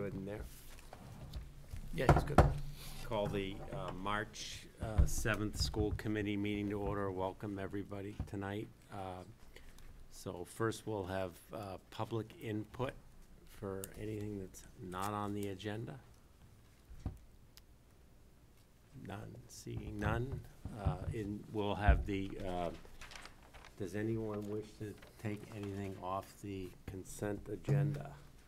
good in there? Yeah, he's good. Call the March 7th school committee meeting to order. Welcome everybody tonight. So first we'll have public input for anything that's not on the agenda. None. Seeing none. We'll have the, does anyone wish to take anything off the consent agenda?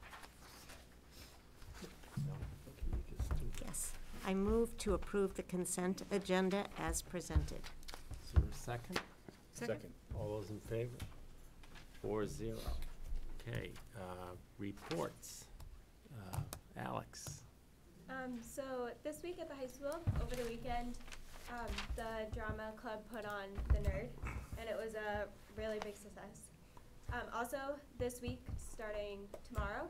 No? Can you just do that? Yes, I move to approve the consent agenda as presented. Is there a second? Second. All those in favor? 4-0. Okay, reports. Alex. So this week at the high school, over the weekend, the drama club put on The Nerd, and it was a really big success. Also, this week, starting tomorrow,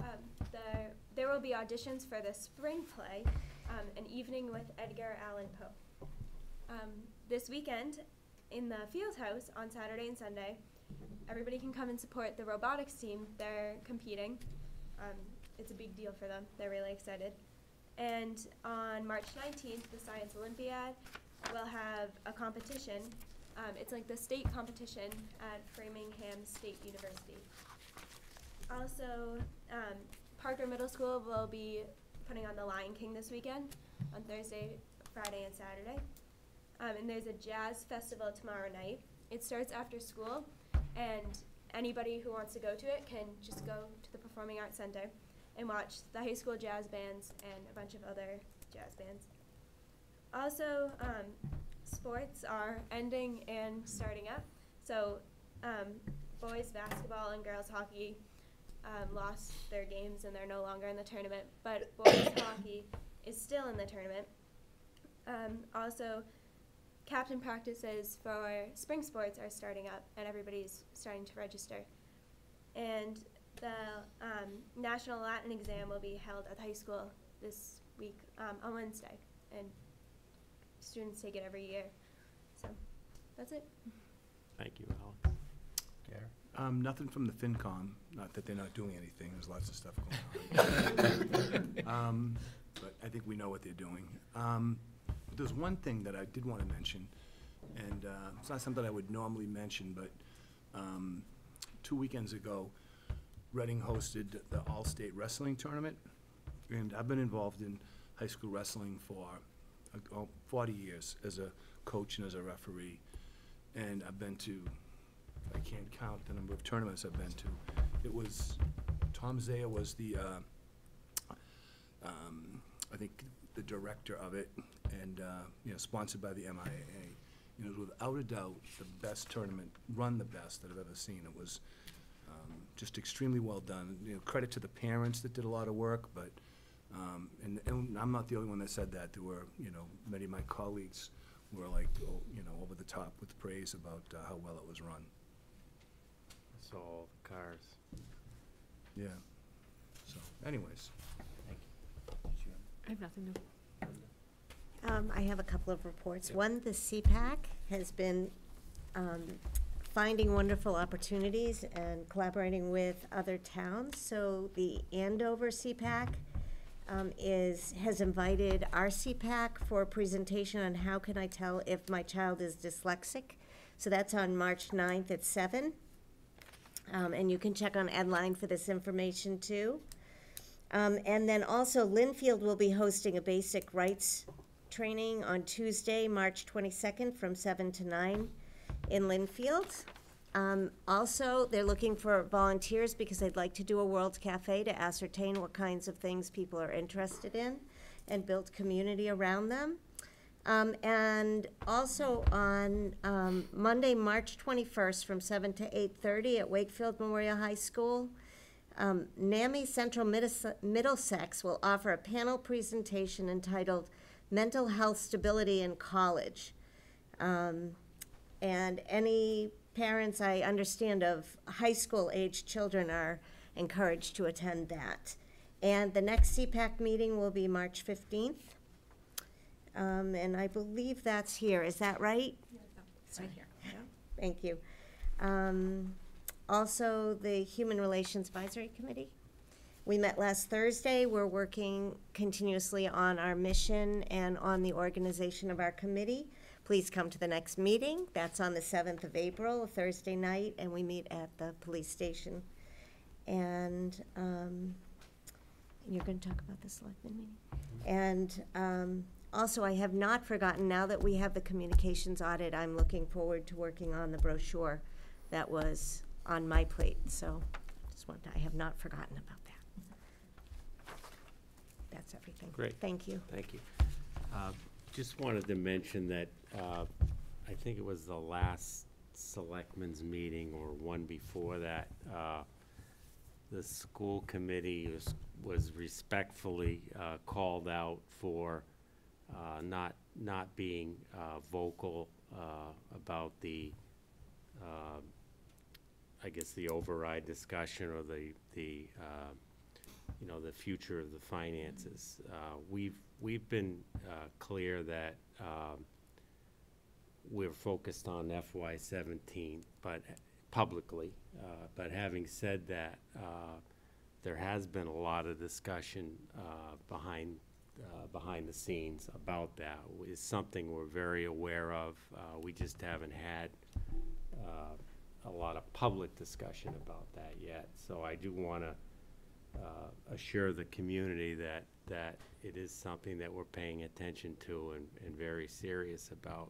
there will be auditions for the spring play, An Evening with Edgar Allan Poe. This weekend, in the field house on Saturday and Sunday, everybody can come and support the robotics team. They're competing. It's a big deal for them. They're really excited. And on March 19th, the Science Olympiad will have a competition. It's like the state competition at Framingham State University. Also, Parker Middle School will be putting on The Lion King this weekend on Thursday, Friday, and Saturday. And there's a jazz festival tomorrow night. It starts after school, and anybody who wants to go to it can just go to the Performing Arts Center and watch the high school jazz bands and a bunch of other jazz bands. Also, sports are ending and starting up. So boys basketball and girls hockey lost their games and they're no longer in the tournament, but boys hockey is still in the tournament. Also, captain practices for spring sports are starting up and everybody's starting to register. And the National Latin exam will be held at the high school this week on Wednesday, and students take it every year. So that's it. Thank you, Alex. Gary? Nothing from the FinCom. Not that they're not doing anything. There's lots of stuff going on. But I think we know what they're doing. There's one thing that I did want to mention, and it's not something I would normally mention, but 2 weekends ago, Reading hosted the All-State Wrestling Tournament, and I've been involved in high school wrestling for 40 years as a coach and as a referee, and I've been to, I can't count the number of tournaments I've been to. It was, Tom Zaya was the, I think, the director of it, and sponsored by the MIAA. It was without a doubt the best tournament, run the best that I've ever seen. It was just extremely well done. Credit to the parents that did a lot of work, but and I'm not the only one that said that. There were, many of my colleagues were like, over the top with praise about how well it was run. I saw all the cars. Yeah. So, anyways. Thank you. I have nothing new. I have a couple of reports. One, the CPAC has been finding wonderful opportunities and collaborating with other towns. So the Andover CPAC has invited our CPAC for a presentation on how can I tell if my child is dyslexic. So that's on March 9th at 7. And you can check on Edline for this information too. And then also Linfield will be hosting a basic rights training on Tuesday, March 22nd from 7 to 9 in Linfield. Also, they're looking for volunteers because they'd like to do a World Cafe to ascertain what kinds of things people are interested in and build community around them. And also on Monday, March 21st from 7 to 8:30 at Wakefield Memorial High School, NAMI Central Middlesex will offer a panel presentation entitled Mental Health Stability in College. And any parents, I understand, of high school age children are encouraged to attend that. And the next CPAC meeting will be March 15th. And I believe that's here. Is that right? It's right here. Yeah. Thank you. Also, the Human Relations Advisory Committee We met last Thursday. We're working continuously on our mission and on the organization of our committee. Please come to the next meeting. That's on the 7th of April, a Thursday night, and we meet at the police station. And you're going to talk about the selectmen meeting. And also, I have not forgotten, now that we have the communications audit, I'm looking forward to working on the brochure that was on my plate. So I have not forgotten about that. That's everything. Great. Thank you. Thank you. Just wanted to mention that I think it was the last selectmen's meeting or one before that, the school committee was respectfully called out for not being vocal about the I guess the override discussion or the future of the finances. We've been clear that we're focused on FY17, but publicly. But having said that, there has been a lot of discussion behind the scenes about that. It's something we're very aware of. We just haven't had a lot of public discussion about that yet. So I do want to assure the community that it is something that we're paying attention to and very serious about.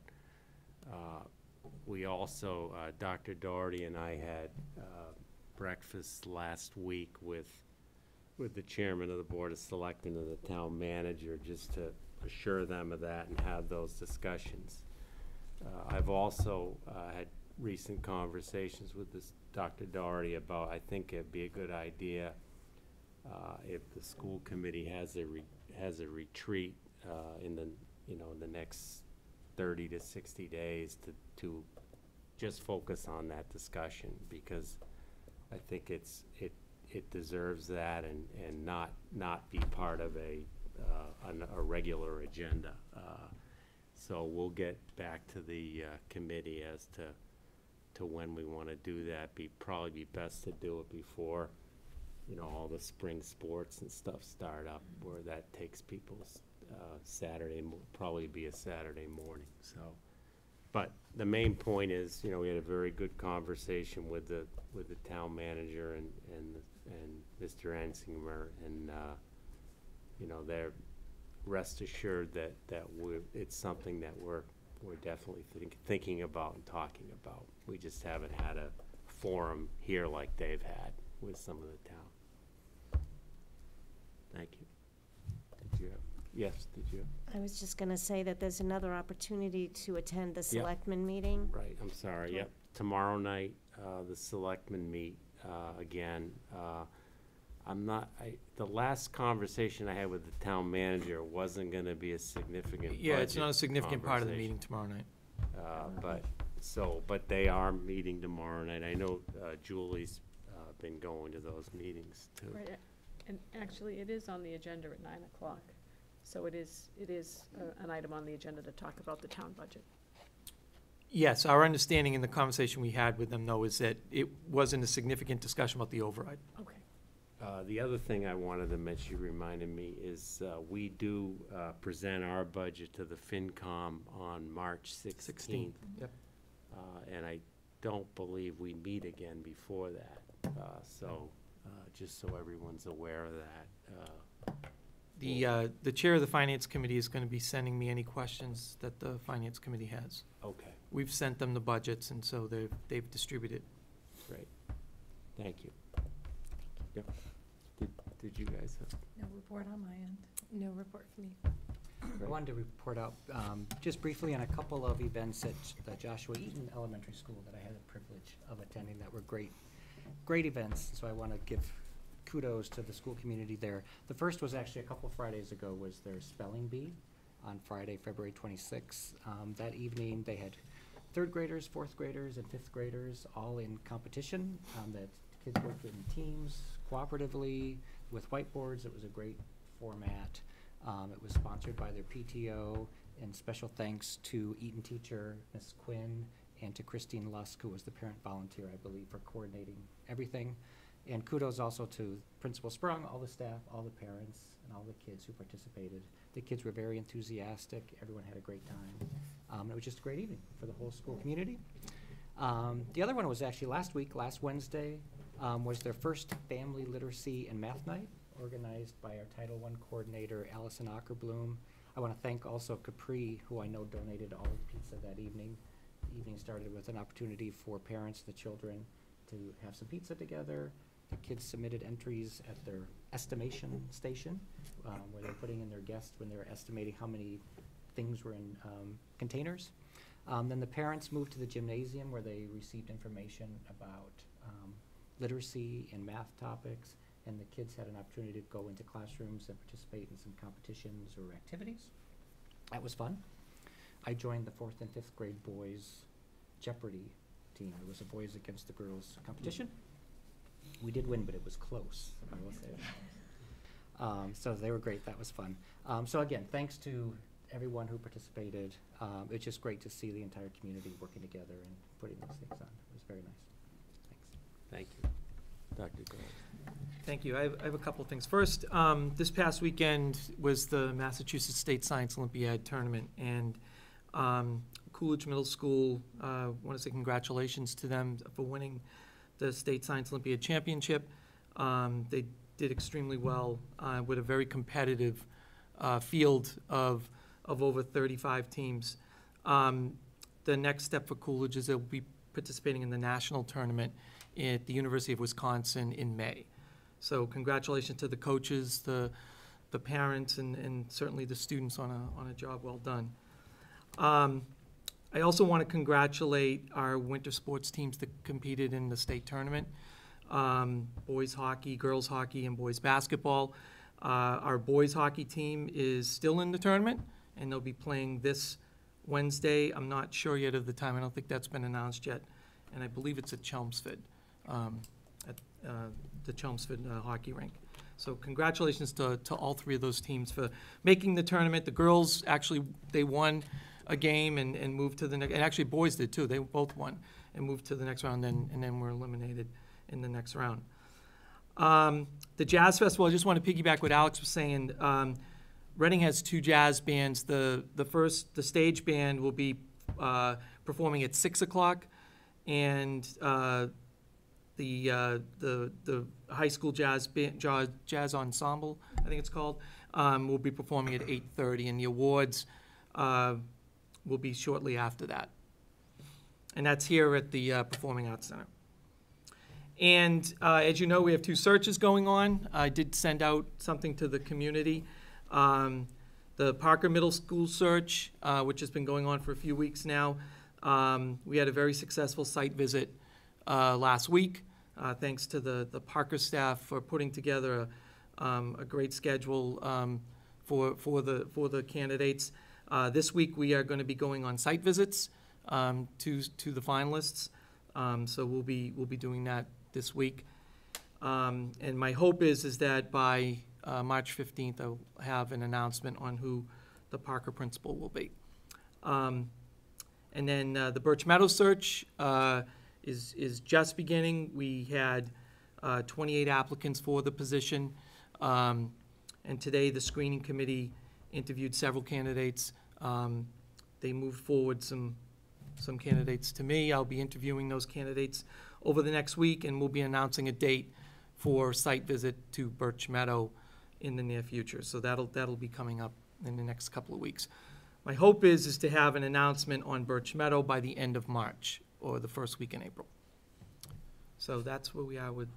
We also, Dr. Doherty and I had breakfast last week with the chairman of the Board of Selectmen and the town manager, just to assure them of that and have those discussions. I've also had recent conversations with this Dr. Doherty about, I think it'd be a good idea if the school committee has a retreat in the next 30 to 60 days to just focus on that discussion, because I think it deserves that and not be part of a regular agenda. So we'll get back to the committee as to when we want to do that. Probably be best to do it before all the spring sports and stuff start up, where that takes people's Saturday, probably be a Saturday morning. So, but the main point is, we had a very good conversation with the town manager and Mr. Ensinger, and they're rest assured that it's something that we're definitely thinking about and talking about. We just haven't had a forum here like they've had with some of the town. Thank you. Did you have? Yes, did you? I was just going to say that there's another opportunity to attend the selectmen meeting. Right, I'm sorry, yep. Tomorrow night, the selectmen meet again. The last conversation I had with the town manager wasn't gonna be a significant Yeah, it's not a budget significant part of the conversation. meeting tomorrow night. But they are meeting tomorrow night. I know Julie's been going to those meetings too. Right, and actually, it is on the agenda at 9 o'clock. So it is an item on the agenda to talk about the town budget. Yes, our understanding in the conversation we had with them, though, is that it wasn't a significant discussion about the override. Okay. The other thing I wanted to mention, you reminded me, is we do present our budget to the FinCom on March 16th. Yep. And I don't believe we meet again before that. Just so everyone's aware of that. The chair of the Finance Committee is going to be sending me any questions that the Finance Committee has. Okay, We've sent them the budgets, and so they've distributed. great. Thank you. Yep. Did you guys have? No report on my end. No report for me. I wanted to report out just briefly on a couple of events at the Joshua Eaton Elementary School that I had the privilege of attending that were great events. So I want to give kudos to the school community there. The first was actually a couple Fridays ago, was their spelling bee on Friday, February 26th. That evening they had third graders, fourth graders, and fifth graders all in competition. The kids worked in teams, cooperatively, with whiteboards. It was a great format. It was sponsored by their PTO, and special thanks to Eaton teacher, Ms. Quinn, and to Christine Lusk, who was the parent volunteer, I believe, for coordinating everything. And kudos also to Principal Sprung, all the staff, all the parents, and all the kids who participated. The kids were very enthusiastic. Everyone had a great time. It was just a great evening for the whole school community. The other one was actually last Wednesday, was their first family literacy and math night, organized by our Title I coordinator, Allison Ackerbloom. I want to thank also Capri, who I know donated all the pizza that evening. The evening started with an opportunity for parents, the children, to have some pizza together. The kids submitted entries at their estimation station, where they're putting in their guests when they're estimating how many things were in containers. Then the parents moved to the gymnasium, where they received information about literacy and math topics, and the kids had an opportunity to go into classrooms and participate in some competitions or activities. That was fun. I joined the 4th and 5th grade boys Jeopardy team. It was a boys against the girls competition. We did win, but it was close, I will say. So they were great. That was fun. So again, thanks to everyone who participated. It's just great to see the entire community working together and putting these things on. It was very nice. Thanks. Thank you. Dr. Gold. Thank you. I have a couple of things. First, this past weekend was the Massachusetts State Science Olympiad tournament, and Coolidge Middle School, want to say congratulations to them for winning the State Science Olympiad Championship. They did extremely well with a very competitive field of over 35 teams. The next step for Coolidge is they'll be participating in the national tournament at the University of Wisconsin in May. So congratulations to the coaches, the parents, and certainly the students on a job well done. I also want to congratulate our winter sports teams that competed in the state tournament. Boys hockey, girls hockey, and boys basketball. Our boys hockey team is still in the tournament, and they'll be playing this Wednesday. I'm not sure yet of the time. I don't think that's been announced yet. And I believe it's at Chelmsford, at the Chelmsford hockey rink. So congratulations to all three of those teams for making the tournament. The girls, actually, they won a game and moved to the next, and actually boys did too. They both won and moved to the next round, and then were eliminated in the next round. The Jazz Festival, I just want to piggyback what Alex was saying. Reading has 2 jazz bands. The stage band will be performing at 6 o'clock, and the high school jazz ensemble, I think it's called, will be performing at 8:30, and the awards will be shortly after that. And that's here at the Performing Arts Center. And as you know, we have 2 searches going on. I did send out something to the community. The Parker Middle School search, which has been going on for a few weeks now. We had a very successful site visit last week. Thanks to the Parker staff for putting together a great schedule for the candidates. This week we are going to be going on site visits to the finalists. So we'll be doing that this week. And my hope is that by March 15th, I'll have an announcement on who the Parker principal will be. And then the Birch Meadows search is just beginning. We had 28 applicants for the position. And today the screening committee interviewed several candidates. They moved forward some candidates to me. I'll be interviewing those candidates over the next week, and we'll be announcing a date for site visit to Birch Meadow in the near future. So that'll be coming up in the next couple of weeks. My hope is to have an announcement on Birch Meadow by the end of March or the first week in April. So that's where we are with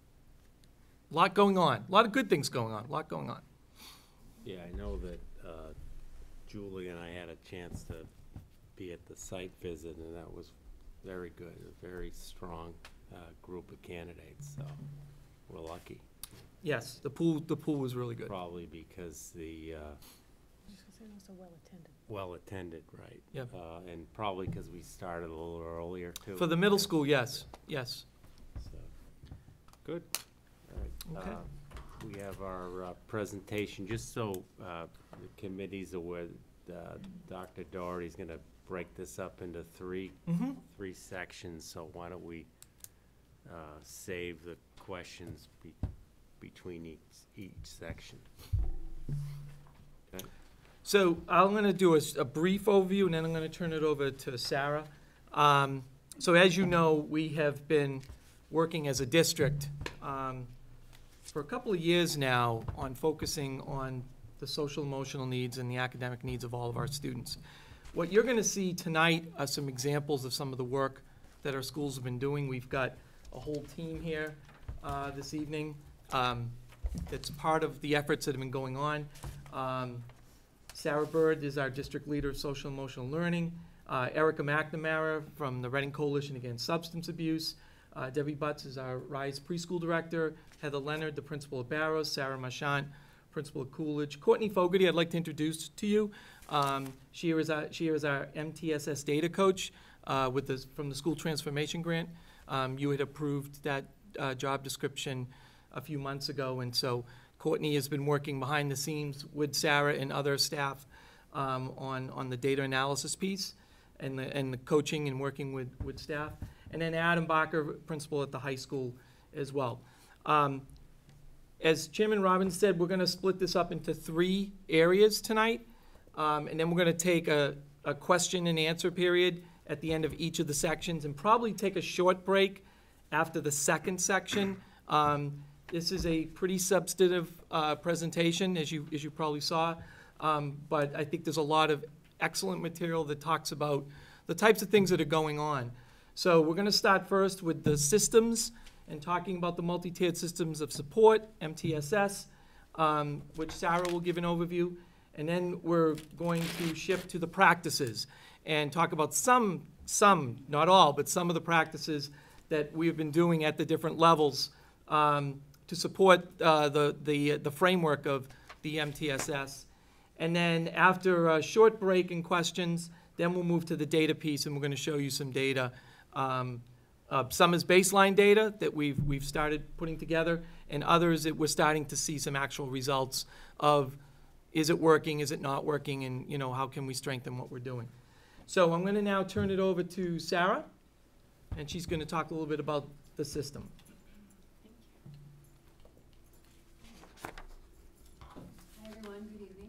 a lot going on, a lot of good things going on, a lot going on. Yeah, I know that Julie and I had a chance to be at the site visit, and that was very good, a very strong group of candidates, so we're lucky. Yes, the pool was really good. Probably because the Also well-attended. well-attended, right? Yep. And probably because we started a little earlier, too. For the middle school, yes. So, good. All right. Okay. We have our presentation, just so the committee's aware, Dr. Doherty's going to break this up into three sections, so why don't we save the questions between each section. Okay. So I'm going to do a brief overview, and then I'm going to turn it over to Sarah. So as you know, we have been working as a district for a couple of years now on focusing on the social emotional needs and the academic needs of all of our students. What you're going to see tonight are some examples of some of the work that our schools have been doing. We've got a whole team here this evening that's part of the efforts that have been going on. Sarah Bird is our district leader of social emotional learning. Erica McNamara from the Reading Coalition Against Substance Abuse. Debbie Butts is our RISE preschool director. Heather Leonard, the principal of Barrows. Sarah Marchant, principal of Coolidge. Courtney Fogarty, I'd like to introduce to you. She is our MTSS data coach from the school transformation grant. You had approved that job description a few months ago, and so Courtney has been working behind the scenes with Sarah and other staff on the data analysis piece and the coaching and working with staff. And then Adam Barker, principal at the high school as well. As Chairman Robbins said, we're going to split this up into 3 areas tonight, and then we're going to take a question and answer period at the end of each of the sections and probably take a short break after the second section. This is a pretty substantive presentation, as you probably saw, but I think there's a lot of excellent material that talks about the types of things that are going on. So we're going to start first with the systems and talking about the multi-tiered systems of support, MTSS, which Sarah will give an overview. And then we're going to shift to the practices and talk about some, not all, but some of the practices that we've been doing at the different levels to support the framework of the MTSS. And then after a short break and questions, then we'll move to the data piece, and we're going to show you some data. Some is baseline data that we've started putting together, and others that we're starting to see some actual results of, is it working, is it not working, and how can we strengthen what we're doing. So I'm going to now turn it over to Sarah, and she's going to talk a little bit about the system. Hi everyone, good evening.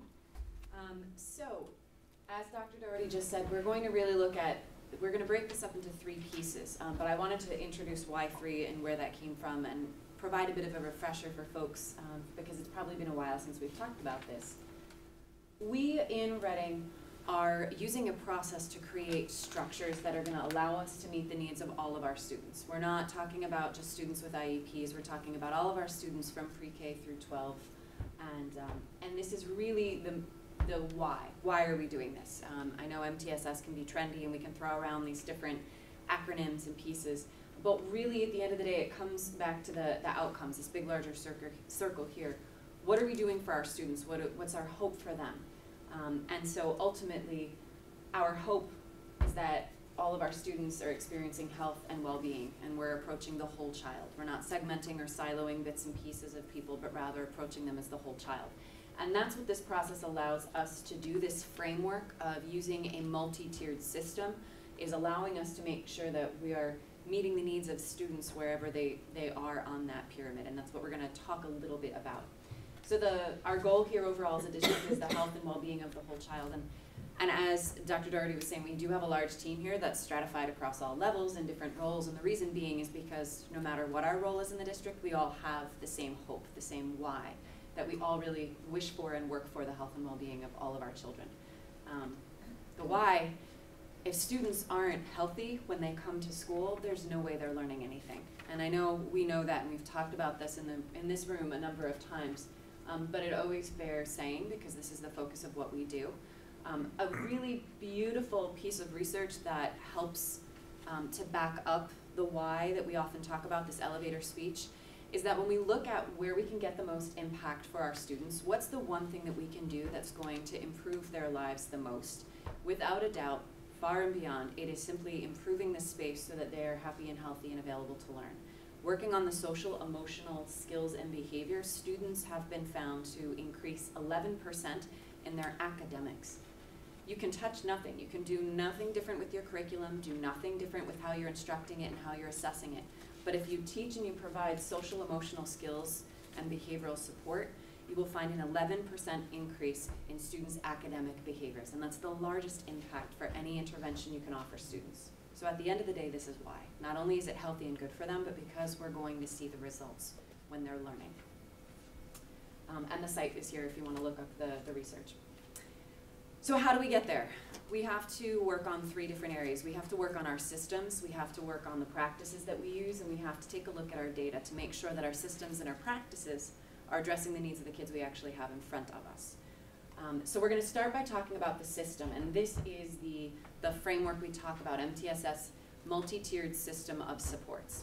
So, as Dr. Doherty just said, we're going to really we're going to break this up into 3 pieces, but I wanted to introduce why 3 and where that came from and provide a bit of a refresher for folks because it's probably been a while since we've talked about this. We in Reading are using a process to create structures that are going to allow us to meet the needs of all of our students. We're not talking about just students with IEPs, we're talking about all of our students from pre-K through 12, and this is really the why. Why are we doing this? I know MTSS can be trendy and we can throw around these different acronyms and pieces, but really at the end of the day it comes back to the outcomes, this big larger circle here. What are we doing for our students? What's our hope for them? And so ultimately our hope is that all of our students are experiencing health and well-being, and we're approaching the whole child. We're not segmenting or siloing bits and pieces of people, but rather approaching them as the whole child. And that's what this process allows us to do. This framework of using a multi-tiered system is allowing us to make sure that we are meeting the needs of students wherever they are on that pyramid, and that's what we're going to talk a little bit about. So our goal here overall as a district is the health and well-being of the whole child. And as Dr. Doherty was saying, we do have a large team here that's stratified across all levels and different roles, and the reason being is because no matter what our role is in the district, we all have the same hope, the same why, that we all really wish for and work for the health and well-being of all of our children. The why, if students aren't healthy when they come to school, there's no way they're learning anything. And I know we know that, and we've talked about this in this room a number of times, but it always bears saying because this is the focus of what we do. A really beautiful piece of research that helps to back up the why that we often talk about, this elevator speech, is that when we look at where we can get the most impact for our students, what's the one thing that we can do that's going to improve their lives the most? Without a doubt, far and beyond, it is simply improving the space so that they're happy and healthy and available to learn. Working on the social, emotional skills and behavior, students have been found to increase 11% in their academics. You can touch nothing. You can do nothing different with your curriculum, do nothing different with how you're instructing it and how you're assessing it. But if you teach and you provide social emotional skills and behavioral support, you will find an 11% increase in students' academic behaviors. And that's the largest impact for any intervention you can offer students. So at the end of the day, this is why. Not only is it healthy and good for them, but because we're going to see the results when they're learning. And the site is here if you want to look up the research. So how do we get there? We have to work on 3 different areas. We have to work on our systems, we have to work on the practices that we use, and we have to take a look at our data to make sure that our systems and our practices are addressing the needs of the kids we actually have in front of us. So we're going to start by talking about the system, and this is the framework we talk about, MTSS, multi-tiered system of supports.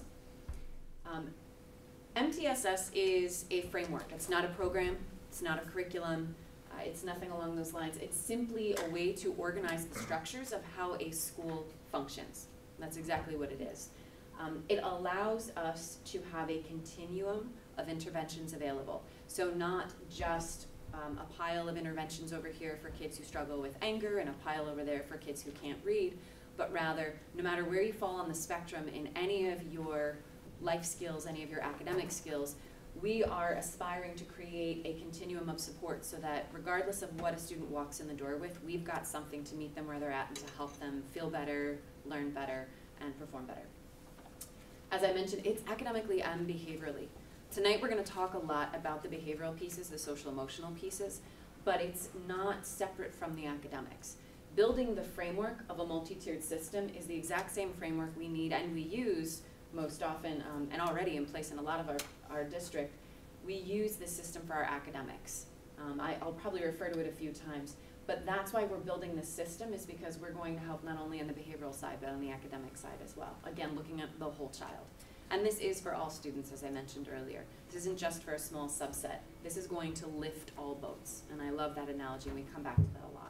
MTSS is a framework. It's not a program, it's not a curriculum, it's nothing along those lines. It's simply a way to organize the structures of how a school functions. That's exactly what it is. It allows us to have a continuum of interventions available. So not just a pile of interventions over here for kids who struggle with anger and a pile over there for kids who can't read, but rather, no matter where you fall on the spectrum in any of your life skills, any of your academic skills, we are aspiring to create a continuum of support so that regardless of what a student walks in the door with, we've got something to meet them where they're at and to help them feel better, learn better, and perform better. As I mentioned, it's academically and behaviorally. Tonight we're going to talk a lot about the behavioral pieces, the social emotional pieces, but it's not separate from the academics. Building the framework of a multi-tiered system is the exact same framework we need and we use most often, and already in place in a lot of our district. We use this system for our academics. I'll probably refer to it a few times, but that's why we're building this system, is because we're going to help not only on the behavioral side, but on the academic side as well. Again, looking at the whole child. And this is for all students, as I mentioned earlier. This isn't just for a small subset. This is going to lift all boats, and I love that analogy, and we come back to that a lot.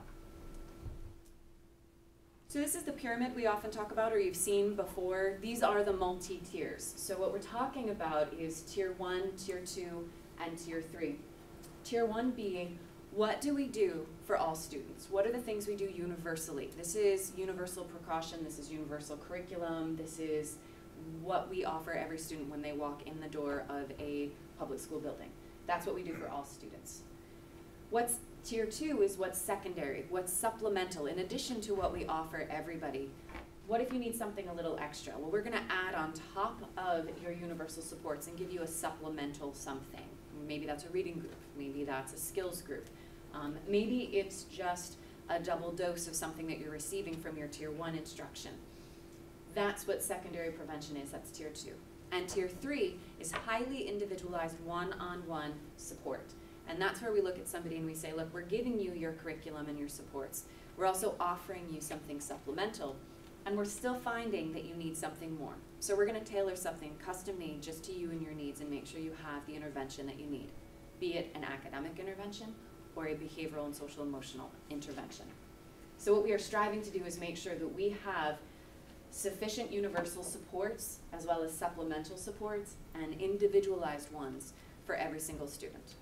So this is the pyramid we often talk about, or you've seen before. These are the multi-tiers. So what we're talking about is tier 1, tier 2, and tier 3. Tier 1 being, what do we do for all students? What are the things we do universally? This is universal precaution, this is universal curriculum, this is what we offer every student when they walk in the door of a public school building. That's what we do for all students. What's tier 2 is what's secondary, what's supplemental, in addition to what we offer everybody. What if you need something a little extra? Well, we're going to add on top of your universal supports and give you a supplemental something. Maybe that's a reading group, maybe that's a skills group. Maybe it's just a double dose of something that you're receiving from your tier 1 instruction. That's what secondary prevention is, that's tier 2. And tier 3 is highly individualized one-on-one support. And that's where we look at somebody and we say, look, we're giving you your curriculum and your supports. We're also offering you something supplemental, and we're still finding that you need something more. So we're going to tailor something custom-made just to you and your needs and make sure you have the intervention that you need, be it an academic intervention or a behavioral and social emotional intervention. So what we are striving to do is make sure that we have sufficient universal supports as well as supplemental supports and individualized ones for every single student.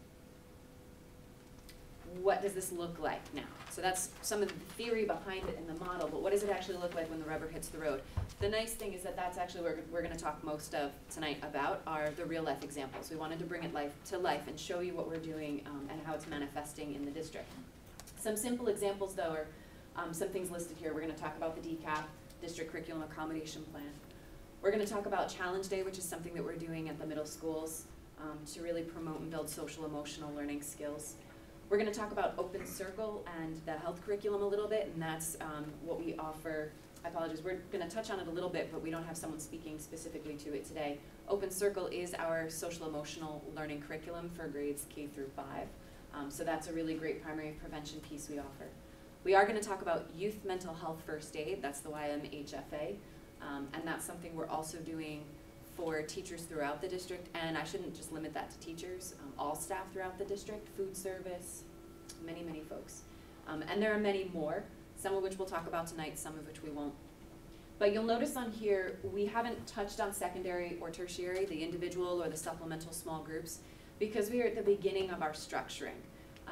What does this look like now? So that's some of the theory behind it in the model, but what does it actually look like when the rubber hits the road? The nice thing is that that's actually what we're going to talk most of tonight about are the real life examples. We wanted to bring it to life and show you what we're doing and how it's manifesting in the district. Some simple examples though are some things listed here. We're going to talk about the DCAP, District Curriculum Accommodation Plan. We're going to talk about Challenge Day, which is something that we're doing at the middle schools to really promote and build social emotional learning skills. We're going to talk about Open Circle and the health curriculum a little bit, and that's what we offer. I apologize, we're going to touch on it a little bit, but we don't have someone speaking specifically to it today. Open Circle is our social emotional learning curriculum for grades K through 5. So that's a really great primary prevention piece we offer. We are going to talk about youth mental health first aid, that's the YMHFA, and that's something we're also doing for teachers throughout the district, and I shouldn't just limit that to teachers, all staff throughout the district, food service, many, many folks. And there are many more, some of which we'll talk about tonight, some of which we won't. But you'll notice on here, we haven't touched on secondary or tertiary, the individual or the supplemental small groups, because we are at the beginning of our structuring.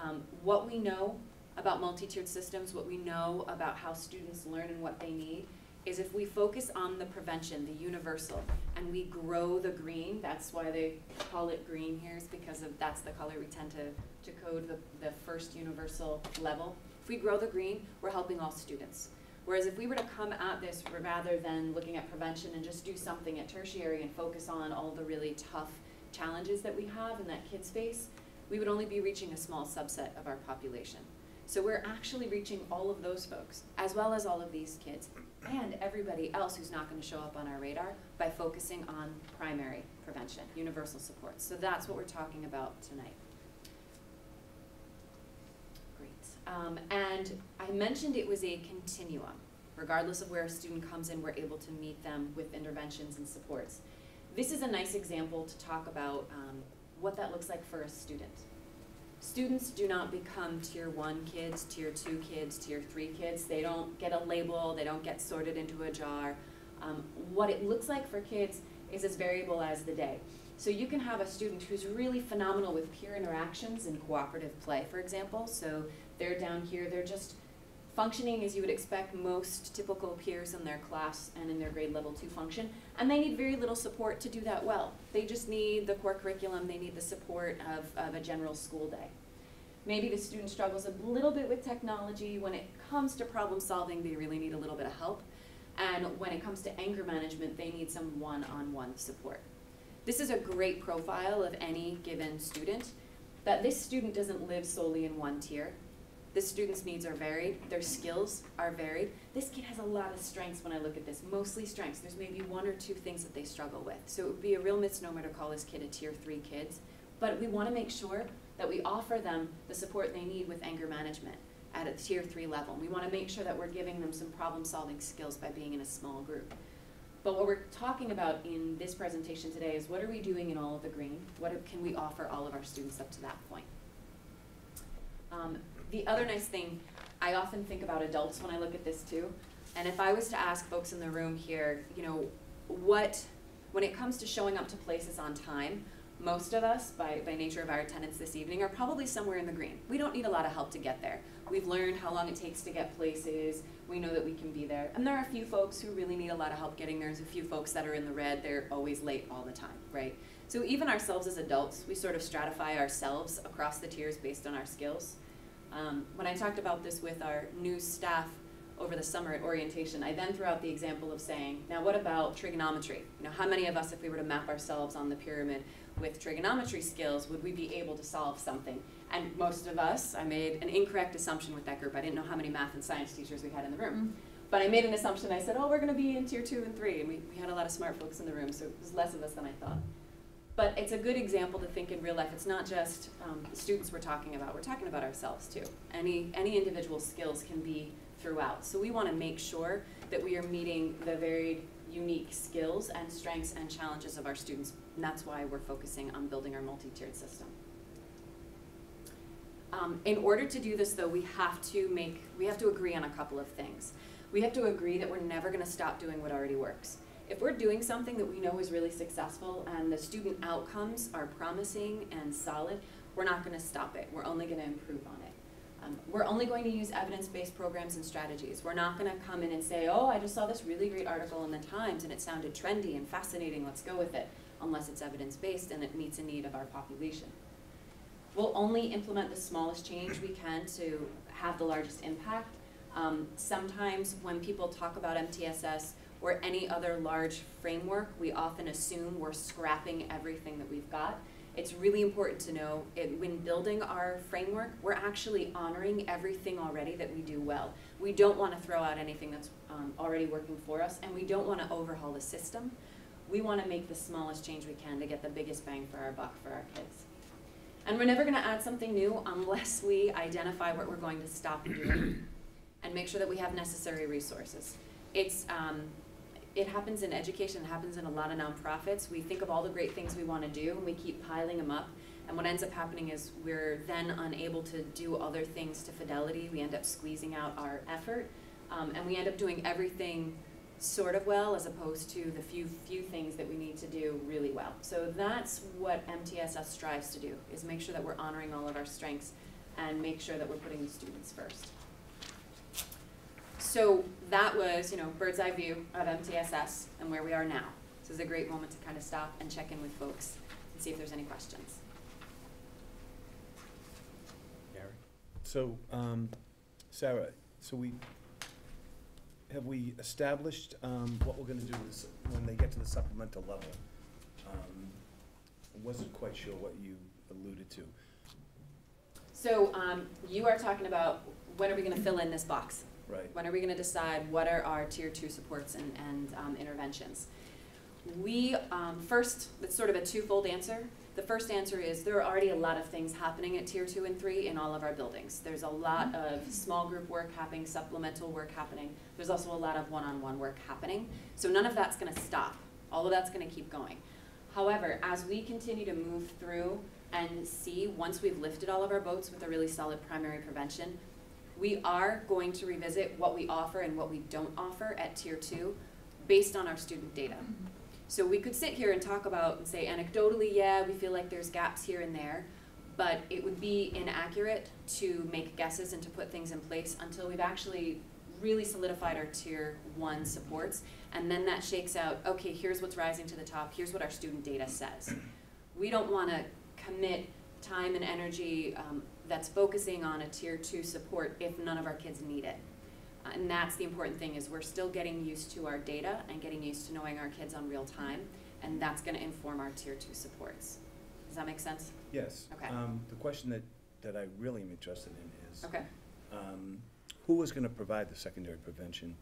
What we know about multi-tiered systems, what we know about how students learn and what they need, is if we focus on the prevention, the universal, and we grow the green, that's why they call it green here, is because that's the color we tend to code the first universal level. If we grow the green, we're helping all students. Whereas if we were to come at this rather than looking at prevention and just do something at tertiary and focus on all the really tough challenges that we have and that kids face, we would only be reaching a small subset of our population. So we're actually reaching all of those folks, as well as all of these kids, and everybody else who's not going to show up on our radar by focusing on primary prevention, universal supports. So that's what we're talking about tonight. Great. And I mentioned it was a continuum. Regardless of where a student comes in, we're able to meet them with interventions and supports. This is a nice example to talk about what that looks like for a student. Students do not become tier 1 kids, tier 2 kids, tier 3 kids. They don't get a label, they don't get sorted into a jar. What it looks like for kids is as variable as the day. So you can have a student who's really phenomenal with peer interactions and cooperative play, for example. So they're down here, they're just functioning as you would expect most typical peers in their class and in their grade level 2 function, and they need very little support to do that well. They just need the core curriculum, they need the support of a general school day. Maybe the student struggles a little bit with technology. When it comes to problem solving, they really need a little bit of help. And when it comes to anger management, they need some one-on-one support. This is a great profile of any given student, that this student doesn't live solely in one tier. This student's needs are varied, their skills are varied. This kid has a lot of strengths when I look at this, mostly strengths. There's maybe 1 or 2 things that they struggle with. So it would be a real misnomer to call this kid a tier 3 kid. But we want to make sure that we offer them the support they need with anger management at a tier 3 level. We want to make sure that we're giving them some problem solving skills by being in a small group. But what we're talking about in this presentation today is what are we doing in all of the green? What can we offer all of our students up to that point? The other nice thing, I often think about adults when I look at this too. And if I was to ask folks in the room here, you know, when it comes to showing up to places on time, most of us, by nature of our attendance this evening, are probably somewhere in the green. We don't need a lot of help to get there. We've learned how long it takes to get places. We know that we can be there. And there are a few folks who really need a lot of help getting there. There's a few folks that are in the red. They're always late all the time, right? So even ourselves as adults, we sort of stratify ourselves across the tiers based on our skills. When I talked about this with our new staff over the summer at orientation, I then threw out the example of saying, now what about trigonometry? You know, how many of us, if we were to map ourselves on the pyramid with trigonometry skills, would we be able to solve something? And most of us, I made an incorrect assumption with that group. I didn't know how many math and science teachers we had in the room. But I made an assumption. I said, oh, we're going to be in tier 2 and 3. And we had a lot of smart folks in the room, so it was less of us than I thought. But it's a good example to think in real life. It's not just the students we're talking about ourselves too. Any individual skills can be throughout. So we want to make sure that we are meeting the varied, unique skills and strengths and challenges of our students. And that's why we're focusing on building our multi-tiered system. In order to do this though, we have to agree on a couple of things. We have to agree that we're never going to stop doing what already works. If we're doing something that we know is really successful and the student outcomes are promising and solid, we're not going to stop it. We're only going to improve on it. We're only going to use evidence-based programs and strategies. We're not going to come in and say, oh, I just saw this really great article in the Times and it sounded trendy and fascinating, let's go with it, unless it's evidence-based and it meets a need of our population. We'll only implement the smallest change we can to have the largest impact. Sometimes when people talk about MTSS, or any other large framework, we often assume we're scrapping everything that we've got. It's really important to know when building our framework, we're actually honoring everything already that we do well. We don't want to throw out anything that's already working for us, and we don't want to overhaul the system. We want to make the smallest change we can to get the biggest bang for our buck for our kids. And we're never going to add something new unless we identify what we're going to stop doing and make sure that we have necessary resources. It happens in education, it happens in a lot of nonprofits. We think of all the great things we want to do and we keep piling them up. And what ends up happening is we're then unable to do other things to fidelity. We end up squeezing out our effort. And we end up doing everything sort of well as opposed to the few things that we need to do really well. So that's what MTSS strives to do, is make sure that we're honoring all of our strengths and make sure that we're putting the students first. So that was, bird's eye view of MTSS and where we are now. So it's a great moment to kind of stop and check in with folks and see if there's any questions. Gary? So, Sarah, have we established what we're gonna do is, when they get to the supplemental level? I wasn't quite sure what you alluded to. So you are talking about when are we going to fill in this box? Right. When are we going to decide what are our tier 2 supports and interventions? We, first, it's sort of a twofold answer. The first answer is there are already a lot of things happening at tier 2 and 3 in all of our buildings. There's a lot of small group work happening, supplemental work happening. There's also a lot of one-on-one work happening. So none of that's going to stop. All of that's going to keep going. However, as we continue to move through and see, once we've lifted all of our boats with a really solid primary prevention, we are going to revisit what we offer and what we don't offer at tier 2 based on our student data. So we could sit here and talk about and say anecdotally, yeah, we feel like there's gaps here and there, but it would be inaccurate to make guesses and to put things in place until we've actually really solidified our tier 1 supports, and then that shakes out, okay, here's what's rising to the top, here's what our student data says. We don't want to commit time and energy that's focusing on a tier 2 support if none of our kids need it. And that's the important thing, is we're still getting used to our data and getting used to knowing our kids on real time, and that's going to inform our tier 2 supports. Does that make sense? Yes. Okay. The question that I really am interested in is, Okay. who is gonna provide the secondary prevention?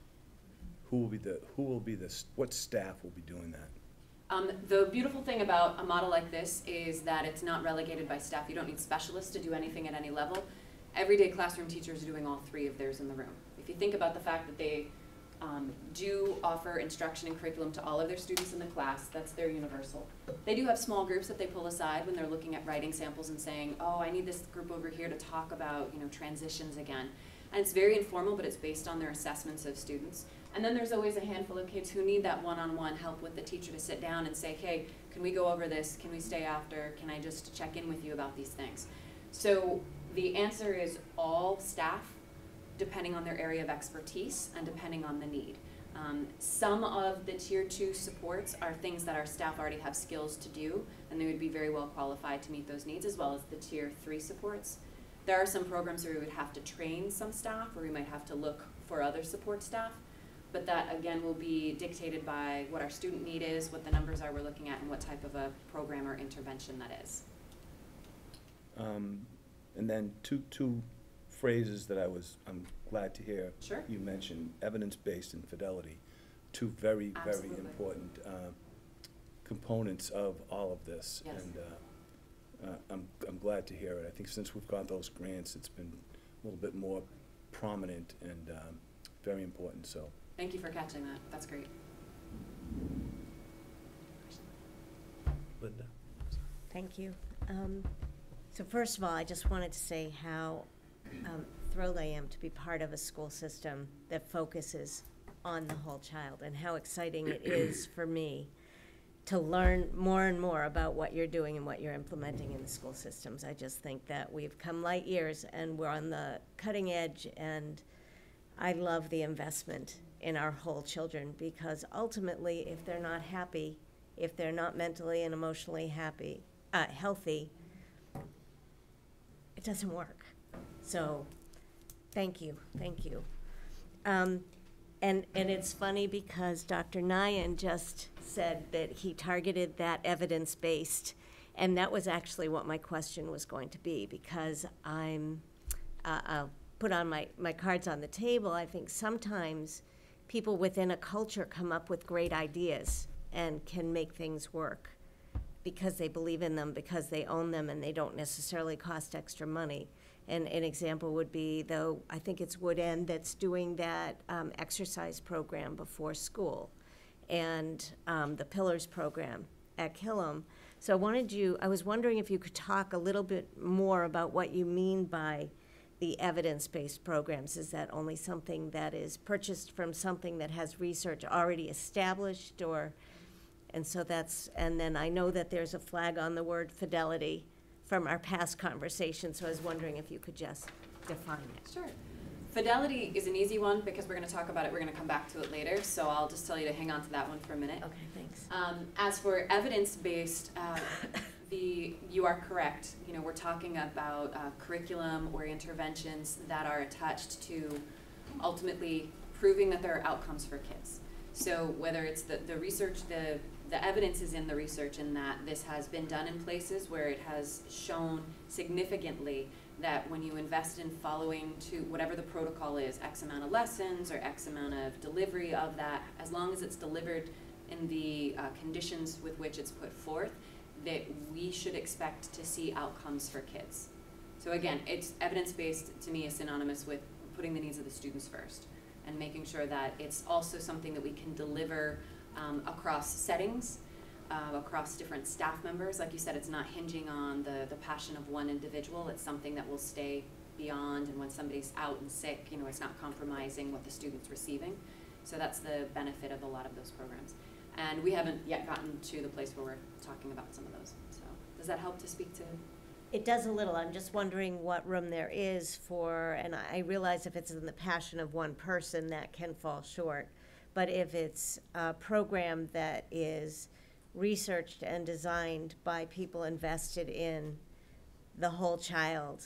What staff will be doing that? The beautiful thing about a model like this is that it's not relegated by staff. You don't need specialists to do anything at any level. Everyday classroom teachers are doing all 3 of theirs in the room. If you think about the fact that they do offer instruction and curriculum to all of their students in the class, that's their universal. They do have small groups that they pull aside when they're looking at writing samples and saying, oh, I need this group over here to talk about, transitions again. And it's very informal, but it's based on their assessments of students. And then there's always a handful of kids who need that one-on-one help with the teacher to sit down and say, hey, can we go over this? Can we stay after? Can I just check in with you about these things? So the answer is all staff, depending on their area of expertise and depending on the need. Some of the tier 2 supports are things that our staff already have skills to do, and they would be very well qualified to meet those needs, as well as the tier 3 supports. There are some programs where we would have to train some staff, or we might have to look for other support staff, but that again will be dictated by what our student need is, what the numbers are we're looking at, and what type of a program or intervention that is. And then two phrases that I'm glad to hear. Sure. You mentioned, evidence-based and fidelity, 2 very, very Absolutely. important components of all of this. Yes. And I'm glad to hear it. I think since we've got those grants, it's been a little bit more prominent and very important, so. Thank you for catching that. That's great. Linda? Thank you. So first of all, I just wanted to say how thrilled I am to be part of a school system that focuses on the whole child, and how exciting it is for me to learn more and more about what you're doing and what you're implementing in the school systems. I just think that we've come light years and we're on the cutting edge, and I love the investment in our whole children, because ultimately, if they're not happy, if they're not mentally and emotionally healthy, it doesn't work. So, thank you. And it's funny because Dr. Nyan just said that he targeted that evidence-based, and that was actually what my question was going to be, because I'll put on my cards on the table. I think sometimes people within a culture come up with great ideas and can make things work because they believe in them, because they own them, and they don't necessarily cost extra money. And an example would be, though, I think it's Wood End that's doing that exercise program before school, and the Pillars program at Killam. So I was wondering if you could talk a little bit more about what you mean by the evidence-based programs. Is that only something that is purchased from something that has research already established, or, and then I know that there's a flag on the word fidelity from our past conversation, so I was wondering if you could just define it. Sure. Fidelity is an easy one because we're gonna talk about it, we're gonna come back to it later, so I'll just tell you to hang on to that one for a minute. Okay, thanks. As for evidence-based, you are correct. You know, we're talking about curriculum or interventions that are attached to ultimately proving that there are outcomes for kids. So whether it's the research, the evidence is in the research in that this has been done in places where it has shown significantly that when you invest in following to whatever the protocol is, X amount of lessons or X amount of delivery of that, as long as it's delivered in the conditions with which it's put forth, that we should expect to see outcomes for kids. So again, it's evidence-based to me is synonymous with putting the needs of the students first and making sure that it's also something that we can deliver across settings, across different staff members. Like you said, it's not hinging on the passion of one individual. It's something that will stay beyond, and when somebody's out and sick, you know, it's not compromising what the student's receiving. So that's the benefit of a lot of those programs. And we haven't yet gotten to the place where we're talking about some of those. So does that help to speak to? It does a little. I'm just wondering what room there is for, and I realize if it's in the passion of one person, that can fall short. But if it's a program that is researched and designed by people invested in the whole child,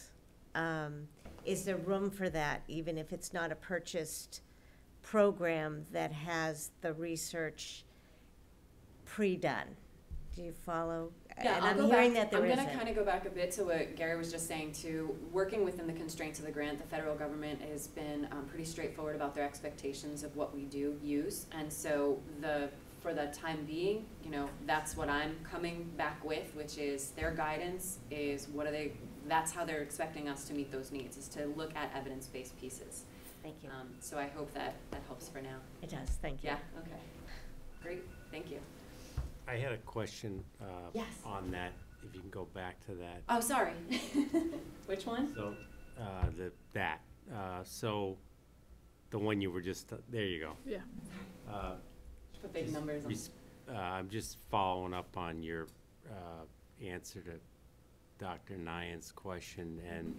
is there room for that, even if it's not a purchased program that has the research pre-done? Do you follow? Yeah, and I'll I'm go hearing back. that there I'm isn't. gonna kind of go back a bit to what Gary was just saying too. Working within the constraints of the grant, the federal government has been pretty straightforward about their expectations of what we do use. And so for the time being, you know, that's what I'm coming back with, which is their guidance is that's how they're expecting us to meet those needs, is to look at evidence-based pieces. Thank you. So I hope that helps for now. It does, thank you. Yeah, okay. Great, thank you. I had a question Yes. on that, if you can go back to that. Oh, sorry. Which one? So, so, the one you were just, there you go. Yeah. Put big Just numbers on. I'm just following up on your answer to Dr. Nyan's question, and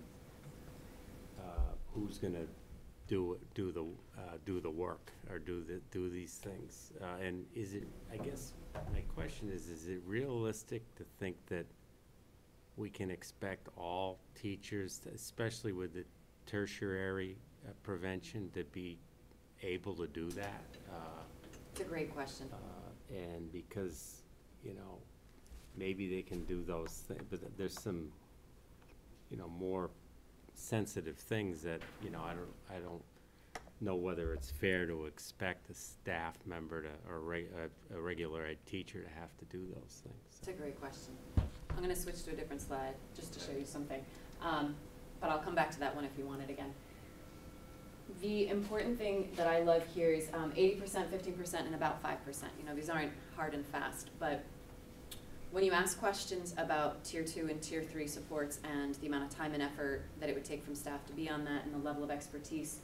who's gonna do the work or do these things? And is it? I guess my question is it realistic to think that we can expect all teachers, especially with the tertiary prevention, to be able to do that? It's a great question. And because, you know, maybe they can do those things, but there's some, you know, more sensitive things that, you know, I don't know whether it's fair to expect a staff member or a regular ed teacher to have to do those things. It's a great question. I'm gonna switch to a different slide just to show you something. But I'll come back to that one if you want it again. The important thing that I love here is 80%, 15%, and about 5%. You know, these aren't hard and fast, but when you ask questions about tier 2 and tier 3 supports and the amount of time and effort that it would take from staff to be on that and the level of expertise,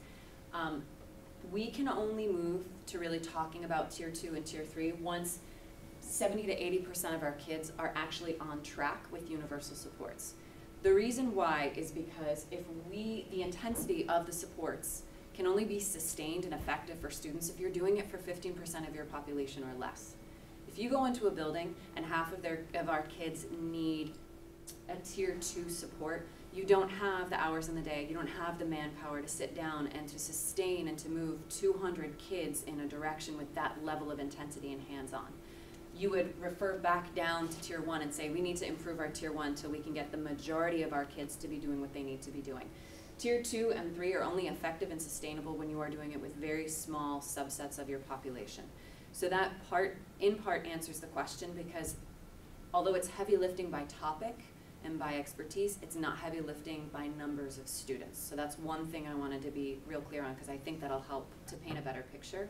we can only move to really talking about tier 2 and tier 3 once 70 to 80% of our kids are actually on track with universal supports. The reason why is because if the intensity of the supports can only be sustained and effective for students if you're doing it for 15% of your population or less. If you go into a building and half of our kids need a tier 2 support, you don't have the hours in the day, you don't have the manpower to sit down and to sustain and to move 200 kids in a direction with that level of intensity and hands-on. You would refer back down to tier 1 and say, we need to improve our tier 1 so we can get the majority of our kids to be doing what they need to be doing. Tier 2 and 3 are only effective and sustainable when you are doing it with very small subsets of your population. So that in part answers the question, because although it's heavy lifting by topic and by expertise, it's not heavy lifting by numbers of students. So that's one thing I wanted to be real clear on, because I think that'll help to paint a better picture.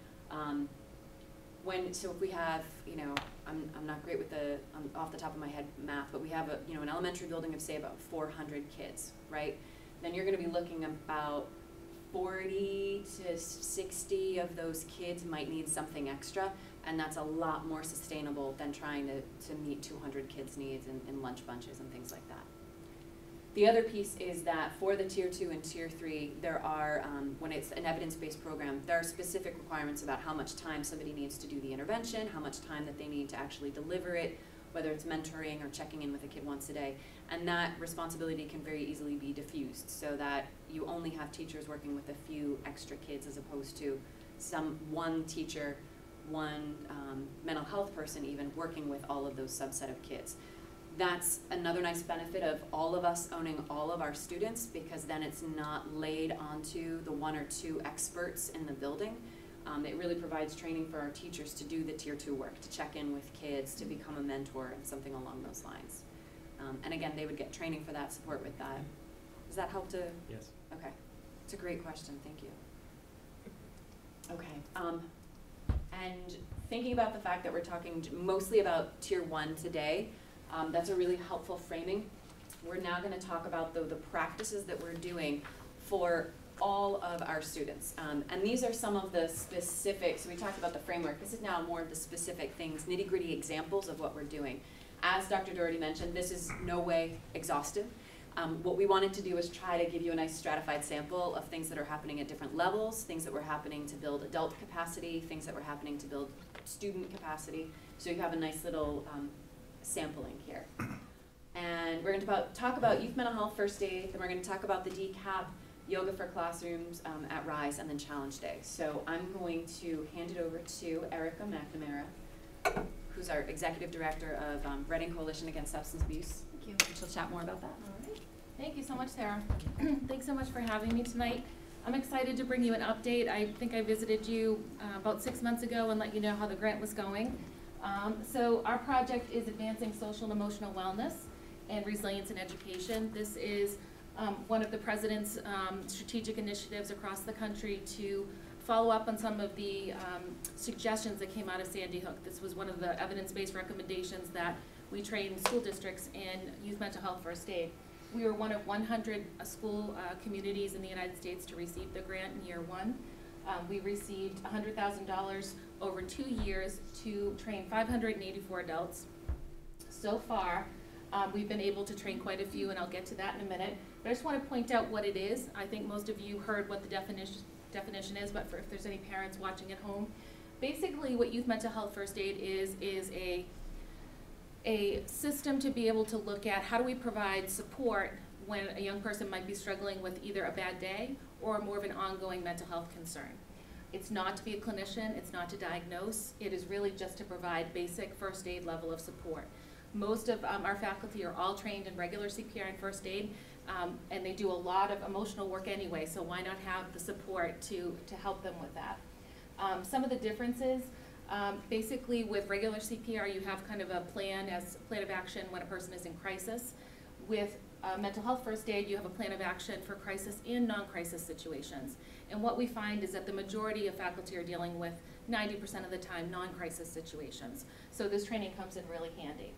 So if we have, you know, I'm not great with off the top of my head math, but we have an elementary building of say about 400 kids, right? Then you're going to be looking about 40 to 60 of those kids might need something extra, and that's a lot more sustainable than trying to meet 200 kids' needs in lunch bunches and things like that. The other piece is that for the tier 2 and tier 3, there are, when it's an evidence-based program, there are specific requirements about how much time somebody needs to do the intervention, how much time that they need to actually deliver it, whether it's mentoring or checking in with a kid once a day. And that responsibility can very easily be diffused so that you only have teachers working with a few extra kids as opposed to one teacher, one mental health person even working with all of those subset of kids. That's another nice benefit of all of us owning all of our students, because then it's not laid onto the 1 or 2 experts in the building. It really provides training for our teachers to do the tier 2 work, to check in with kids, to become a mentor and something along those lines. And again, they would get training for that, support with that. Does that help to? Yes. Okay. It's a great question, thank you. Okay. And thinking about the fact that we're talking mostly about tier 1 today, that's a really helpful framing. We're now going to talk about the practices that we're doing for all of our students. And these are some of the specifics. So we talked about the framework. This is now more of the specific things, nitty-gritty examples of what we're doing. As Dr. Doherty mentioned, this is no way exhaustive. What we wanted to do was try to give you a nice stratified sample of things that are happening at different levels, things that were happening to build adult capacity, things that were happening to build student capacity. So you have a nice little sampling here. And we're going to talk about youth mental health first aid, then we're going to talk about the DCAP, yoga for classrooms at RISE, and then Challenge Day. So I'm going to hand it over to Erica McNamara, who's our Executive Director of Reading Coalition Against Substance Abuse. Thank you. And she'll chat more about that. All right. Thank you so much, Sarah. Thanks so much for having me tonight. I'm excited to bring you an update. I think I visited you about 6 months ago and let you know how the grant was going. So our project is advancing social and emotional wellness and resilience in education. This is one of the President's strategic initiatives across the country to follow up on some of the suggestions that came out of Sandy Hook. This was one of the evidence-based recommendations that we train school districts in youth mental health first aid. We were one of 100 school communities in the United States to receive the grant in year 1. We received $100,000 over 2 years to train 584 adults. So far, we've been able to train quite a few, and I'll get to that in a minute. But I just want to point out what it is. I think most of you heard what the definition is, but if there's any parents watching at home, basically what youth mental health first aid is a system to be able to look at how do we provide support when a young person might be struggling with either a bad day or more of an ongoing mental health concern. It's not to be a clinician, it's not to diagnose, it is really just to provide basic first aid level of support. Most of our faculty are all trained in regular CPR and first aid, and they do a lot of emotional work anyway, so why not have the support to help them with that. Some of the differences, basically with regular CPR you have kind of a plan of action when a person is in crisis. With mental health first aid you have a plan of action for crisis and non-crisis situations. And what we find is that the majority of faculty are dealing with 90% of the time non-crisis situations. So this training comes in really handy.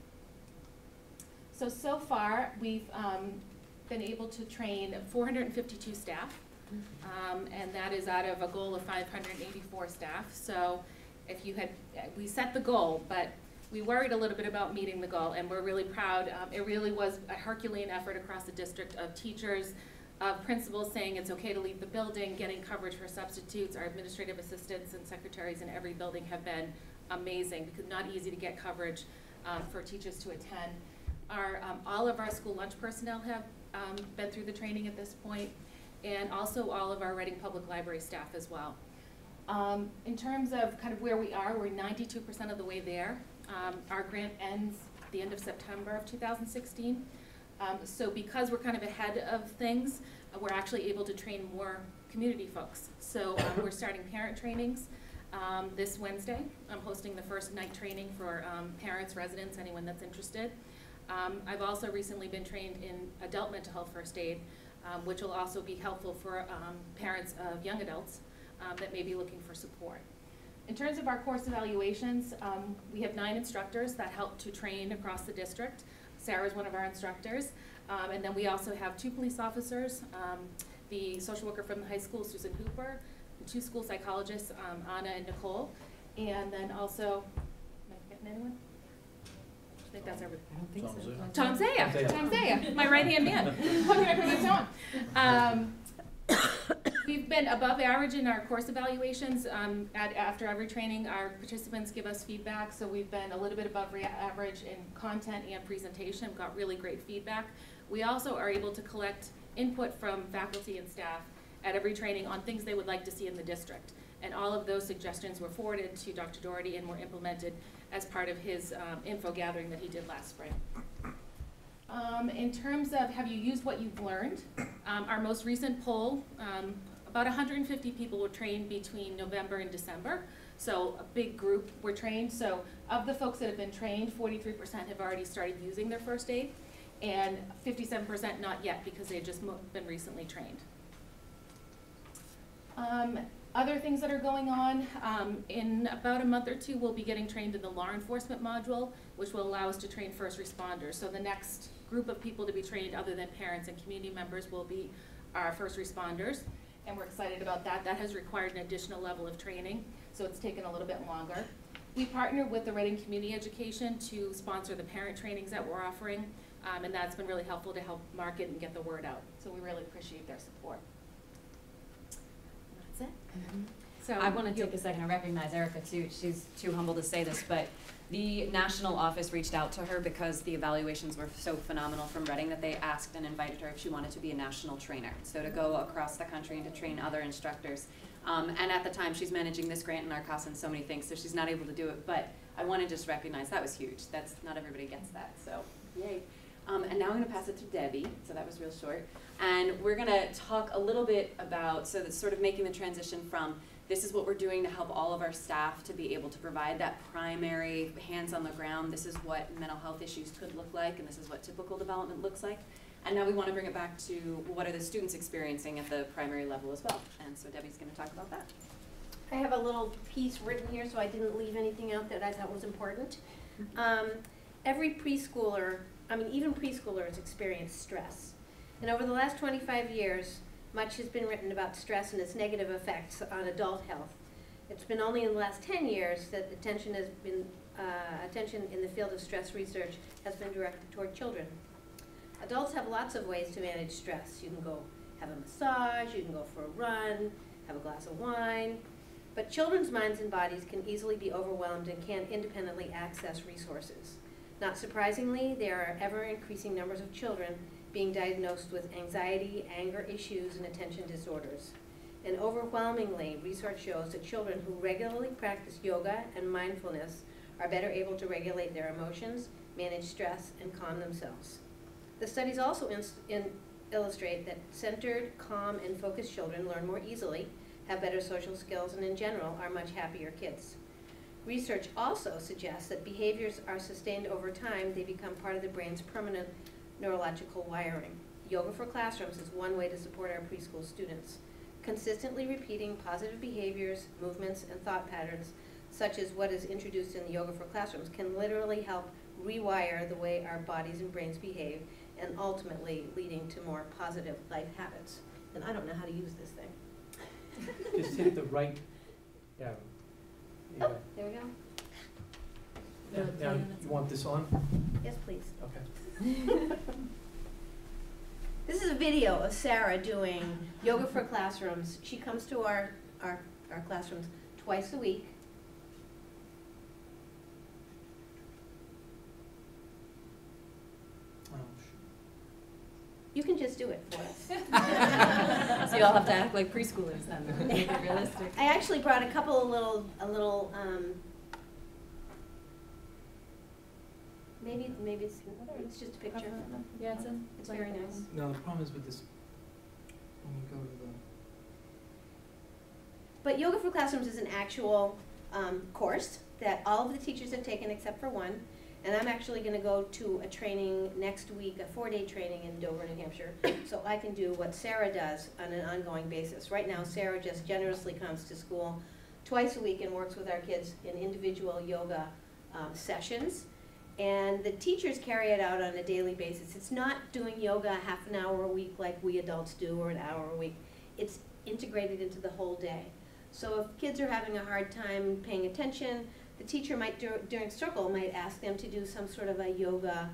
So far we've been able to train 452 staff, and that is out of a goal of 584 staff. So if you had, we set the goal, but we worried a little bit about meeting the goal, and we're really proud. It really was a Herculean effort across the district of teachers, of principals saying it's okay to leave the building, getting coverage for substitutes. Our administrative assistants and secretaries in every building have been amazing, because not easy to get coverage for teachers to attend. All of our school lunch personnel have been through the training at this point, and also all of our Reading Public Library staff as well. In terms of kind of where we are, we're 92% of the way there. Our grant ends at the end of September of 2016. So because we're kind of ahead of things, we're actually able to train more community folks. So we're starting parent trainings this Wednesday. I'm hosting the first night training for parents, residents, anyone that's interested. I've also recently been trained in adult mental health first aid, which will also be helpful for parents of young adults that may be looking for support. In terms of our course evaluations, we have 9 instructors that help to train across the district. Sarah is one of our instructors. And then we also have 2 police officers, the social worker from the high school, Susan Hooper, and 2 school psychologists, Anna and Nicole. And then also, am I forgetting anyone? think that's everything. I don't think so. Tom Zaya, my right-hand man. What can I put this on? We've been above average in our course evaluations. After every training, our participants give us feedback, so we've been a little bit above average in content and presentation. We've got really great feedback. We also are able to collect input from faculty and staff at every training on things they would like to see in the district. And all of those suggestions were forwarded to Dr. Doherty and were implemented as part of his info gathering that he did last spring. In terms of have you used what you've learned, our most recent poll, about 150 people were trained between November and December. So a big group were trained. So of the folks that have been trained, 43% have already started using their first aid, and 57% not yet because they've just been recently trained. Other things that are going on, in about a month or two, we'll be getting trained in the law enforcement module, which will allow us to train first responders. So the next group of people to be trained other than parents and community members will be our first responders, and we're excited about that. That has required an additional level of training, so it's taken a little bit longer. We partnered with the Reading Community Education to sponsor the parent trainings that we're offering, and that's been really helpful to help market and get the word out. So we really appreciate their support. That's it. So I want to take a second to recognize Erica too. She's too humble to say this, but the national office reached out to her because the evaluations were so phenomenal from Reading that they asked and invited her if she wanted to be a national trainer. So to go across the country and to train other instructors. And at the time, she's managing this grant in our CASA and so many things, so she's not able to do it. But I want to just recognize that was huge. That's not everybody gets that. So yay. And now I'm going to pass it to Debbie. So that was real short. And we're going to talk a little bit about, so that's sort of making the transition from this is what we're doing to help all of our staff to be able to provide that primary hands on the ground. This is what mental health issues could look like, and this is what typical development looks like. And now we want to bring it back to what are the students experiencing at the primary level as well. And so Debbie's going to talk about that. I have a little piece written here so I didn't leave anything out that I thought was important. Every preschooler, even preschoolers experience stress. And over the last 25 years, much has been written about stress and its negative effects on adult health. It's been only in the last 10 years that attention in the field of stress research has been directed toward children. Adults have lots of ways to manage stress. You can go have a massage, you can go for a run, have a glass of wine. But children's minds and bodies can easily be overwhelmed and can't independently access resources. Not surprisingly, there are ever-increasing numbers of children being diagnosed with anxiety, anger issues, and attention disorders. And overwhelmingly, research shows that children who regularly practice yoga and mindfulness are better able to regulate their emotions, manage stress, and calm themselves. The studies also illustrate that centered, calm, and focused children learn more easily, have better social skills, and in general are much happier kids. Research also suggests that behaviors are sustained over time. They become part of the brain's permanent neurological wiring. Yoga for Classrooms is one way to support our preschool students. Consistently repeating positive behaviors, movements, and thought patterns, such as what is introduced in the Yoga for Classrooms, can literally help rewire the way our bodies and brains behave, and ultimately leading to more positive life habits. And I don't know how to use this thing. Just hit the right arrow. Oh, there we go. Now, you want this on? Yes, please. Okay. This is a video of Sarah doing Yoga for Classrooms. She comes to our classrooms twice a week. Oh, You can just do it for us. So you all have to act like preschoolers then, to make it realistic. I actually brought a couple of maybe it's just a picture. Yeah, It's very nice. No, the problem is with this, when you go to the, But Yoga for Classrooms is an actual course that all of the teachers have taken except for one. And I'm actually going to go to a training next week, a 4-day training in Dover, New Hampshire, so I can do what Sarah does on an ongoing basis. Right now, Sarah just generously comes to school twice a week and works with our kids in individual yoga sessions. And the teachers carry it out on a daily basis. It's not doing yoga half an hour a week like we adults do, or an hour a week. It's integrated into the whole day. So if kids are having a hard time paying attention, the teacher might, during circle, might ask them to do some sort of a yoga,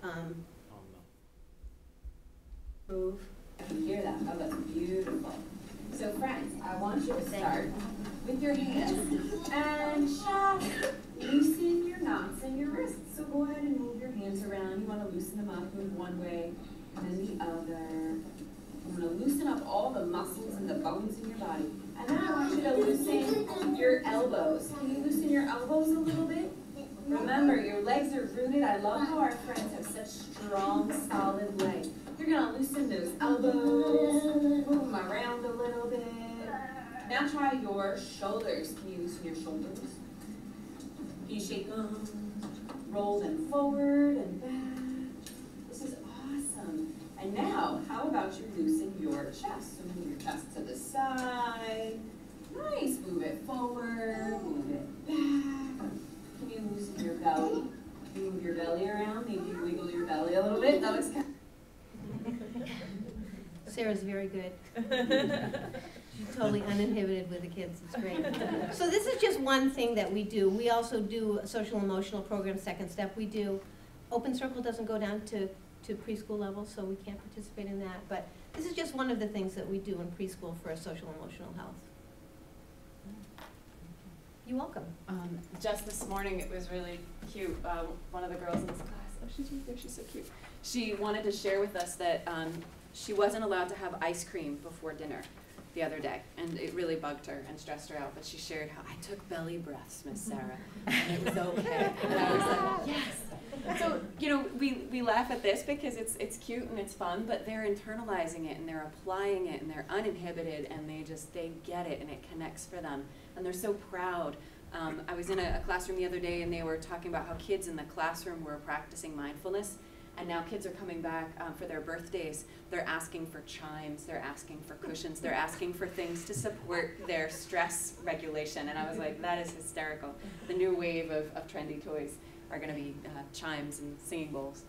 move. I can hear that. Oh, that's beautiful. So friends, I want you to start with your hands and just loosen your knots in your wrists. So go ahead and move your hands around. You want to loosen them up, move one way and then the other. You want to loosen up all the muscles and the bones in your body. And then I want you to loosen your elbows. Can you loosen your elbows a little bit? Remember, your legs are rooted. I love how our friends have such strong, solid legs. You're going to loosen those elbows, move them around a little bit. Now try your shoulders. Can you loosen your shoulders? Can you shake them? Roll them forward and back. This is awesome. And now, how about you loosen your chest? So move your chest to the side. Nice. Move it forward, move it back. Can you loosen your belly? Can you move your belly around? Maybe wiggle your belly a little bit. That looks good. Sarah's very good. She's totally uninhibited with the kids. It's great. So this is just one thing that we do. We also do a social emotional program, Second Step. We do, Open Circle doesn't go down to preschool level, so we can't participate in that. But this is just one of the things that we do in preschool for social emotional health. You're welcome. Just this morning, it was really cute. One of the girls in this class, oh, she's right there, she's so cute. She wanted to share with us that she wasn't allowed to have ice cream before dinner the other day, and it really bugged her and stressed her out, but she shared how I took belly breaths, Miss Sarah, and it was okay. And I was like, yes. So, you know, we laugh at this because it's cute and it's fun, but they're internalizing it and they're applying it and they're uninhibited and they get it and it connects for them. And they're so proud. I was in a classroom the other day and they were talking about how kids in the classroom were practicing mindfulness, and now kids are coming back for their birthdays. They're asking for chimes, they're asking for cushions, they're asking for things to support their stress regulation. And I was like, that is hysterical. The new wave of trendy toys are gonna be chimes and singing bowls.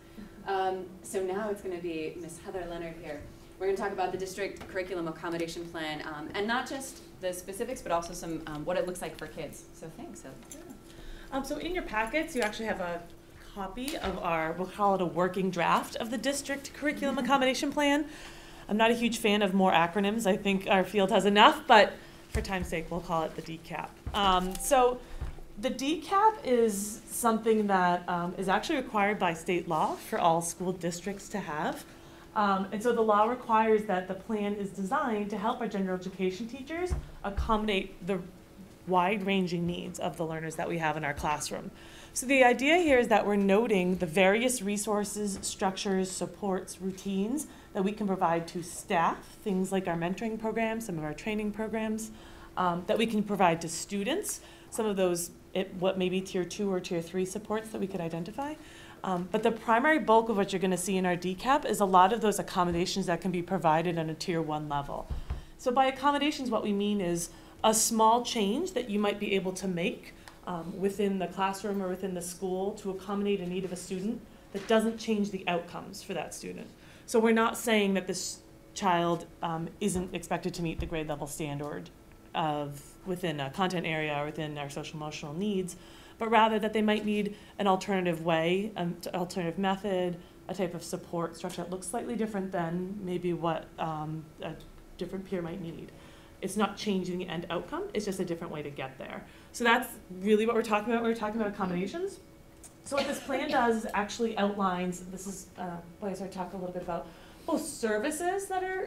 So now it's gonna be Miss Heather Leonard here. We're gonna talk about the district curriculum accommodation plan, and not just the specifics, but also some what it looks like for kids. So thanks, Heather. So in your packets, you actually have a copy of our, we'll call it a working draft of the district curriculum accommodation plan. I'm not a huge fan of more acronyms. I think our field has enough, but for time's sake, we'll call it the DCAP. So the DCAP is something that is actually required by state law for all school districts to have. And so the law requires that the plan is designed to help our general education teachers accommodate the wide-ranging needs of the learners that we have in our classroom. So the idea here is that we're noting the various resources, structures, supports, routines that we can provide to staff, things like our mentoring programs, some of our training programs, that we can provide to students, some of those, what maybe tier 2 or tier 3 supports that we could identify. But the primary bulk of what you're gonna see in our DCAP is a lot of those accommodations that can be provided on a tier 1 level. So by accommodations, what we mean is a small change that you might be able to make within the classroom or within the school to accommodate a need of a student that doesn't change the outcomes for that student. So we're not saying that this child isn't expected to meet the grade level standard of within a content area or within our social emotional needs, but rather that they might need an alternative way, an alternative method, a type of support structure that looks slightly different than maybe what a different peer might need. It's not changing the end outcome, it's just a different way to get there. So that's really what we're talking about when we're talking about accommodations. So what this plan does is actually outlines, this is what I started talking a little bit about, both services that are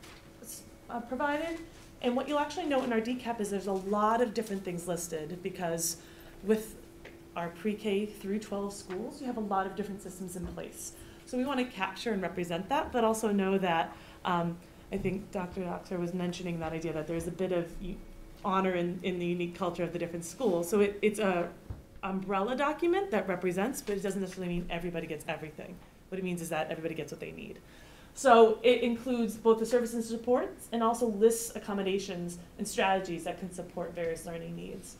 provided, and what you'll actually note in our DCAP is there's a lot of different things listed, because with our pre-K through 12 schools, you have a lot of different systems in place. So we want to capture and represent that, but also know that I think Dr. Doxer was mentioning that idea that there's a bit of honor in the unique culture of the different schools. So it's a umbrella document that represents, but it doesn't necessarily mean everybody gets everything. What it means is that everybody gets what they need. So it includes both the services and supports, and also lists accommodations and strategies that can support various learning needs.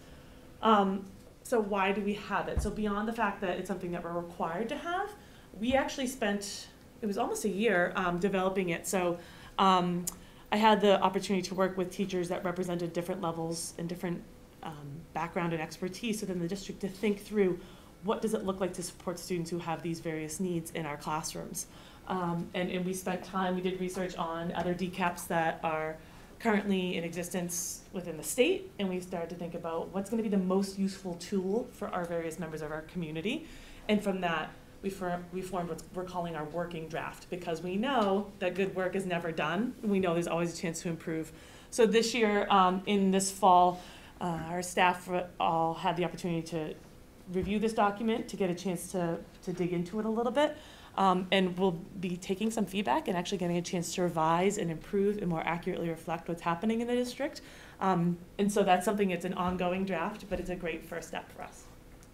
So why do we have it? So beyond the fact that it's something that we're required to have, we actually spent, it was almost a year developing it. So I had the opportunity to work with teachers that represented different levels and different background and expertise within the district to think through what does it look like to support students who have these various needs in our classrooms. And we spent time, we did research on other DCAPs that are currently in existence within the state, and we started to think about what's going to be the most useful tool for our various members of our community. And from that, we formed what we're calling our working draft, because we know that good work is never done. We know there's always a chance to improve. So this year, in this fall, our staff all had the opportunity to review this document, to get a chance to dig into it a little bit. And we'll be taking some feedback and actually getting a chance to revise and improve and more accurately reflect what's happening in the district. And so that's something, it's an ongoing draft, but it's a great first step for us.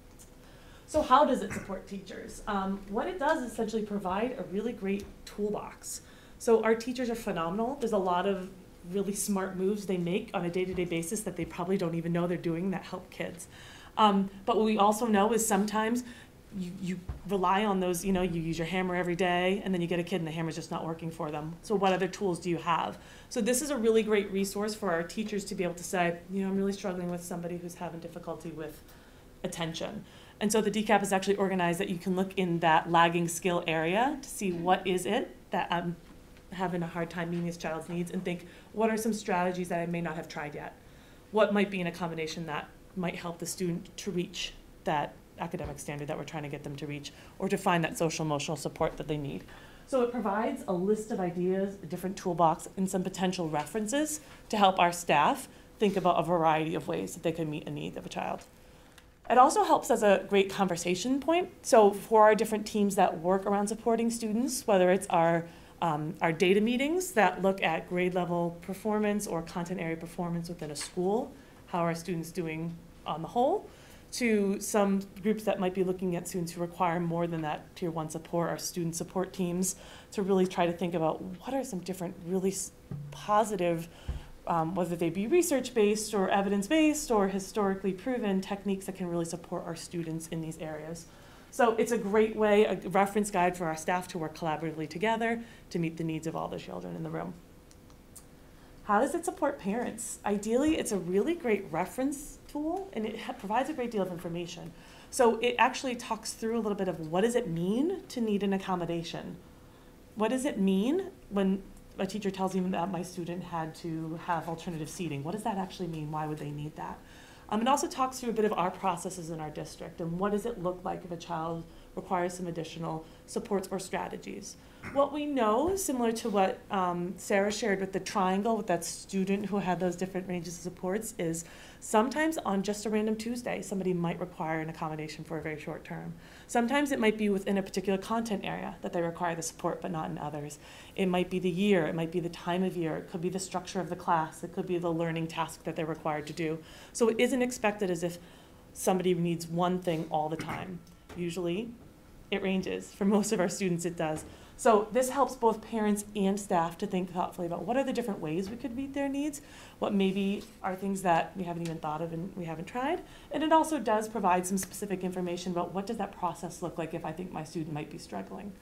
So how does it support teachers? What it does is essentially provide a really great toolbox. So our teachers are phenomenal. There's a lot of really smart moves they make on a day-to-day basis that they probably don't even know they're doing that help kids. But what we also know is sometimes you rely on those, you use your hammer every day, and then you get a kid and the hammer's just not working for them. So what other tools do you have? So this is a really great resource for our teachers to be able to say, I'm really struggling with somebody who's having difficulty with attention. And so the DCAP is actually organized that you can look in that lagging skill area to see what is it that I'm having a hard time meeting this child's needs, and think, what are some strategies that I may not have tried yet? What might be an accommodation that might help the student to reach that academic standard that we're trying to get them to reach, or to find that social emotional support that they need. So it provides a list of ideas, a different toolbox, and some potential references to help our staff think about a variety of ways that they can meet a need of a child. It also helps as a great conversation point. So for our different teams that work around supporting students, whether it's our data meetings that look at grade level performance or content area performance within a school, how are students doing on the whole, to some groups that might be looking at students who require more than that tier 1 support, our student support teams, to really try to think about what are some different really positive, whether they be research-based or evidence-based or historically proven techniques that can really support our students in these areas. So it's a great way, a reference guide for our staff to work collaboratively together to meet the needs of all the children in the room. How does it support parents? Ideally, it's a really great reference tool, and it provides a great deal of information. So it actually talks through a little bit of what does it mean to need an accommodation? What does it mean when a teacher tells me that my student had to have alternative seating? What does that actually mean? Why would they need that? It also talks through a bit of our processes in our district and what does it look like if a child requires some additional supports or strategies. What we know, similar to what Sarah shared with the triangle, with that student who had those different ranges of supports, is sometimes on just a random Tuesday, somebody might require an accommodation for a very short term. Sometimes it might be within a particular content area that they require the support, but not in others. It might be the year, it might be the time of year, it could be the structure of the class, it could be the learning task that they're required to do. So it isn't expected as if somebody needs one thing all the time. Usually, it ranges. For most of our students, it does. So this helps both parents and staff to think thoughtfully about what are the different ways we could meet their needs, what maybe are things that we haven't even thought of and we haven't tried. And it also does provide some specific information about what does that process look like if I think my student might be struggling.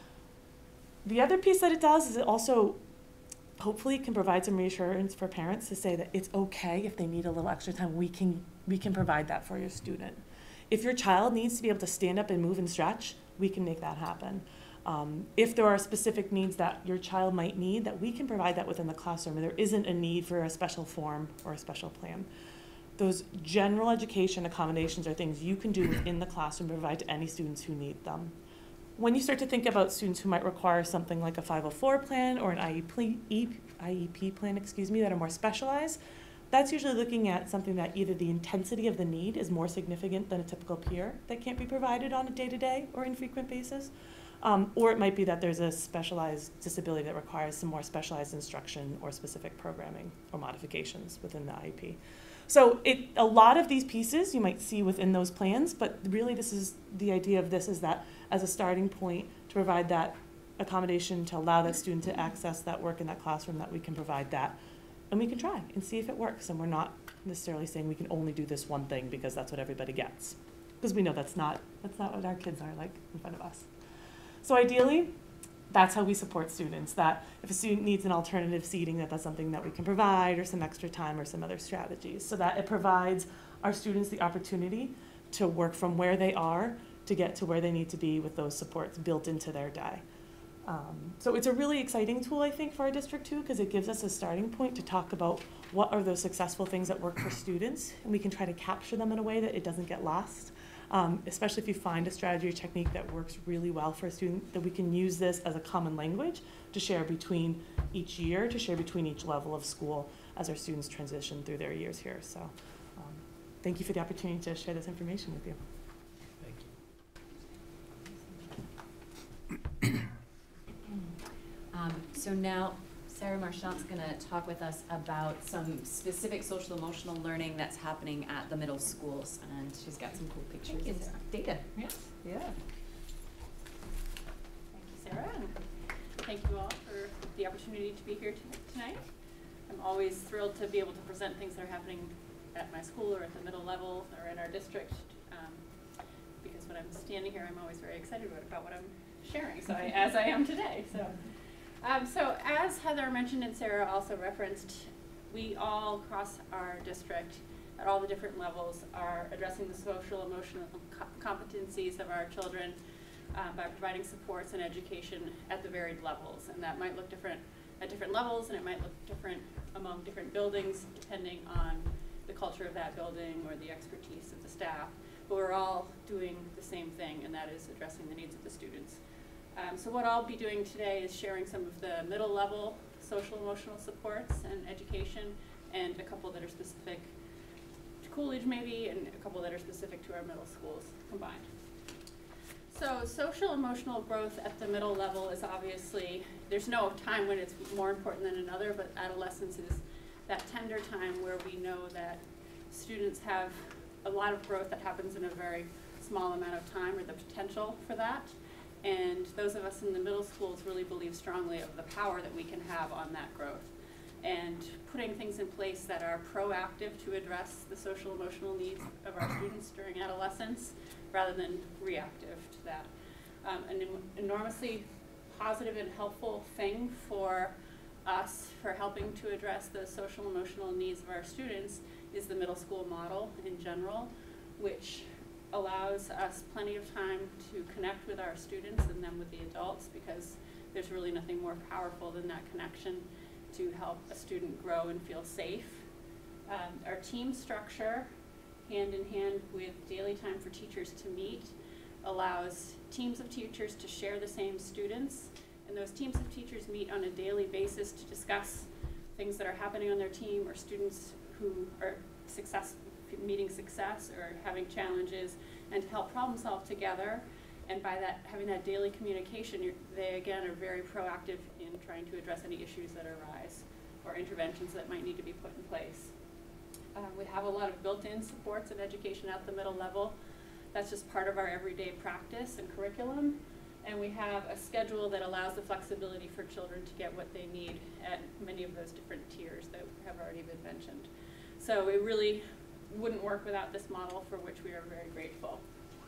The other piece that it does is it also hopefully can provide some reassurance for parents to say that it's okay if they need a little extra time. We can provide that for your student. If your child needs to be able to stand up and move and stretch, we can make that happen. If there are specific needs that your child might need, that we can provide that within the classroom, and there isn't a need for a special form or a special plan. Those general education accommodations are things you can do within the classroom to provide to any students who need them. When you start to think about students who might require something like a 504 plan or an IEP plan, that are more specialized, that's usually looking at something that either the intensity of the need is more significant than a typical peer that can't be provided on a day-to-day or infrequent basis. Or it might be that there's a specialized disability that requires some more specialized instruction or specific programming or modifications within the IEP. So a lot of these pieces you might see within those plans, but really this is the idea of this is that as a starting point to provide that accommodation to allow that student to access that work in that classroom, that we can provide that. And we can try and see if it works. And we're not necessarily saying we can only do this one thing because that's what everybody gets. Because we know that's not what our kids are like in front of us. So ideally, that's how we support students, that if a student needs an alternative seating, that's something that we can provide, or some extra time or some other strategies, so that it provides our students the opportunity to work from where they are to get to where they need to be with those supports built into their day. So it's a really exciting tool, I think, for our district too, because it gives us a starting point to talk about what are those successful things that work for students, and we can try to capture them in a way that it doesn't get lost. Especially if you find a strategy or technique that works really well for a student, that we can use this as a common language to share between each year, to share between each level of school as our students transition through their years here. So thank you for the opportunity to share this information with you. Thank you. So now Sarah Marchand's going to talk with us about some specific social emotional learning that's happening at the middle schools, and she's got some cool pictures and data. Yes, yeah. Thank you, Sarah, and thank you all for the opportunity to be here tonight. I'm always thrilled to be able to present things that are happening at my school or at the middle level or in our district, because when I'm standing here, I'm always very excited about what I'm sharing, so as I am today. So as Heather mentioned and Sarah also referenced, we all across our district at all the different levels are addressing the social emotional competencies of our children by providing supports and education at the varied levels. And that might look different at different levels, and it might look different among different buildings depending on the culture of that building or the expertise of the staff. But we're all doing the same thing, and that is addressing the needs of the students. So what I'll be doing today is sharing some of the middle level social emotional supports and education, and a couple that are specific to Coolidge maybe, and a couple that are specific to our middle schools combined. So social emotional growth at the middle level is obviously, there's no time when it's more important than another, but adolescence is that tender time where we know that students have a lot of growth that happens in a very small amount of time, or the potential for that. And those of us in the middle schools really believe strongly of the power that we can have on that growth. And putting things in place that are proactive to address the social emotional needs of our students during adolescence rather than reactive to that. An enormously positive and helpful thing for us for helping to address the social emotional needs of our students is the middle school model in general, which allows us plenty of time to connect with our students and then with the adults, because there's really nothing more powerful than that connection to help a student grow and feel safe. Our team structure, hand in hand with daily time for teachers to meet, allows teams of teachers to share the same students, and those teams of teachers meet on a daily basis to discuss things that are happening on their team, or students who are meeting success or having challenges, and to help problem solve together. And by that, having that daily communication, they again are very proactive in trying to address any issues that arise or interventions that might need to be put in place. We have a lot of built-in supports and education at the middle level. That's just part of our everyday practice and curriculum. And we have a schedule that allows the flexibility for children to get what they need at many of those different tiers that have already been mentioned. So it really wouldn't work without this model, for which we are very grateful.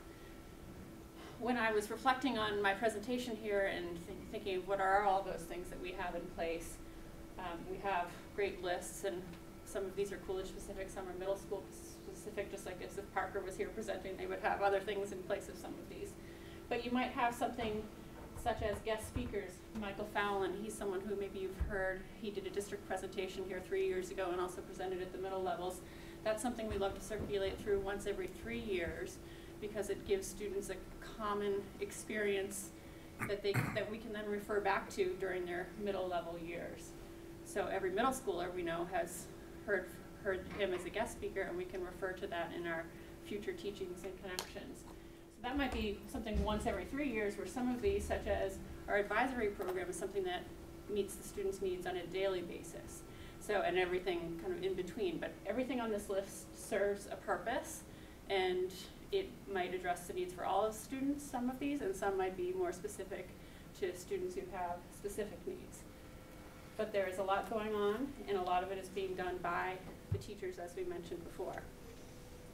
When I was reflecting on my presentation here and thinking of what are all those things that we have in place, we have great lists, and some of these are Coolidge specific, some are middle school specific, just like as if Parker was here presenting, they would have other things in place of some of these. But you might have something such as guest speakers. Michael Fallon, he's someone who maybe you've heard. He did a district presentation here 3 years ago and also presented at the middle levels. That's something we love to circulate through once every 3 years, because it gives students a common experience that we can then refer back to during their middle level years. So every middle schooler we know has heard him as a guest speaker, and we can refer to that in our future teachings and connections. So that might be something once every 3 years, where some of these, such as our advisory program, is something that meets the students' needs on a daily basis. So, and everything kind of in between, but everything on this list serves a purpose, and it might address the needs for all of students, some of these, and some might be more specific to students who have specific needs. But there is a lot going on, and a lot of it is being done by the teachers, as we mentioned before,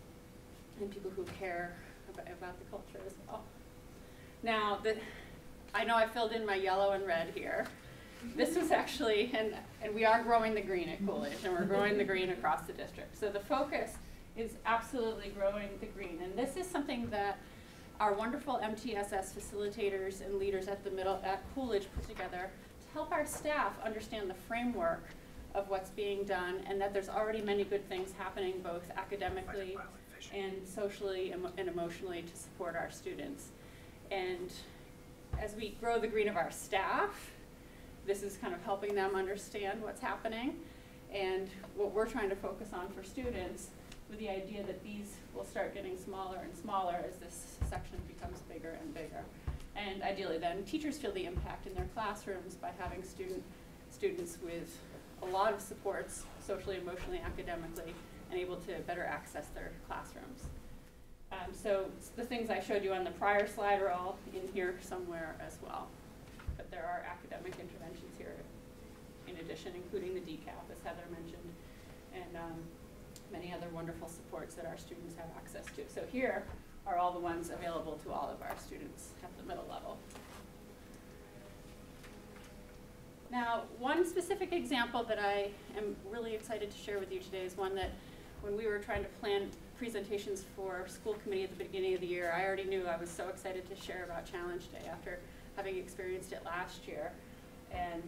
and people who care about the culture as well. Now, I know I filled in my yellow and red here. This was actually, and we are growing the green at Coolidge, and we're growing the green across the district. So the focus is absolutely growing the green. And this is something that our wonderful MTSS facilitators and leaders at Coolidge put together to help our staff understand the framework of what's being done, and that there's already many good things happening both academically and socially and emotionally to support our students. And as we grow the green of our staff, this is kind of helping them understand what's happening and what we're trying to focus on for students, with the idea that these will start getting smaller and smaller as this section becomes bigger and bigger. And ideally then, teachers feel the impact in their classrooms by having students with a lot of supports, socially, emotionally, academically, and able to better access their classrooms. So the things I showed you on the prior slide are all in here somewhere as well. But there are academic interventions here in addition, including the DCAP, as Heather mentioned, and many other wonderful supports that our students have access to. So here are all the ones available to all of our students at the middle level. Now, one specific example that I am really excited to share with you today is one that when we were trying to plan presentations for school committee at the beginning of the year, I already knew I was so excited to share about Challenge Day after having experienced it last year. And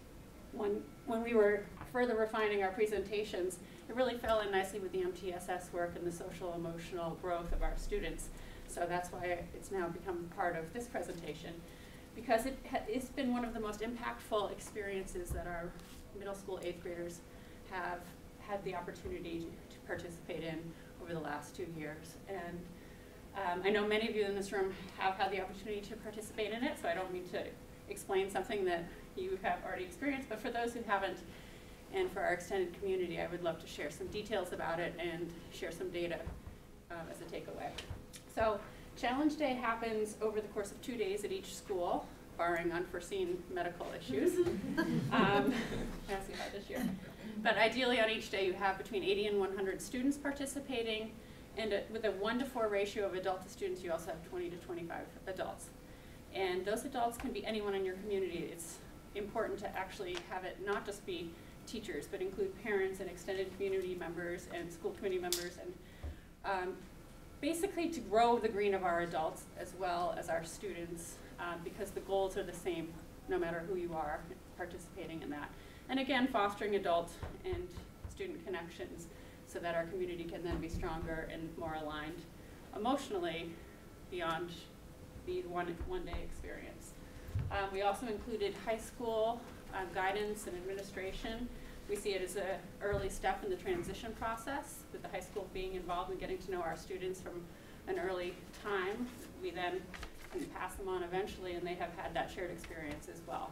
when we were further refining our presentations, it really fell in nicely with the MTSS work and the social emotional growth of our students. So that's why it's now become part of this presentation, because it's been one of the most impactful experiences that our middle school 8th graders have had the opportunity to participate in over the last 2 years. And I know many of you in this room have had the opportunity to participate in it, so I don't mean to explain something that you have already experienced, but for those who haven't, and for our extended community, I would love to share some details about it and share some data as a takeaway. So Challenge Day happens over the course of 2 days at each school, barring unforeseen medical issues, as we had this year. But ideally on each day you have between 80 and 100 students participating, and with a 1 to 4 ratio of adult to students, you also have 20 to 25 adults. And those adults can be anyone in your community. It's important to actually have it not just be teachers, but include parents and extended community members and school committee members, and basically to grow the green of our adults as well as our students, because the goals are the same no matter who you are participating in that. And again, fostering adult and student connections so that our community can then be stronger and more aligned emotionally beyond the one-day experience. We also included high school guidance and administration. We see it as an early step in the transition process, with the high school being involved in getting to know our students from an early time. We then can pass them on eventually, and they have had that shared experience as well.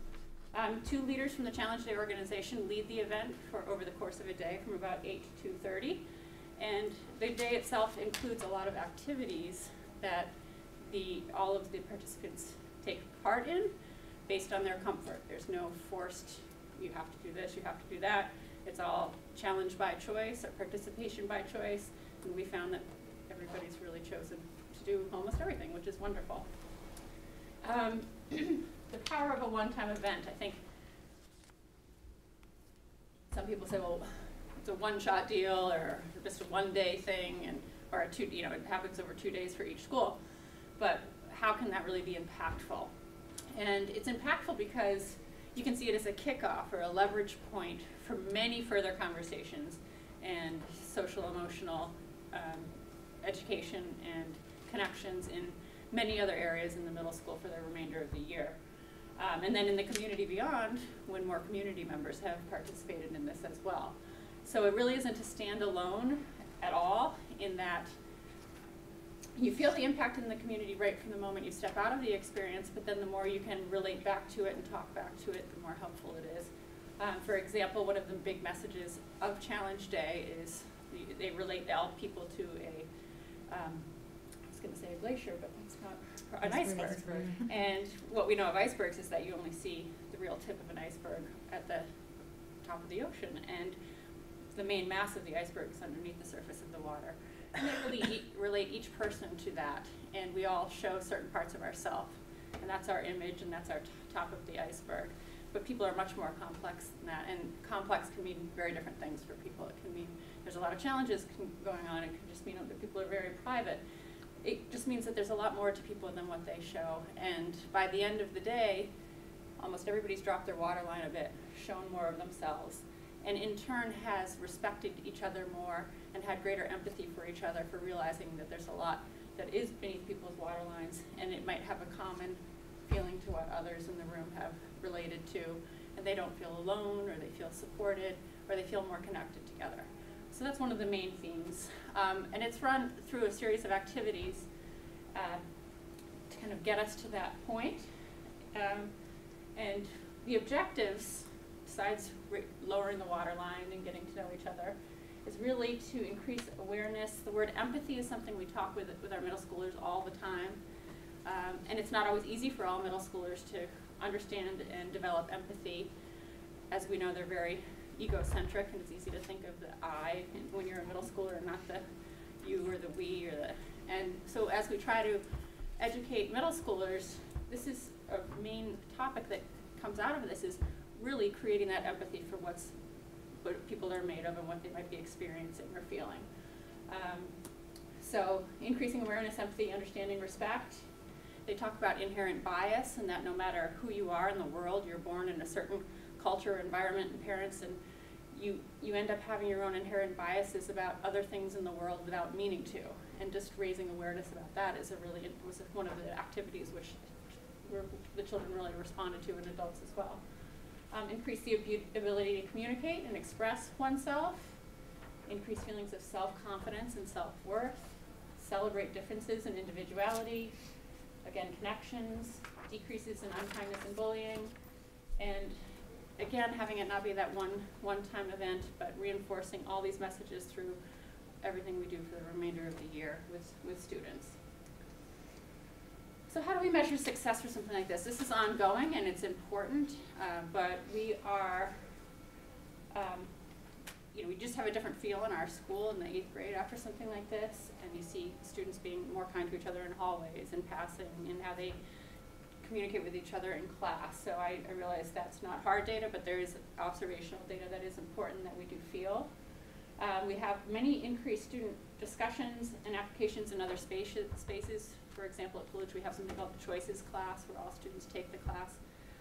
2 leaders from the Challenge Day organization lead the event for over the course of a day from about 8 to 2:30. And the day itself includes a lot of activities that all of the participants take part in based on their comfort. There's no forced, you have to do this, you have to do that. It's all challenge by choice or participation by choice. And we found that everybody's really chosen to do almost everything, which is wonderful. The power of a one-time event, I think some people say, well, it's a one-shot deal or just a one-day thing, or it happens over 2 days for each school. But how can that really be impactful? And it's impactful because you can see it as a kickoff or a leverage point for many further conversations and social, emotional education and connections in many other areas in the middle school for the remainder of the year. And then in the community beyond, when more community members have participated in this as well. So it really isn't a standalone at all, in that you feel the impact in the community right from the moment you step out of the experience, but then the more you can relate back to it and talk back to it, the more helpful it is. For example, one of the big messages of Challenge Day is they relate all people to I was going to say a glacier, but that's not an iceberg. And what we know of icebergs is that you only see the real tip of an iceberg at the top of the ocean, and the main mass of the iceberg is underneath the surface of the water. And they really relate each person to that, and we all show certain parts of ourselves And that's our image, and that's our top of the iceberg. But people are much more complex than that, and complex can mean very different things for people. It can mean there's a lot of challenges going on. It can just mean that people are very private. It just means that there's a lot more to people than what they show. And by the end of the day, almost everybody's dropped their waterline a bit, shown more of themselves, and in turn has respected each other more and had greater empathy for each other, for realizing that there's a lot that is beneath people's waterlines, and it might have a common feeling to what others in the room have related to, and they don't feel alone, or they feel supported, or they feel more connected together. So that's one of the main themes. And it's run through a series of activities to kind of get us to that point. And the objectives, besides lowering the waterline and getting to know each other, is really to increase awareness. The word empathy is something we talk with our middle schoolers all the time. And it's not always easy for all middle schoolers to understand and develop empathy. As we know, they're very egocentric, and it's easy to think of the I when you're a middle schooler and not the you or the we or the, and so as we try to educate middle schoolers, this is a main topic that comes out of this, is really creating that empathy for what people are made of and what they might be experiencing or feeling. So increasing awareness, empathy, understanding, respect. They talk about inherent bias, and that no matter who you are in the world, you're born in a certain culture, environment, and parents, and you end up having your own inherent biases about other things in the world without meaning to. And just raising awareness about that is was one of the activities which the children really responded to, and adults as well. Increase the ability to communicate and express oneself. Increase feelings of self-confidence and self-worth. Celebrate differences and individuality. Again, connections. Decreases in unkindness and bullying. And again, having it not be that one-time event, but reinforcing all these messages through everything we do for the remainder of the year with students. So how do we measure success for something like this? This is ongoing and it's important, but we are, we just have a different feel in our school in the 8th grade after something like this, and you see students being more kind to each other in hallways and passing, and how they communicate with each other in class. So I realize that's not hard data, but there is observational data that is important that we do feel. We have many increased student discussions and applications in other spaces. For example, at Coolidge we have something called the Choices class, where all students take the class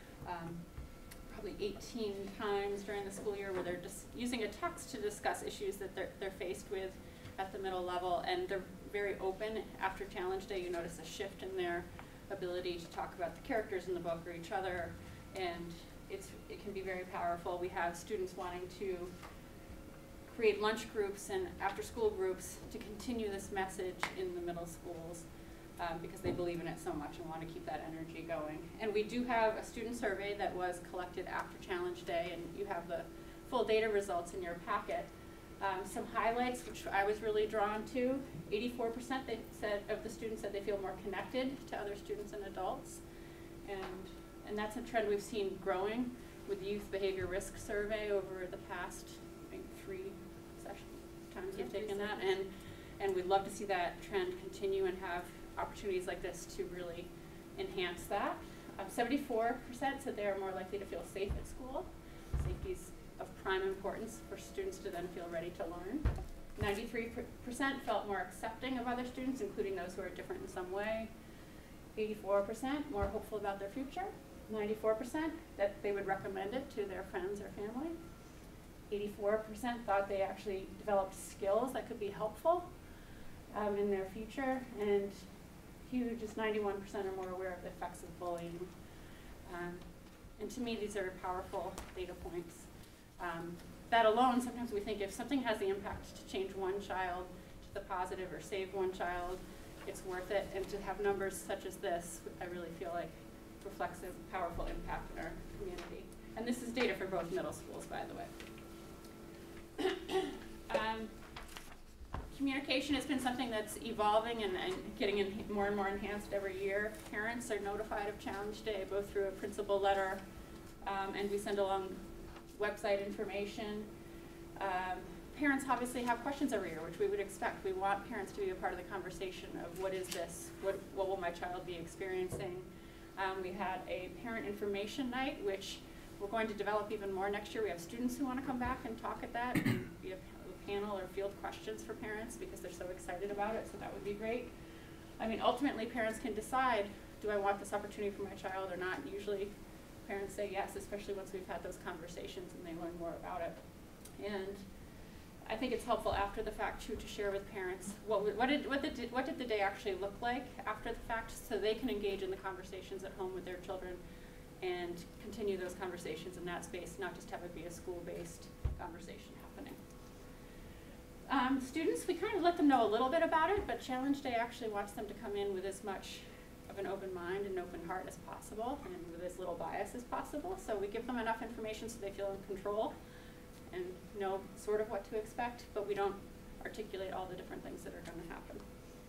probably 18 times during the school year, where they're just using a text to discuss issues that they're faced with at the middle level, and they're very open. After Challenge Day, you notice a shift in their ability to talk about the characters in the book or each other, and it can be very powerful. We have students wanting to create lunch groups and after-school groups to continue this message in the middle schools, because they believe in it so much and want to keep that energy going. And we do have a student survey that was collected after Challenge Day, and you have the full data results in your packet. Some highlights, which I was really drawn to: 84% of the students said they feel more connected to other students and adults, and that's a trend we've seen growing with the Youth Behavior Risk Survey over the past, I think, 3 times we've taken that, and we'd love to see that trend continue and have opportunities like this to really enhance that. 74% said they are more likely to feel safe at school. Safety is of prime importance for students to then feel ready to learn. 93% felt more accepting of other students, including those who are different in some way. 84% more hopeful about their future. 94% that they would recommend it to their friends or family. 84% thought they actually developed skills that could be helpful in their future, and huge is 91% are more aware of the effects of bullying. And to me, these are powerful data points. That alone, sometimes we think if something has the impact to change one child to the positive or save one child, it's worth it. And to have numbers such as this, I really feel like reflects a powerful impact in our community. And this is data for both middle schools, by the way. Communication has been something that's evolving and getting more and more enhanced every year. Parents are notified of Challenge Day, both through a principal letter, and we send along website information. Parents obviously have questions every year, which we would expect. We want parents to be a part of the conversation of what is this, what will my child be experiencing. We had a parent information night, which we're going to develop even more next year. We have students who want to come back and talk at that, and we have a panel or field questions for parents because they're so excited about it, so that would be great. I mean, ultimately, parents can decide, do I want this opportunity for my child or not? Usually, parents say yes, especially once we've had those conversations and they learn more about it. And I think it's helpful after the fact too to share with parents what did the day actually look like after the fact, so they can engage in the conversations at home with their children and continue those conversations in that space, not just have it be a school-based conversation happening. Students, we kind of let them know a little bit about it, but Challenge Day actually wants them to come in with as much of an open mind and open heart as possible, and with as little bias as possible. So we give them enough information so they feel in control and know sort of what to expect, but we don't articulate all the different things that are going to happen.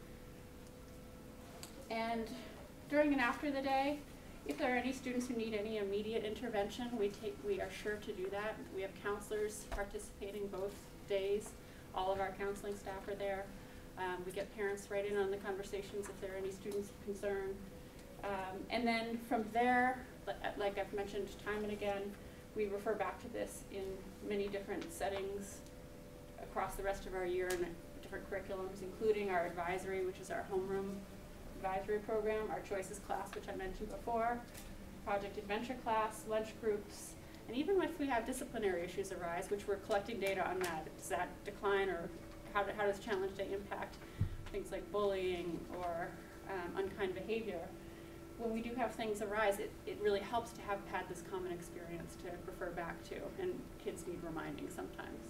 And during and after the day, if there are any students who need any immediate intervention, we are sure to do that. We have counselors participating both days. All of our counseling staff are there. We get parents right in on the conversations if there are any students of concern. And then from there, like I've mentioned time and again, we refer back to this in many different settings across the rest of our year and different curriculums, including our advisory, which is our homeroom advisory program, our choices class, which I mentioned before, project adventure class, lunch groups, and even if we have disciplinary issues arise, which we're collecting data on that, does that decline, or how does Challenge Day impact things like bullying or unkind behavior? When we do have things arise, it really helps to have had this common experience to refer back to, and kids need reminding sometimes.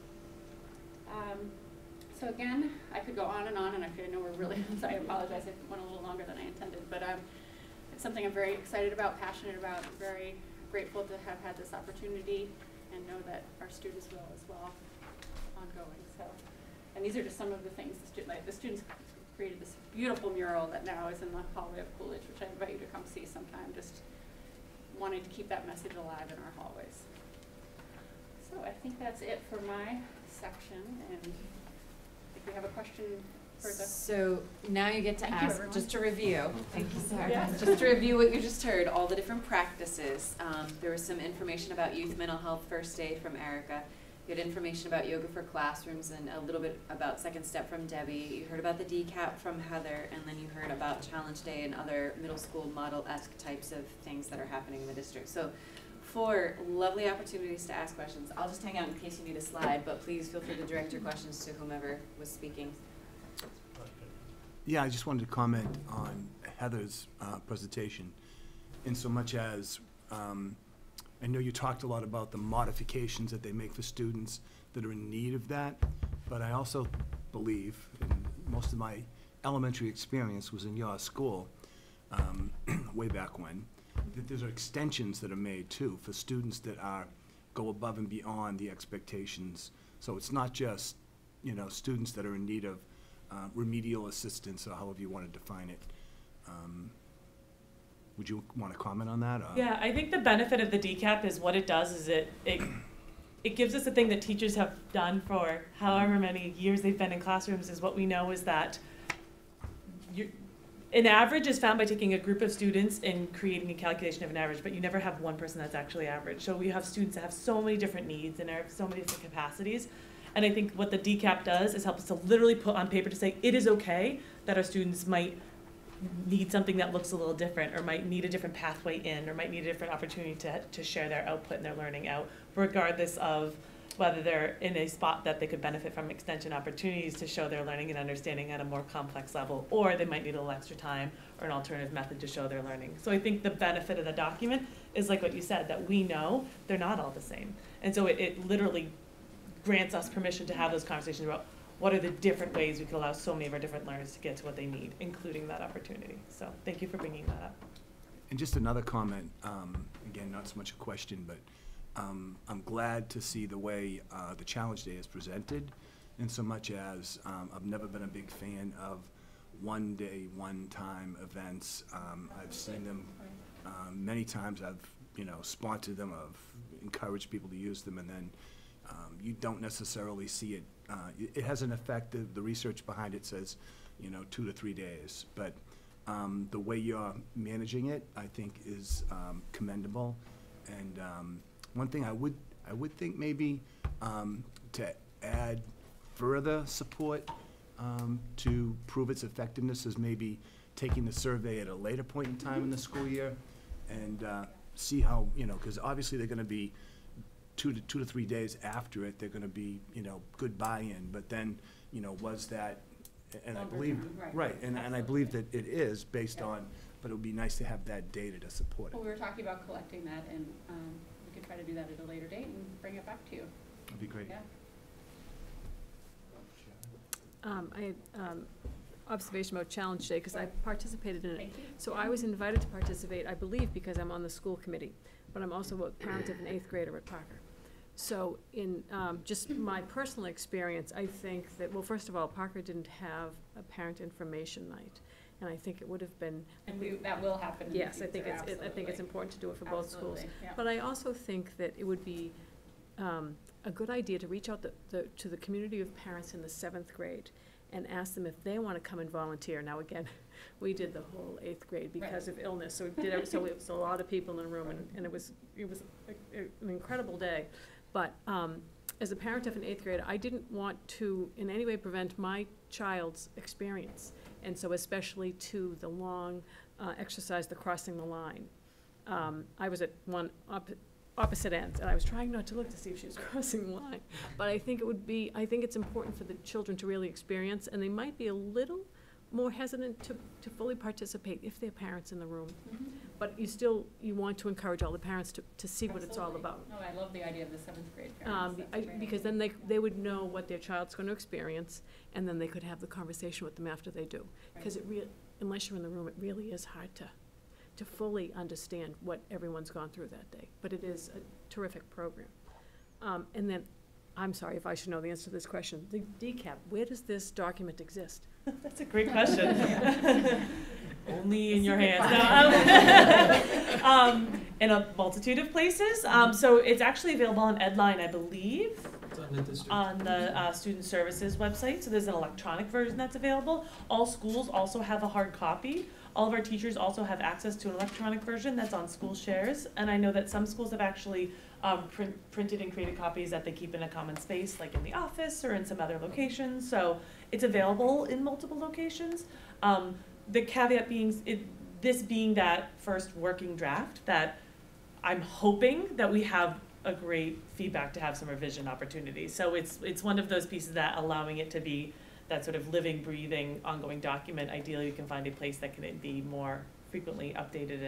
So again, I could go on, and I know we're really, so I apologize, it went a little longer than I intended, but it's something I'm very excited about, passionate about, very grateful to have had this opportunity, and know that our students will as well, ongoing. So, and these are just some of the things the students created this beautiful mural that now is in the hallway of Coolidge, which I invite you to come see sometime, just wanting to keep that message alive in our hallways. So I think that's it for my section, and if we have a question for the... So now you get to Thank you, ask, everyone. just to review, thank you, Sarah, Yes. just to review what you just heard, all the different practices. There was some information about youth mental health first aid from Erica. You had information about yoga for classrooms and a little bit about Second Step from Debbie. You heard about the DCAP from Heather, and then you heard about Challenge Day and other middle school model-esque types of things that are happening in the district. So 4 lovely opportunities to ask questions. I'll just hang out in case you need a slide, but please feel free to direct your questions to whomever was speaking. Yeah, I just wanted to comment on Heather's presentation, in so much as I know you talked a lot about the modifications that they make for students that are in need of that, but I also believe, and most of my elementary experience was in your school, way back when, that there's extensions that are made too for students that go above and beyond the expectations. So it's not just, students that are in need of remedial assistance, or however you want to define it. Would you want to comment on that? Yeah, I think the benefit of the DCAP is what it does is it gives us a thing that teachers have done for however many years they've been in classrooms, is what we know is that an average is found by taking a group of students and creating a calculation of an average, but you never have one person that's actually average. So we have students that have so many different needs and have so many different capacities. And I think what the DCAP does is help us to literally put on paper to say it is okay that our students might need something that looks a little different, or might need a different pathway in, or might need a different opportunity to share their output and their learning out, regardless of whether they're in a spot that they could benefit from extension opportunities to show their learning and understanding at a more complex level, or they might need a little extra time or an alternative method to show their learning. So I think the benefit of the document is like what you said, that we know they're not all the same. And so it literally grants us permission to have those conversations about what are the different ways we can allow so many of our different learners to get to what they need, including that opportunity. So thank you for bringing that up. And just another comment, again, not so much a question, but I'm glad to see the way the Challenge Day is presented, in so much as I've never been a big fan of one-day, one-time events. I've seen them many times. I've sponsored them, I've encouraged people to use them, and then you don't necessarily see it. It has an effect. The research behind it says 2 to 3 days, but The way you're managing it, I think, is commendable. And one thing I would think maybe to add further support to prove its effectiveness is maybe taking the survey at a later point in time in the school year and see how, because obviously they're going to be 2 to 3 days after it, they're going to be, good buy-in. But then, was that, and I believe, right, and I believe that it is based on, but it would be nice to have that data to support it. Well, we were talking about collecting that, and we could try to do that at a later date and bring it back to you. That'd be great. Yeah. I had observation about Challenge Day, because I participated in it. Thank you. So I was invited to participate, I believe, because I'm on the school committee, but I'm also a parent of an 8th grader at Parker. So in just my personal experience, I think that, well, first of all, Parker didn't have a parent information night, and I think it would have been. And that will happen in the Yes, I think future, I think it's absolutely. important to do it for both schools. Absolutely, yeah. But I also think that it would be a good idea to reach out to the community of parents in the 7th grade and ask them if they want to come and volunteer. Now, again, we did the whole 8th grade because of illness, so we did, so it was a lot of people in the room, and it was an incredible day. But as a parent of an 8th grader, I didn't want to in any way prevent my child's experience, and so especially to the long exercise, the crossing the line. I was at one opposite ends, and I was trying not to look to see if she was crossing the line. But I think I think it's important for the children to really experience, and they might be a little more hesitant to fully participate if their parents in the room. Mm-hmm. But you want to encourage all the parents to see what it's all about. No, I love the idea of the 7th grade parents. That's a great Because idea. then they would know what their child's going to experience, and then they could have the conversation with them after they do. Because unless you're in the room, it really is hard to fully understand what everyone's gone through that day. But it is a terrific program. And then, I'm sorry if I should know the answer to this question. The DCAP, where does this document exist? That's a great question. Only in your hands. No, in a multitude of places. So it's actually available on Edline, I believe, on the Student Services website. So there's an electronic version that's available. All schools also have a hard copy. All of our teachers also have access to an electronic version that's on School Shares. And I know that some schools have actually printed and created copies that they keep in a common space, like in the office or in some other locations. So it's available in multiple locations. The caveat being, this being that first working draft, that I'm hoping that we have a great feedback to have some revision opportunities. So it's one of those pieces that allowing it to be that sort of living, breathing, ongoing document. Ideally, you can find a place that can be more frequently updated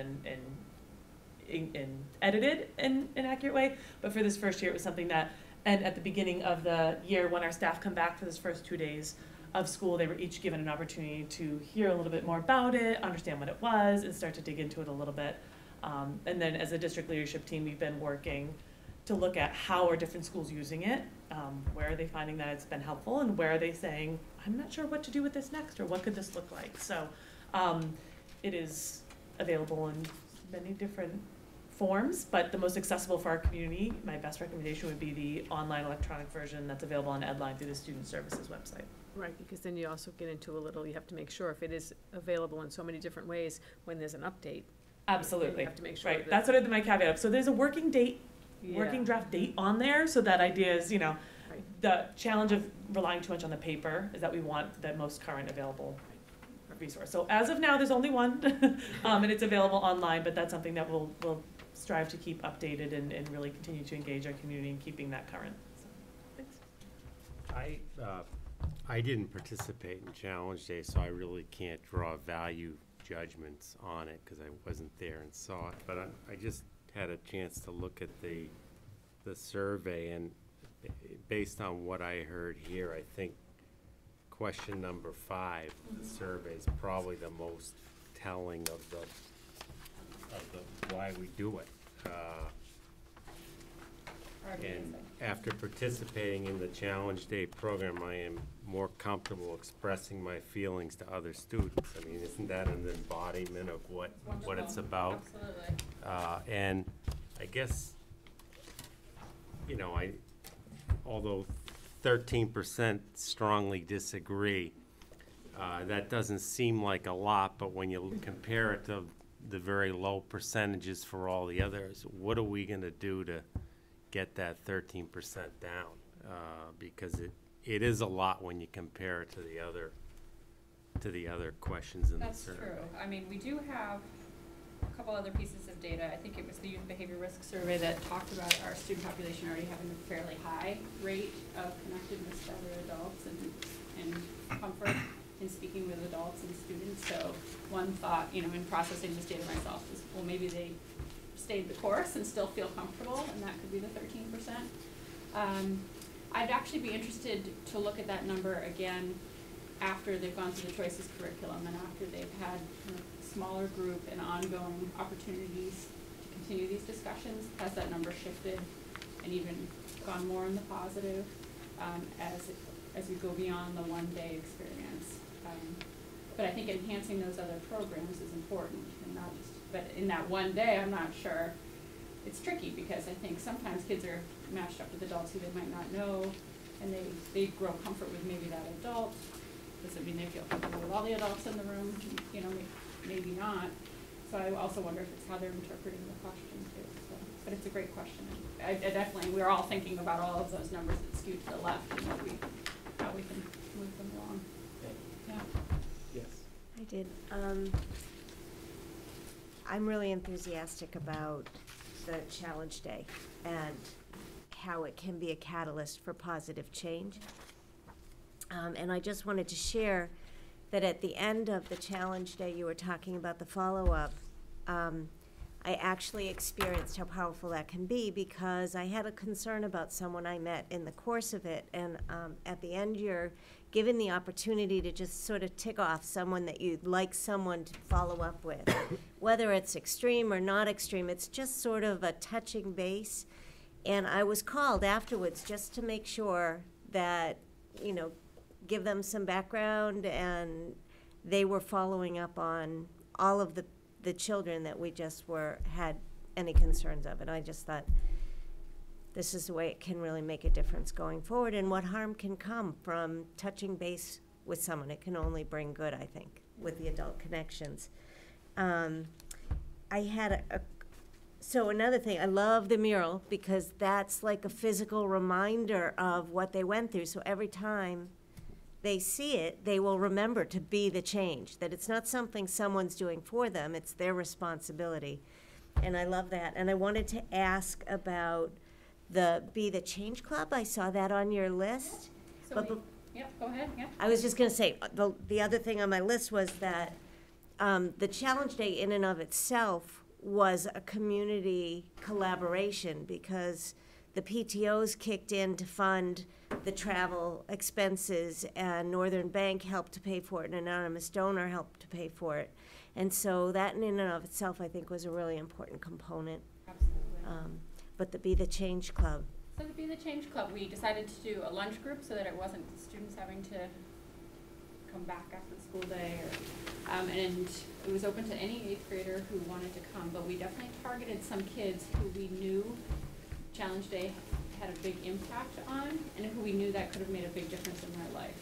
and edited in an accurate way. But for this first year, it was something that, and at the beginning of the year, when our staff come back for this first 2 days of school, they were each given an opportunity to hear a little bit more about it, understand what it was, and start to dig into it a little bit. And then as a district leadership team, we've been working to look at how are different schools using it, where are they finding that it's been helpful, and where are they saying, I'm not sure what to do with this next, or what could this look like. So it is available in many different forms, but the most accessible for our community, my best recommendation would be the online electronic version that's available on Edline through the Student Services website. Right, because then you also get into you have to make sure if it is available in so many different ways, when there's an update. Absolutely. You have to make sure. Right, that's sort of my caveat. So there's a working draft date on there, so that idea is, the challenge of relying too much on the paper is that we want the most current available resource. So as of now, there's only one, and it's available online, but that's something that we'll strive to keep updated and really continue to engage our community in keeping that current. So, thanks. I didn't participate in Challenge Day, so I really can't draw value judgments on it because I wasn't there and saw it. But I just had a chance to look at the survey, and based on what I heard here, I think question number 5 of the survey is probably the most telling of the why we do it. And after participating in the Challenge Day program, I am more comfortable expressing my feelings to other students. I mean, isn't that an embodiment of what it's about? Absolutely. And I guess, although 13% strongly disagree, That doesn't seem like a lot, but when you compare it to the very low percentages for all the others, what are we gonna do to get that 13% down? Because it is a lot when you compare it to the other questions in the That's survey. true. I mean, we do have a couple other pieces of data. I think it was the Youth Behavior Risk Survey that talked about our student population already having a fairly high rate of connectedness to other adults and comfort in speaking with adults and students. So one thought, you know, in processing this data myself is, well, maybe they stayed the course and still feel comfortable, and that could be the 13%. I'd actually be interested to look at that number again after they've gone through the Choices curriculum and after they've had kind of smaller group and ongoing opportunities to continue these discussions. Has that number shifted and even gone more in the positive as we go beyond the one-day experience? But I think enhancing those other programs is important, and not just, but in that one day, I'm not sure. It's tricky because I think sometimes kids are matched up with adults who they might not know, and they grow comfort with maybe that adult. Doesn't mean they feel comfortable with all the adults in the room, you know, maybe not. So I also wonder if it's how they're interpreting the question too. So, but it's a great question. I definitely, we're all thinking about all of those numbers that skew to the left and how we can move them along. Yeah. Yes. I did. I'm really enthusiastic about the Challenge Day and how it can be a catalyst for positive change. And I just wanted to share that at the end of the Challenge Day, you were talking about the follow-up. I actually experienced how powerful that can be because I had a concern about someone I met in the course of it. And at the end, you're given the opportunity to just sort of tick off someone that you'd like someone to follow up with. Whether it's extreme or not extreme, it's just sort of a touching base. And I was called afterwards just to make sure that, you know, give them some background, and they were following up on all of the children that we just had any concerns of. And I just thought, this is the way it can really make a difference going forward, and what harm can come from touching base with someone. It can only bring good, I think, with the adult connections. I had so another thing, I love the mural because that's like a physical reminder of what they went through. So every time they see it, they will remember to be the change, that it's not something someone's doing for them, it's their responsibility. And I love that. And I wanted to ask about the Be the Change Club. I saw that on your list. So yep, go ahead, yeah. I was just gonna say, the other thing on my list was that the Challenge Day in and of itself was a community collaboration because the PTOs kicked in to fund the travel expenses, and Northern Bank helped to pay for it, and an anonymous donor helped to pay for it. And so that in and of itself, I think, was a really important component. Absolutely. But the Be the Change Club. So to Be the Change Club, we decided to do a lunch group so that it wasn't students having to come back after the school day, and it was open to any 8th grader who wanted to come, but we definitely targeted some kids who we knew Challenge Day had a big impact on, and who we knew that could have made a big difference in their life,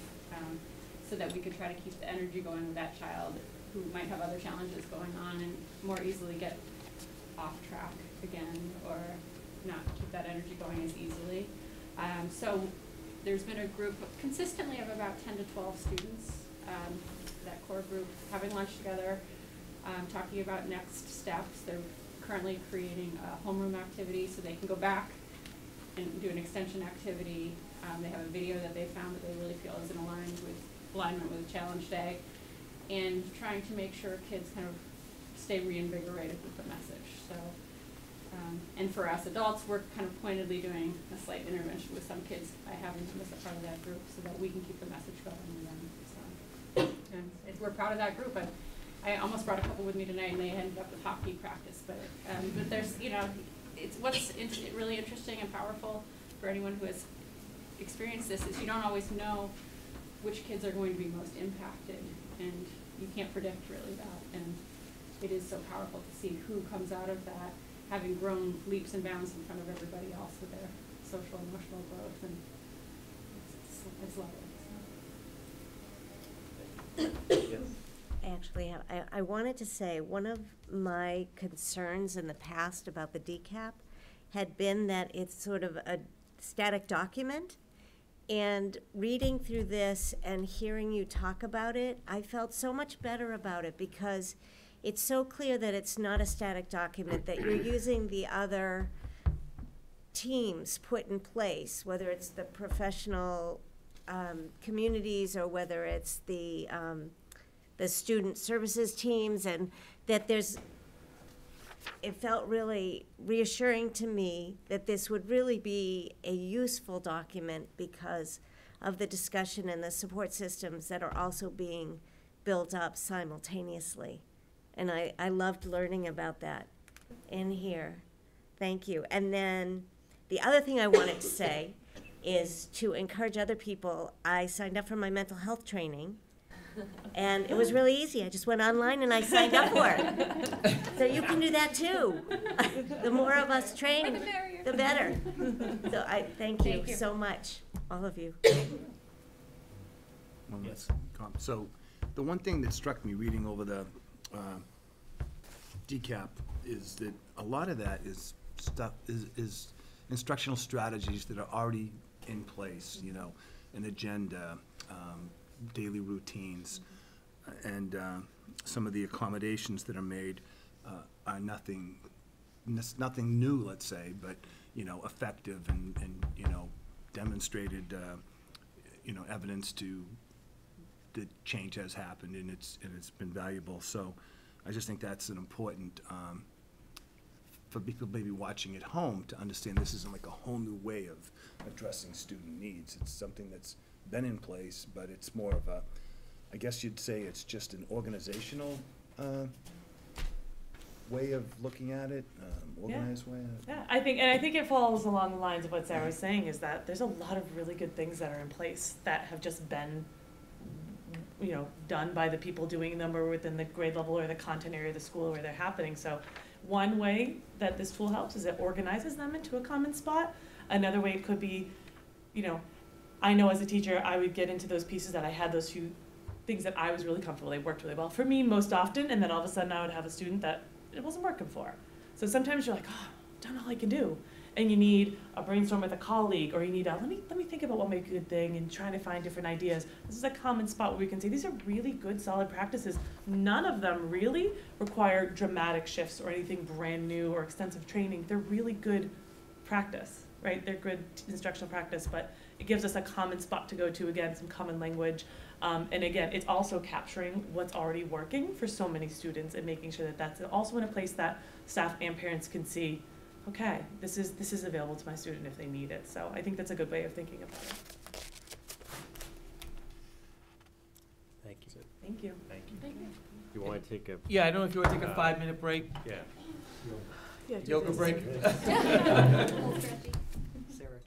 so that we could try to keep the energy going with that child who might have other challenges going on and more easily get off track again, or not keep that energy going as easily. So there's been a group consistently of about 10 to 12 students, that core group, having lunch together, talking about next steps. They're currently creating a homeroom activity so they can go back and do an extension activity. They have a video that they found that they really feel is in alignment with Challenge Day, and trying to make sure kids kind of stay reinvigorated with the message. So, and for us adults, we're kind of pointedly doing a slight intervention with some kids by having them as a part of that group so that we can keep the message going with them. So, and we're proud of that group. I almost brought a couple with me tonight, and they ended up with hockey practice. But there's, you know, it's really interesting and powerful for anyone who has experienced this is you don't always know which kids are going to be most impacted, and you can't predict really that. And it is so powerful to see who comes out of that, having grown leaps and bounds in front of everybody else with their social and emotional growth, and it's lovely. So. Actually, I wanted to say, one of my concerns in the past about the DCAP had been that it's sort of a static document. And reading through this and hearing you talk about it, I felt so much better about it because it's so clear that it's not a static document, that you're using the other teams put in place, whether it's the professional communities or whether it's the student services teams, and that it felt really reassuring to me that this would really be a useful document because of the discussion and the support systems that are also being built up simultaneously. And I loved learning about that in here. Thank you. And then the other thing I wanted to say is to encourage other people. I signed up for my mental health training, and it was really easy. I just went online and I signed up for it. So you can do that too. The more of us train, the better. So I thank you so much, all of you. One last comment. So the one thing that struck me reading over the DCAP is that a lot of that is stuff, is instructional strategies that are already in place, you know, an agenda, daily routines, and some of the accommodations that are made are nothing new, let's say, but, you know, effective and you know, demonstrated, you know, evidence to that change has happened, and it's been valuable. So I just think that's an important, for people maybe watching at home to understand this isn't like a whole new way of addressing student needs. It's something that's been in place, but it's more of a, I guess you'd say it's just an organizational way of looking at it, organized way. Yeah, I think it falls along the lines of what Sarah was saying, is that there's a lot of really good things that are in place that have just been, you know, done by the people doing them or within the grade level or the content area of the school where they're happening. So one way that this tool helps is it organizes them into a common spot. Another way could be, you know, I know as a teacher, I would get into those pieces that I had those few things that I was really comfortable. They worked really well for me most often, and then all of a sudden I would have a student that it wasn't working for. So sometimes you're like, oh, done all I can do. And you need a brainstorm with a colleague, or you need a, let me think about what might be a good thing and trying to find different ideas. This is a common spot where we can say these are really good, solid practices. None of them really require dramatic shifts or anything brand new or extensive training. They're really good practice, right? They're good instructional practice, but it gives us a common spot to go to, again, some common language. And again, it's also capturing what's already working for so many students and making sure that that's also in a place that staff and parents can see, okay, this is available to my student if they need it. So I think that's a good way of thinking about it. Thank you. Thank you. Thank you. Thank you. You want to take a? Yeah, I don't know if you want to take a 5-minute break, Yeah. Yeah, do yoga this. break. Sarah.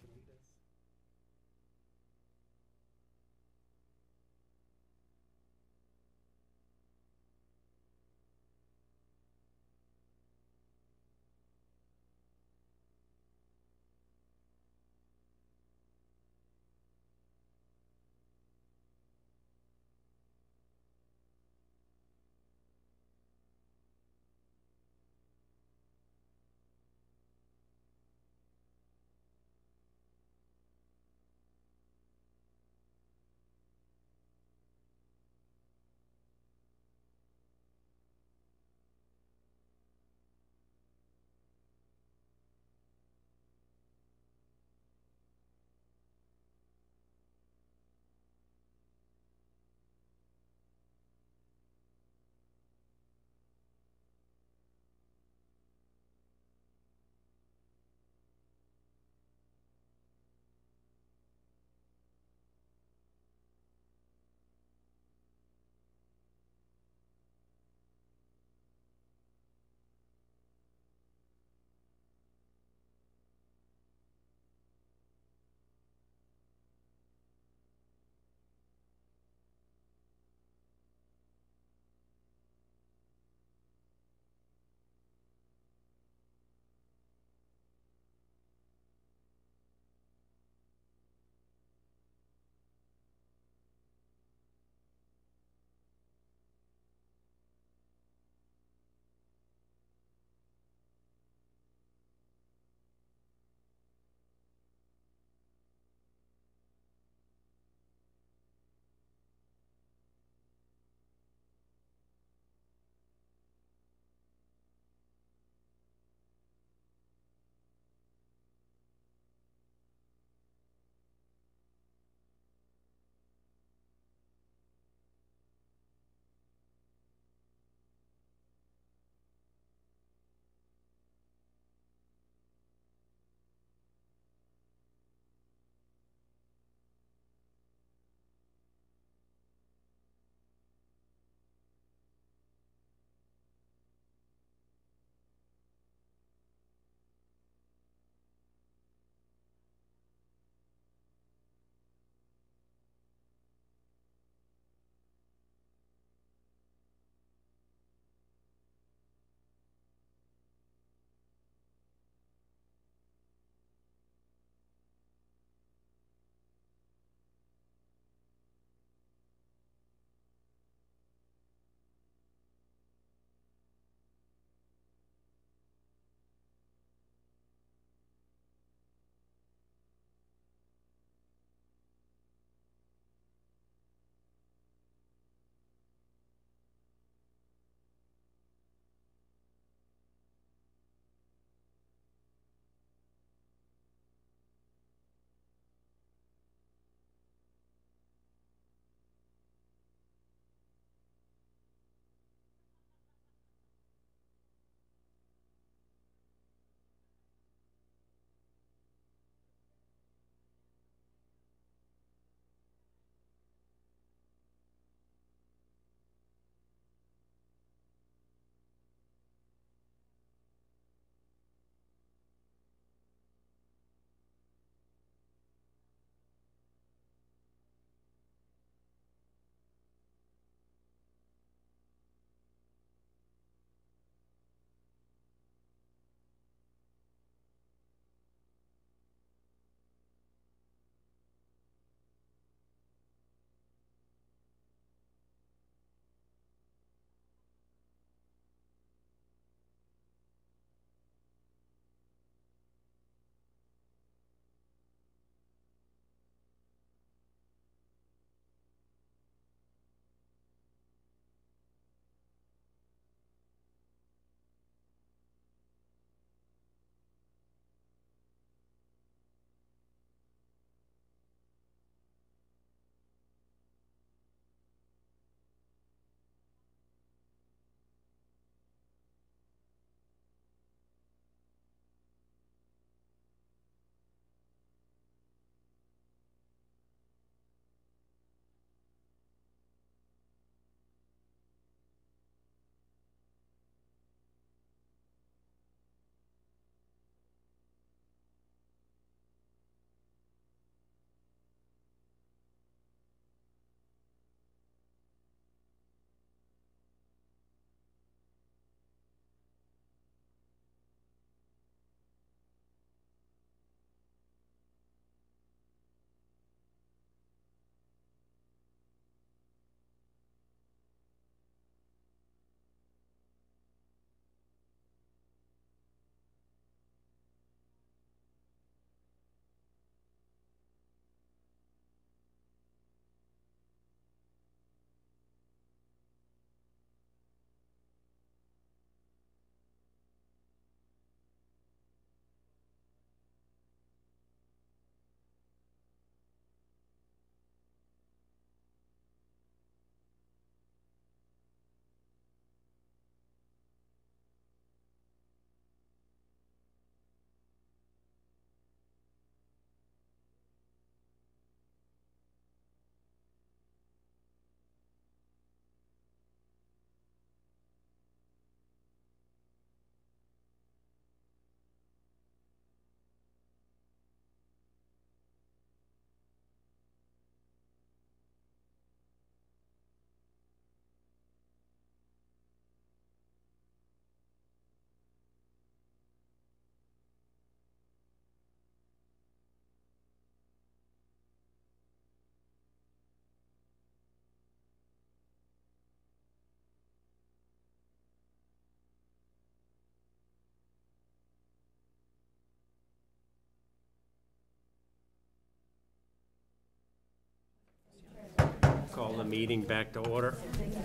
the meeting back to order.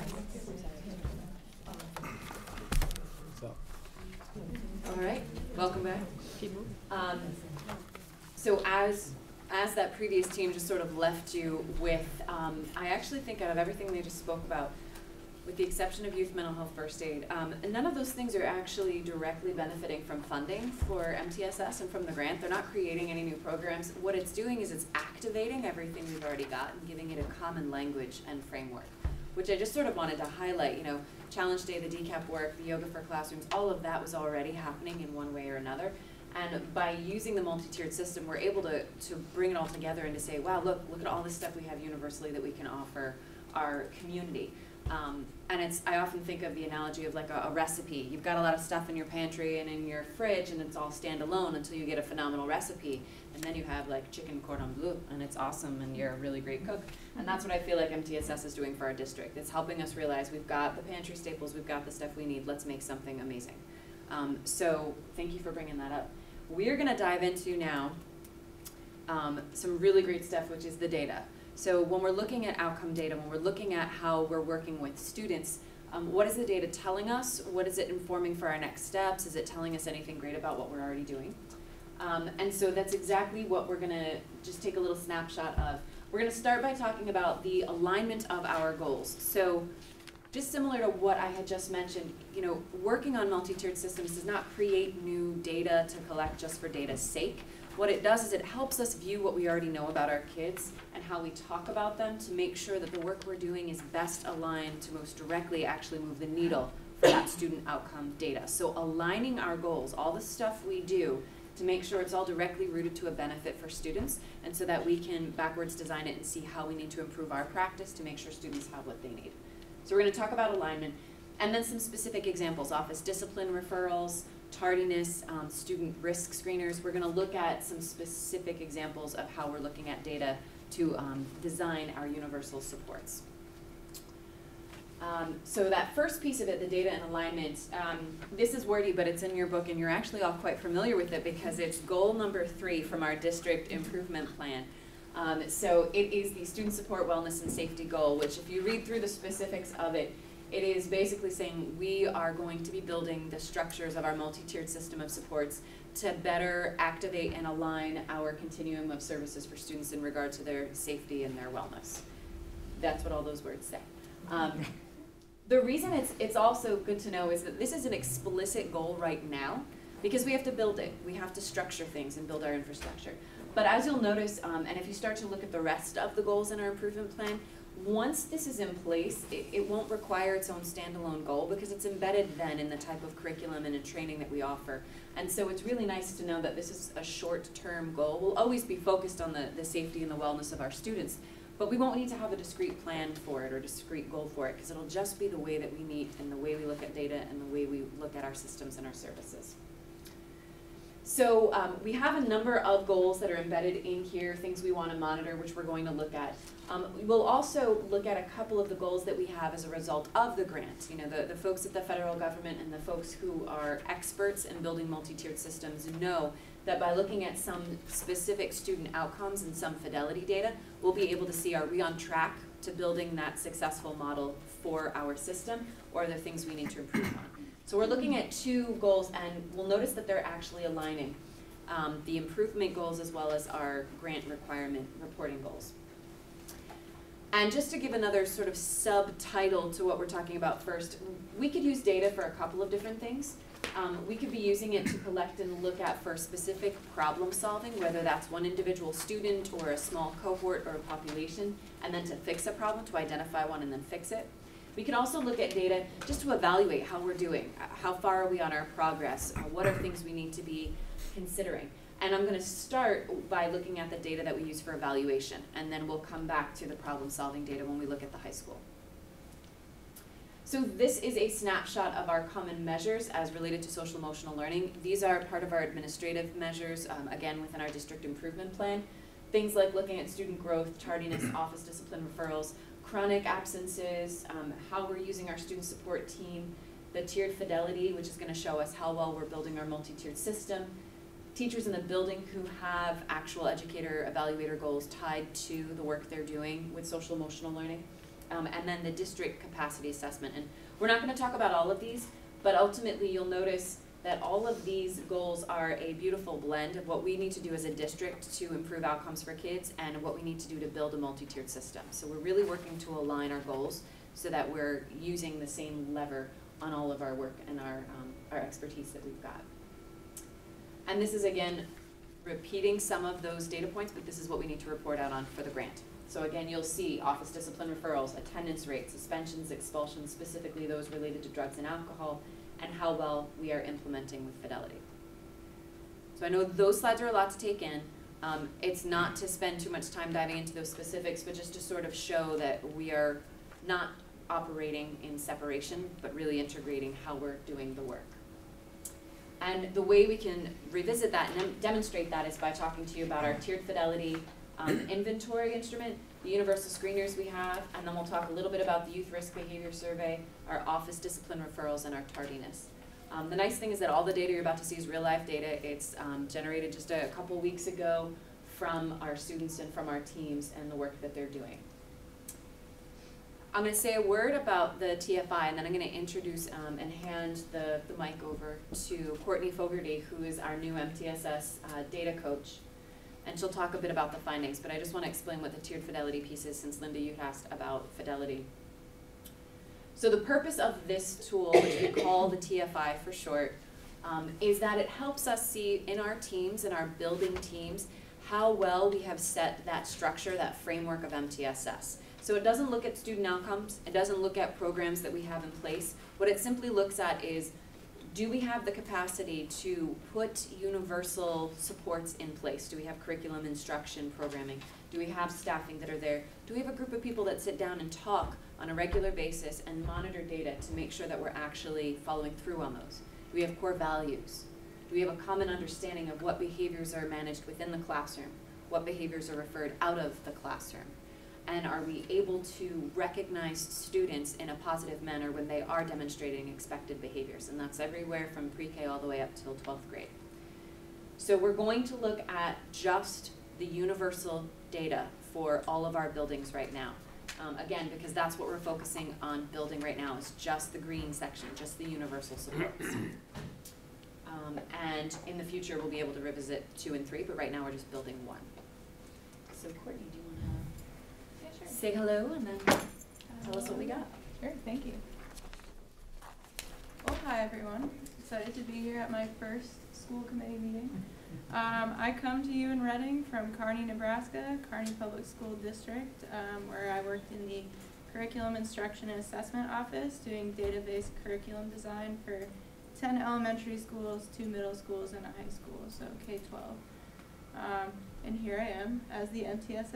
So, All right, welcome back. So as that previous team just sort of left you with, I actually think out of everything they just spoke about, with the exception of youth mental health first aid, none of those things are actually directly benefiting from funding for MTSS and from the grant. They're not creating any new programs. What it's doing is it's activating everything we've already got and giving it a common language and framework, which I just sort of wanted to highlight. You know, Challenge Day, the DCAP work, the yoga for classrooms, all of that was already happening in one way or another. And by using the multi-tiered system, we're able to bring it all together and to say, wow, look at all this stuff we have universally that we can offer our community. And I often think of the analogy of like a recipe. You've got a lot of stuff in your pantry and in your fridge, and it's all standalone until you get a phenomenal recipe. And then you have like chicken cordon bleu, and it's awesome, and you're a really great cook. And that's what I feel like MTSS is doing for our district. It's helping us realize we've got the pantry staples, we've got the stuff we need, let's make something amazing. So thank you for bringing that up. We're gonna dive into now some really great stuff, which is the data. So when we're looking at outcome data, when we're looking at how we're working with students, what is the data telling us? What is it informing for our next steps? Is it telling us anything great about what we're already doing? And so that's exactly what we're gonna just take a little snapshot of. We're gonna start by talking about the alignment of our goals. So just similar to what I had just mentioned, you know, working on multi-tiered systems does not create new data to collect just for data's sake. What it does is it helps us view what we already know about our kids and how we talk about them to make sure that the work we're doing is best aligned to most directly actually move the needle for that student outcome data. So aligning our goals, all the stuff we do, to make sure it's all directly rooted to a benefit for students, and so that we can backwards design it and see how we need to improve our practice to make sure students have what they need. So we're going to talk about alignment, and then some specific examples: office discipline referrals, tardiness, student risk screeners. We're going to look at some specific examples of how we're looking at data to design our universal supports. So that first piece of it, the data and alignment, this is wordy, but it's in your book, and you're actually all quite familiar with it because it's goal number 3 from our district improvement plan. So it is the student support, wellness, and safety goal, which if you read through the specifics of it, it is basically saying we are going to be building the structures of our multi-tiered system of supports to better activate and align our continuum of services for students in regard to their safety and their wellness. That's what all those words say. The reason it's also good to know is that this is an explicit goal right now because we have to build it. We have to structure things and build our infrastructure. But as you'll notice, and if you start to look at the rest of the goals in our improvement plan, once this is in place, it won't require its own standalone goal because it's embedded then in the type of curriculum and in training that we offer. And so it's really nice to know that this is a short-term goal. We'll always be focused on the safety and the wellness of our students, but we won't need to have a discrete plan for it or discrete goal for it because it'll just be the way that we meet and the way we look at data and the way we look at our systems and our services. So we have a number of goals that are embedded in here, things we want to monitor, which we're going to look at. We'll also look at a couple of the goals that we have as a result of the grant. You know, the folks at the federal government and the folks who are experts in building multi-tiered systems know that by looking at some specific student outcomes and some fidelity data, we'll be able to see, are we on track to building that successful model for our system, or are there things we need to improve on? So we're looking at 2 goals, and we'll notice that they're actually aligning the improvement goals as well as our grant requirement reporting goals. And just to give another sort of subtitle to what we're talking about first, we could use data for a couple of different things. We could be using it to collect and look at for specific problem solving, whether that's one individual student or a small cohort or a population, and then to fix a problem, to identify one and then fix it. We can also look at data just to evaluate how we're doing. How far are we on our progress? What are things we need to be considering? And I'm going to start by looking at the data that we use for evaluation, and then we'll come back to the problem-solving data when we look at the high school. So this is a snapshot of our common measures as related to social emotional learning. These are part of our administrative measures, again, within our district improvement plan. Things like looking at student growth, tardiness, office discipline referrals, chronic absences, how we're using our student support team, the tiered fidelity, which is going to show us how well we're building our multi-tiered system, teachers in the building who have actual educator evaluator goals tied to the work they're doing with social emotional learning, and then the district capacity assessment. And we're not going to talk about all of these, but ultimately you'll notice that all of these goals are a beautiful blend of what we need to do as a district to improve outcomes for kids and what we need to do to build a multi-tiered system. So we're really working to align our goals so that we're using the same lever on all of our work and our expertise that we've got. And this is, again, repeating some of those data points, but this is what we need to report out on for the grant. So again, you'll see office discipline referrals, attendance rates, suspensions, expulsions, specifically those related to drugs and alcohol, and how well we are implementing with Fidelity. So I know those slides are a lot to take in. It's not to spend too much time diving into those specifics, but just to sort of show that we are not operating in separation, but really integrating how we're doing the work. And the way we can revisit that and demonstrate that is by talking to you about our tiered Fidelity inventory instrument, the universal screeners we have, and then we'll talk a little bit about the youth risk behavior survey, our office discipline referrals, and our tardiness. The nice thing is that all the data you're about to see is real life data. It's generated just a couple weeks ago from our students and from our teams and the work that they're doing. I'm going to say a word about the TFI, and then I'm going to introduce and hand the mic over to Courtney Fogarty, who is our new MTSS data coach. And she'll talk a bit about the findings, but I just want to explain what the tiered Fidelity piece is, since Linda, you asked about Fidelity. So the purpose of this tool, which we call the TFI for short, is that it helps us see in our teams, in our building teams, how well we have set that structure, that framework of MTSS. So it doesn't look at student outcomes, it doesn't look at programs that we have in place. What it simply looks at is, do we have the capacity to put universal supports in place? Do we have curriculum, instruction, programming? Do we have staffing that are there? Do we have a group of people that sit down and talk on a regular basis and monitor data to make sure that we're actually following through on those? Do we have core values? Do we have a common understanding of what behaviors are managed within the classroom? What behaviors are referred out of the classroom? And are we able to recognize students in a positive manner when they are demonstrating expected behaviors? And that's everywhere from pre-K all the way up till 12th grade. So we're going to look at just the universal data for all of our buildings right now. Again, because that's what we're focusing on building right now, is just the green section, just the universal supports. And in the future, we'll be able to revisit 2 and 3, but right now we're just building 1. So Courtney, do you want to say hello and then tell us what we got? Sure, thank you. Well, hi everyone. Excited to be here at my first school committee meeting. I come to you in Reading from Kearney, Nebraska, Kearney Public School District, where I worked in the Curriculum Instruction and Assessment Office doing database curriculum design for 10 elementary schools, 2 middle schools, and a high school, so K-12. And here I am as the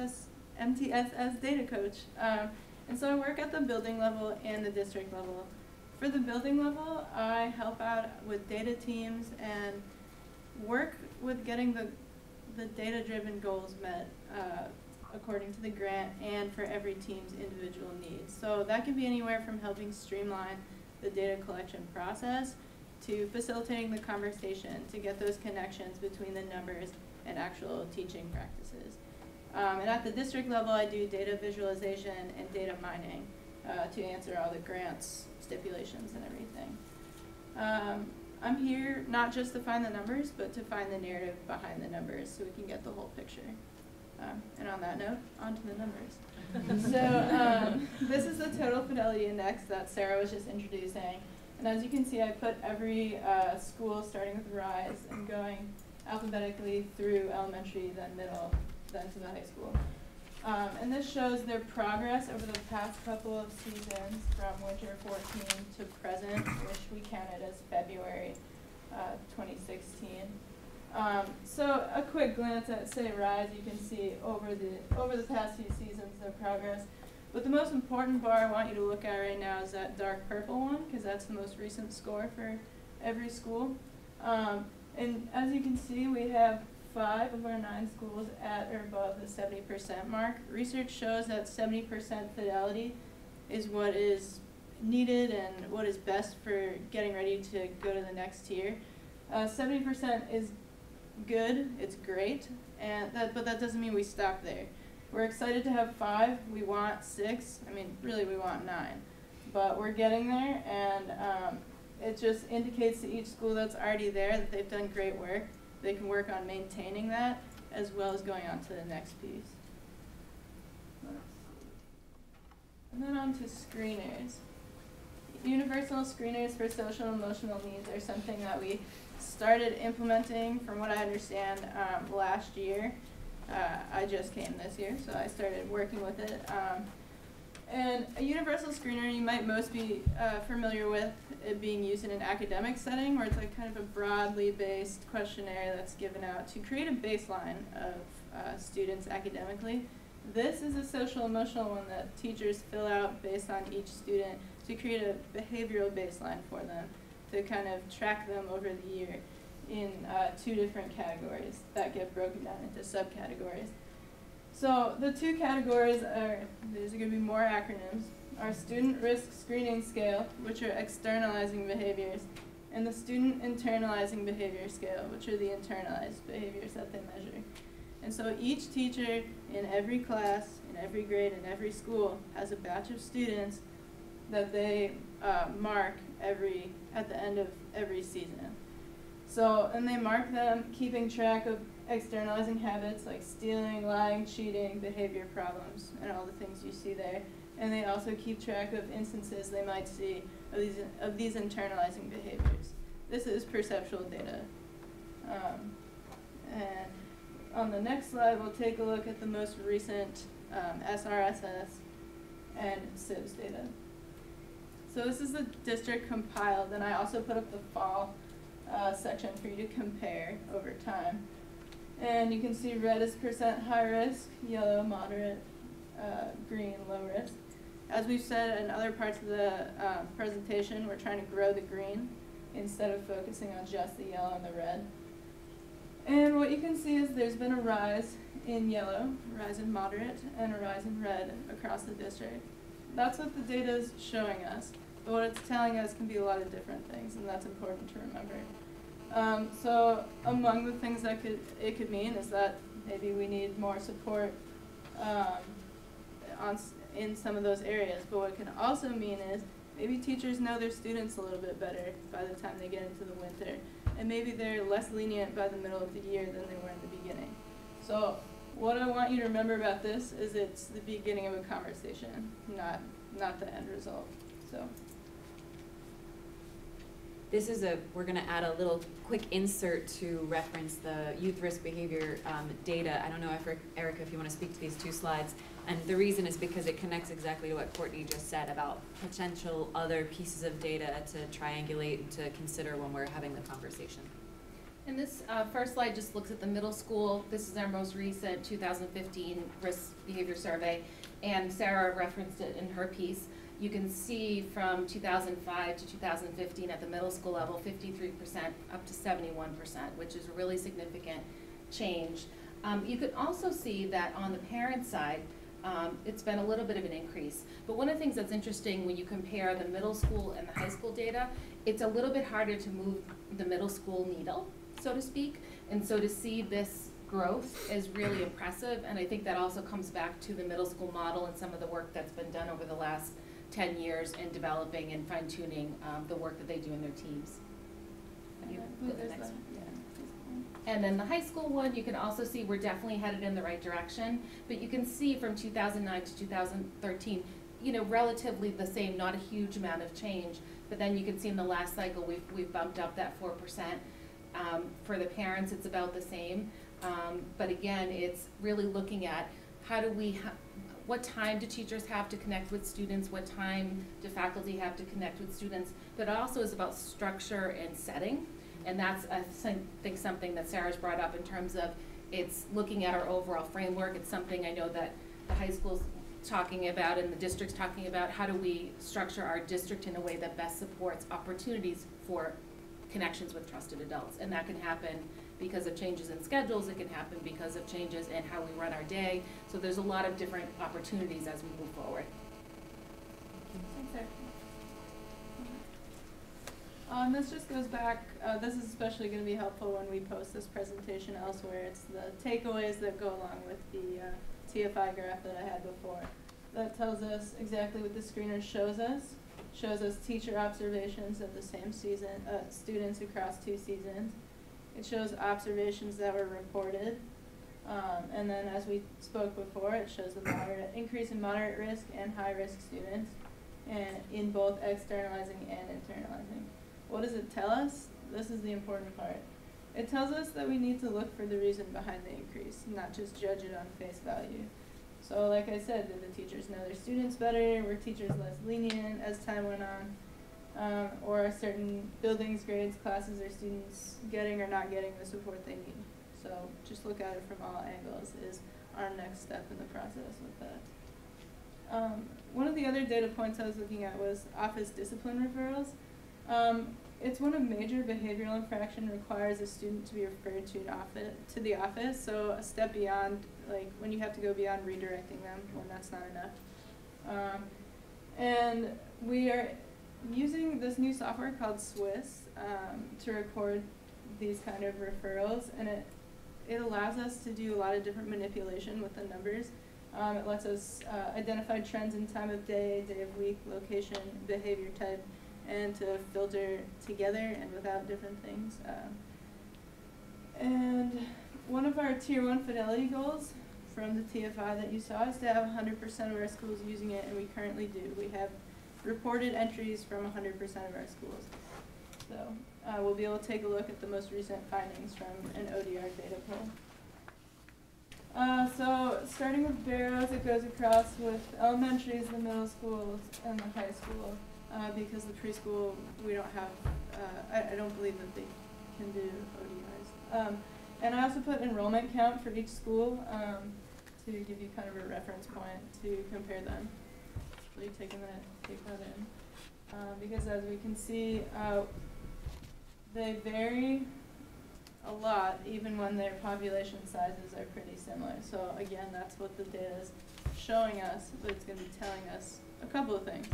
MTSS data coach. And so I work at the building level and the district level. For the building level, I help out with data teams and work with getting the data-driven goals met according to the grant and for every team's individual needs. So that can be anywhere from helping streamline the data collection process to facilitating the conversation to get those connections between the numbers and actual teaching practices. And at the district level, I do data visualization and data mining to answer all the grants, stipulations, and everything. I'm here not just to find the numbers, but to find the narrative behind the numbers so we can get the whole picture. And on that note, on to the numbers. So this is the total fidelity index that Sarah was just introducing. And as you can see, I put every school starting with RISE and going alphabetically through elementary, then middle, then to the high school. And this shows their progress over the past couple of seasons from winter 14 to present, which we counted as February 2016. So a quick glance at, say, RISE, you can see over the past few seasons their progress. But the most important bar I want you to look at right now is that dark purple one, because that's the most recent score for every school. And as you can see, we have 5 of our 9 schools at or above the 70% mark. Research shows that 70% fidelity is what is needed and what is best for getting ready to go to the next tier. 70% is good, it's great, but that doesn't mean we stop there. We're excited to have 5. We want 6. I mean, really, we want 9. But we're getting there, and it just indicates to each school that's already there that they've done great work. They can work on maintaining that as well as going on to the next piece. And then on to screeners. Universal screeners for social and emotional needs are something that we started implementing, from what I understand, last year. I just came this year, so I started working with it. And a universal screener, you might most be familiar with it being used in an academic setting, where it's like kind of a broadly based questionnaire that's given out to create a baseline of students academically. This is a social emotional one that teachers fill out based on each student to create a behavioral baseline for them, to kind of track them over the year in 2 different categories that get broken down into subcategories. So the 2 categories are, there's going to be more acronyms, our student risk screening scale, which are externalizing behaviors, and the student internalizing behavior scale, which are the internalized behaviors that they measure. And so each teacher in every class, in every grade, in every school has a batch of students that they mark at the end of every season. So, and they mark them keeping track of externalizing habits like stealing, lying, cheating, behavior problems, and all the things you see there. And they also keep track of instances they might see of these internalizing behaviors. This is perceptual data. And on the next slide, we'll take a look at the most recent SRSS and SIBS data. So this is the district compiled, and I also put up the fall section for you to compare over time. And you can see red is percent high risk, yellow moderate, green low risk. As we've said in other parts of the presentation, we're trying to grow the green instead of focusing on just the yellow and the red. And what you can see is there's been a rise in yellow, a rise in moderate, and a rise in red across the district. That's what the data is showing us, but what it's telling us can be a lot of different things, and that's important to remember. So among the things that it could mean is that maybe we need more support in some of those areas, but what it can also mean is maybe teachers know their students a little bit better by the time they get into the winter, and maybe they're less lenient by the middle of the year than they were in the beginning. So what I want you to remember about this is it's the beginning of a conversation, not the end result. So This is we're going to add a little quick insert to reference the youth risk behavior data. I don't know, Erica, if you want to speak to these 2 slides. And the reason is because it connects exactly to what Courtney just said about potential other pieces of data to triangulate and to consider when we're having the conversation. And this first slide just looks at the middle school. This is our most recent 2015 risk behavior survey, and Sarah referenced it in her piece. You can see from 2005 to 2015 at the middle school level, 53% up to 71%, which is a really significant change. You can also see that on the parent side, it's been a little bit of an increase. But one of the things that's interesting when you compare the middle school and the high school data, it's a little bit harder to move the middle school needle, so to speak. And so to see this growth is really impressive, and I think that also comes back to the middle school model and some of the work that's been done over the last 10 years in developing and fine-tuning the work that they do in their teams. You go to the next one. And then the high school one, you can also see we're definitely headed in the right direction, but you can see from 2009 to 2013, relatively the same, not a huge amount of change, but then you can see in the last cycle we've bumped up that 4%. For the parents, it's about the same, but again, it's really looking at what time do teachers have to connect with students, what time do faculty have to connect with students, but it also is about structure and setting. And that's, I think, something that Sarah's brought up in terms of it's looking at our overall framework. It's something I know that the high school's talking about and the district's talking about. How do we structure our district in a way that best supports opportunities for connections with trusted adults? And that can happen because of changes in schedules. It can happen because of changes in how we run our day. So there's a lot of different opportunities as we move forward. Thanks, Sarah. This just goes back, this is especially going to be helpful when we post this presentation elsewhere. It's the takeaways that go along with the TFI graph that I had before. That tells us exactly what the screener shows us. Shows us teacher observations of the same season, students across 2 seasons. It shows observations that were reported. And then as we spoke before, it shows the moderate increase in moderate risk and high risk students, and in both externalizing and internalizing. What does it tell us? This is the important part. It tells us that we need to look for the reason behind the increase, not just judge it on face value. So like I said, did the teachers know their students better? Were teachers less lenient as time went on? Or are certain buildings, grades, classes, or students getting or not getting the support they need? So just look at it from all angles is our next step in the process with that. One of the other data points I was looking at was office discipline referrals. It's when a major behavioral infraction requires a student to be referred to the office, so a step beyond, like when you have to go beyond redirecting them when that's not enough. And we are using this new software called Swiss to record these kind of referrals, and it allows us to do a lot of different manipulation with the numbers. It lets us identify trends in time of day, day of week, location, behavior type, and to filter together and without different things. And one of our Tier 1 fidelity goals from the TFI that you saw is to have 100% of our schools using it, and we currently do. We have reported entries from 100% of our schools. So we'll be able to take a look at the most recent findings from an ODR data poll. So starting with Barrows, it goes across with elementaries, the middle schools, and the high school. Because the preschool, we don't have, I don't believe that they can do ODRs. And I also put enrollment count for each school to give you kind of a reference point to compare them. So you take a minute to take that in. Because as we can see, they vary a lot even when their population sizes are pretty similar. So again, that's what the data is showing us, but it's going to be telling us a couple of things.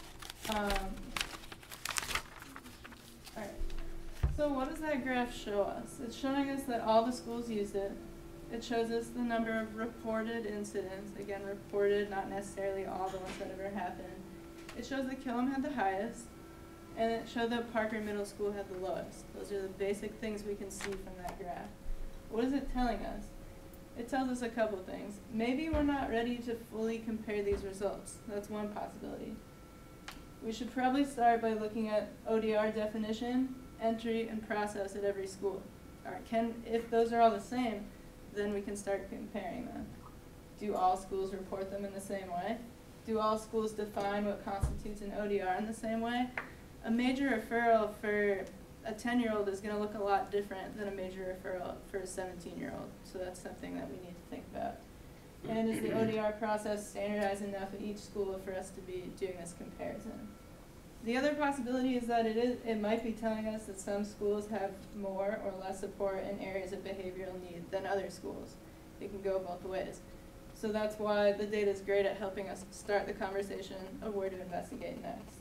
Alright, so what does that graph show us? It's showing us that all the schools used it. It shows us the number of reported incidents, again reported, not necessarily all the ones that ever happened. It shows that Killam had the highest, and it showed that Parker Middle School had the lowest. Those are the basic things we can see from that graph. What is it telling us? It tells us a couple things. Maybe we're not ready to fully compare these results. That's one possibility. We should probably start by looking at ODR definition, entry, and process at every school. If those are all the same, then we can start comparing them. Do all schools report them in the same way? Do all schools define what constitutes an ODR in the same way? A major referral for a 10-year-old is going to look a lot different than a major referral for a 17-year-old. So that's something that we need to think about. And is the ODR process standardized enough at each school for us to be doing this comparison? The other possibility is that it might be telling us that some schools have more or less support in areas of behavioral need than other schools. It can go both ways. So that's why the data is great at helping us start the conversation of where to investigate next.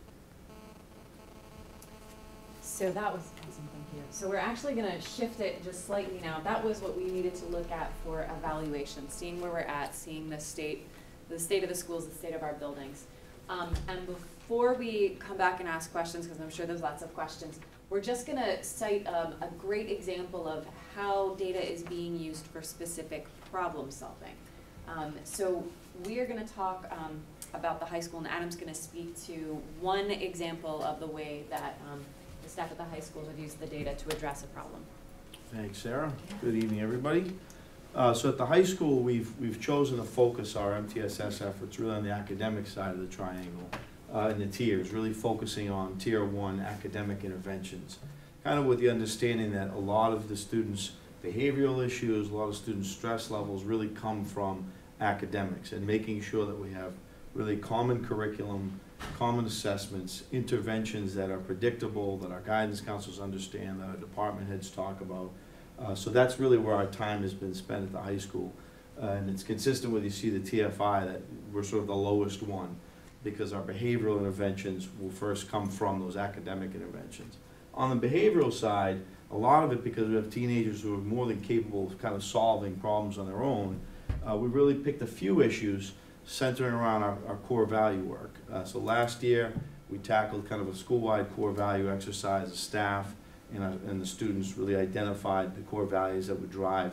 So that was awesome, thank you. So we're actually going to shift it just slightly now. That was what we needed to look at for evaluation, seeing where we're at, seeing the state of the schools, the state of our buildings. And before we come back and ask questions, because I'm sure there's lots of questions, we're just going to cite a great example of how data is being used for specific problem solving. So we are going to talk about the high school, and Adam's going to speak to one example of the way that the staff at the high schools have used the data to address a problem. Thanks, Sarah. Good evening, everybody. So at the high school, we've chosen to focus our MTSS efforts really on the academic side of the triangle, in the tiers, really focusing on Tier 1 academic interventions, kind of with the understanding that a lot of the students' behavioral issues, a lot of students' stress levels really come from academics, and making sure that we have really common curriculum, common assessments, interventions that are predictable, that our guidance counselors understand, that our department heads talk about. So that's really where our time has been spent at the high school. And it's consistent with, you see the TFI, that we're sort of the lowest one. because our behavioral interventions will first come from those academic interventions. On the behavioral side, a lot of it, because we have teenagers who are more than capable of kind of solving problems on their own, we really picked a few issues centering around our core value work. So last year, we tackled kind of a school-wide core value exercise. The staff and the students really identified the core values that would drive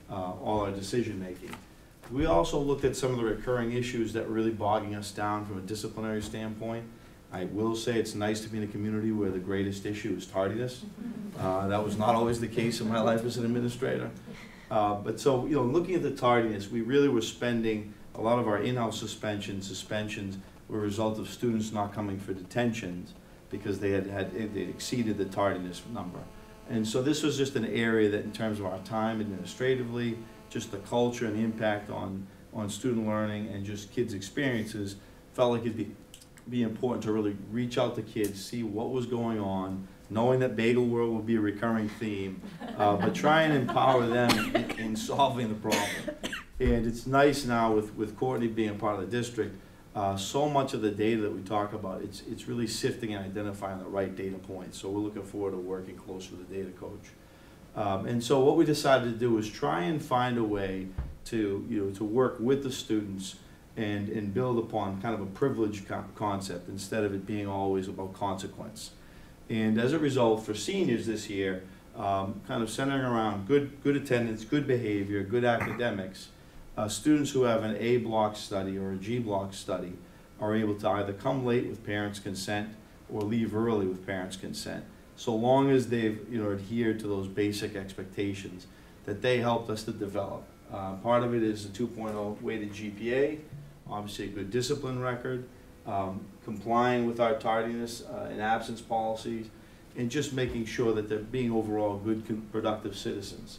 all our decision-making. We also looked at some of the recurring issues that were really bogging us down from a disciplinary standpoint. I will say it's nice to be in a community where the greatest issue is tardiness. That was not always the case in my life as an administrator. But so, you know, looking at the tardiness, we really were spending a lot of our in-house suspensions were a result of students not coming for detentions because they exceeded the tardiness number. And so this was just an area that, in terms of our time administratively, just the culture and the impact on student learning and just kids' experiences, felt like it'd be important to really reach out to kids, see what was going on, knowing that Bagel World will be a recurring theme, but try and empower them in solving the problem. And it's nice now with Courtney being a part of the district, so much of the data that we talk about, it's really sifting and identifying the right data points. So we're looking forward to working closely with the data coach. And so what we decided to do is try and find a way to work with the students and build upon kind of a privilege concept instead of it being always about consequence. And as a result, for seniors this year, kind of centering around good attendance, good behavior, good academics, students who have an A block study or a G block study are able to either come late with parents' consent or leave early with parents' consent, so long as they've adhered to those basic expectations that they helped us to develop. Part of it is the 2.0 weighted GPA, obviously a good discipline record, complying with our tardiness and absence policies, and just making sure that they're being overall good, productive citizens.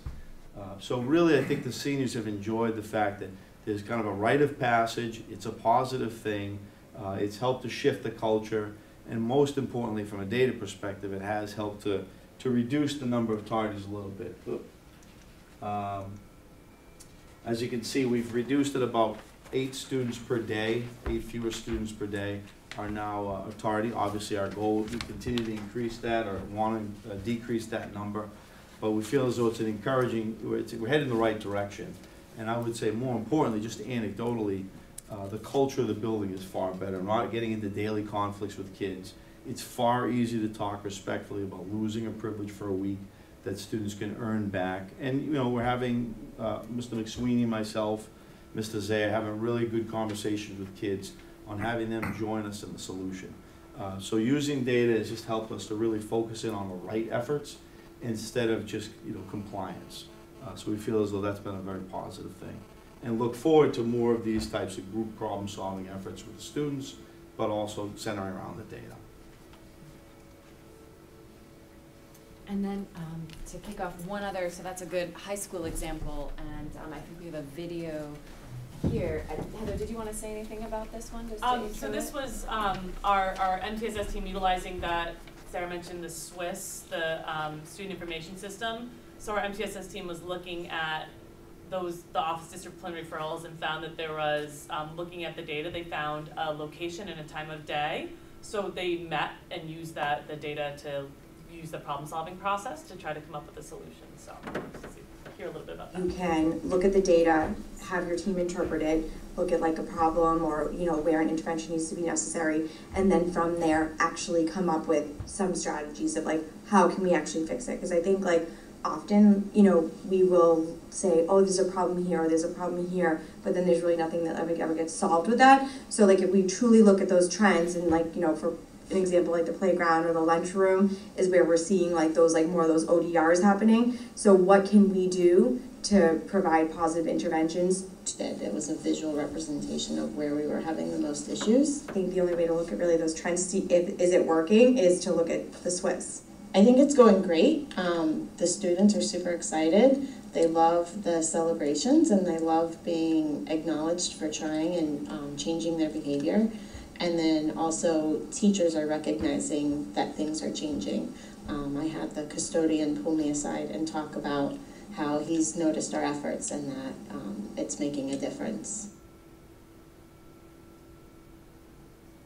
So really, I think the seniors have enjoyed the fact that there's kind of a rite of passage, it's a positive thing, it's helped to shift the culture, and most importantly, from a data perspective, it has helped to reduce the number of tardies a little bit. As you can see, we've reduced it about 8 students per day, 8 fewer students per day are now tardy. Obviously, our goal is to continue to increase that or want to decrease that number, but we feel as though it's an encouraging, we're heading in the right direction. And I would say more importantly, just anecdotally, the culture of the building is far better. We're not getting into daily conflicts with kids. It's far easier to talk respectfully about losing a privilege for a week that students can earn back. And we're having, Mr. McSweeney, myself, Mr. Zaya, having really good conversations with kids on having them join us in the solution. So using data has just helped us to really focus in on the right efforts instead of just compliance. So we feel as though that's been a very positive thing. And look forward to more of these types of group problem solving efforts with the students, but also centering around the data. And then to kick off one other, so that's a good high school example, and I think we have a video here. Heather, did you want to say anything about this one? So this was our MTSS team utilizing that, Sarah mentioned the SWIS, the Student Information System. So our MTSS team was looking at the Office District Preliminary Referrals and found that there was, looking at the data, they found a location and a time of day. So they met and used the data to use the problem-solving process to try to come up with a solution. So let's hear a little bit about that. You can look at the data, have your team interpret it, look at like a problem or where an intervention needs to be necessary, and then from there actually come up with some strategies of like how can we actually fix it. Because I think like often we will say, oh, there's a problem here or there's a problem here, but then there's really nothing that ever gets solved with that. So like if we truly look at those trends and like for an example like the playground or the lunchroom is where we're seeing like those more of those ODRs happening. So what can we do to provide positive interventions? That was a visual representation of where we were having the most issues. I think the only way to look at really those trends to see if is it working is to look at the SWIS. I think it's going great. The students are super excited. They love the celebrations and they love being acknowledged for trying and changing their behavior. And then also teachers are recognizing that things are changing. I had the custodian pull me aside and talk about how he's noticed our efforts and that it's making a difference.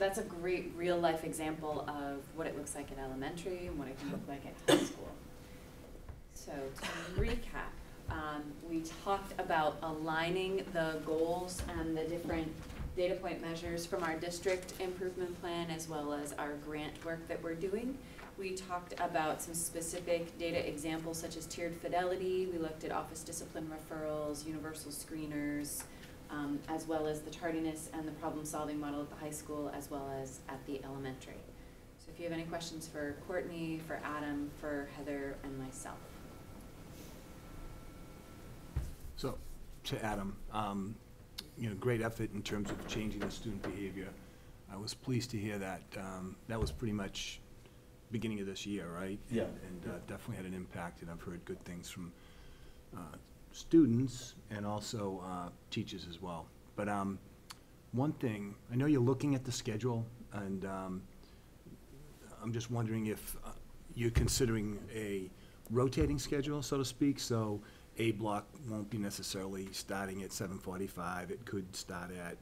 that's a great real-life example of what it looks like at elementary and what it can look like at high school. So to recap, we talked about aligning the goals and the different data point measures from our district improvement plan as well as our grant work that we're doing. We talked about some specific data examples such as tiered fidelity. We looked at office discipline referrals, universal screeners, as well as the tardiness and the problem-solving model at the high school as well as at the elementary. So if you have any questions for Courtney, for Adam, for Heather, and myself. So, to Adam, great effort in terms of changing the student behavior. I was pleased to hear that. That was pretty much beginning of this year, right? Yeah. And definitely had an impact, and I've heard good things from students and also teachers as well. But one thing, I know you're looking at the schedule, and I'm just wondering if you're considering a rotating schedule, so to speak, so A block won't be necessarily starting at 7:45. It could start at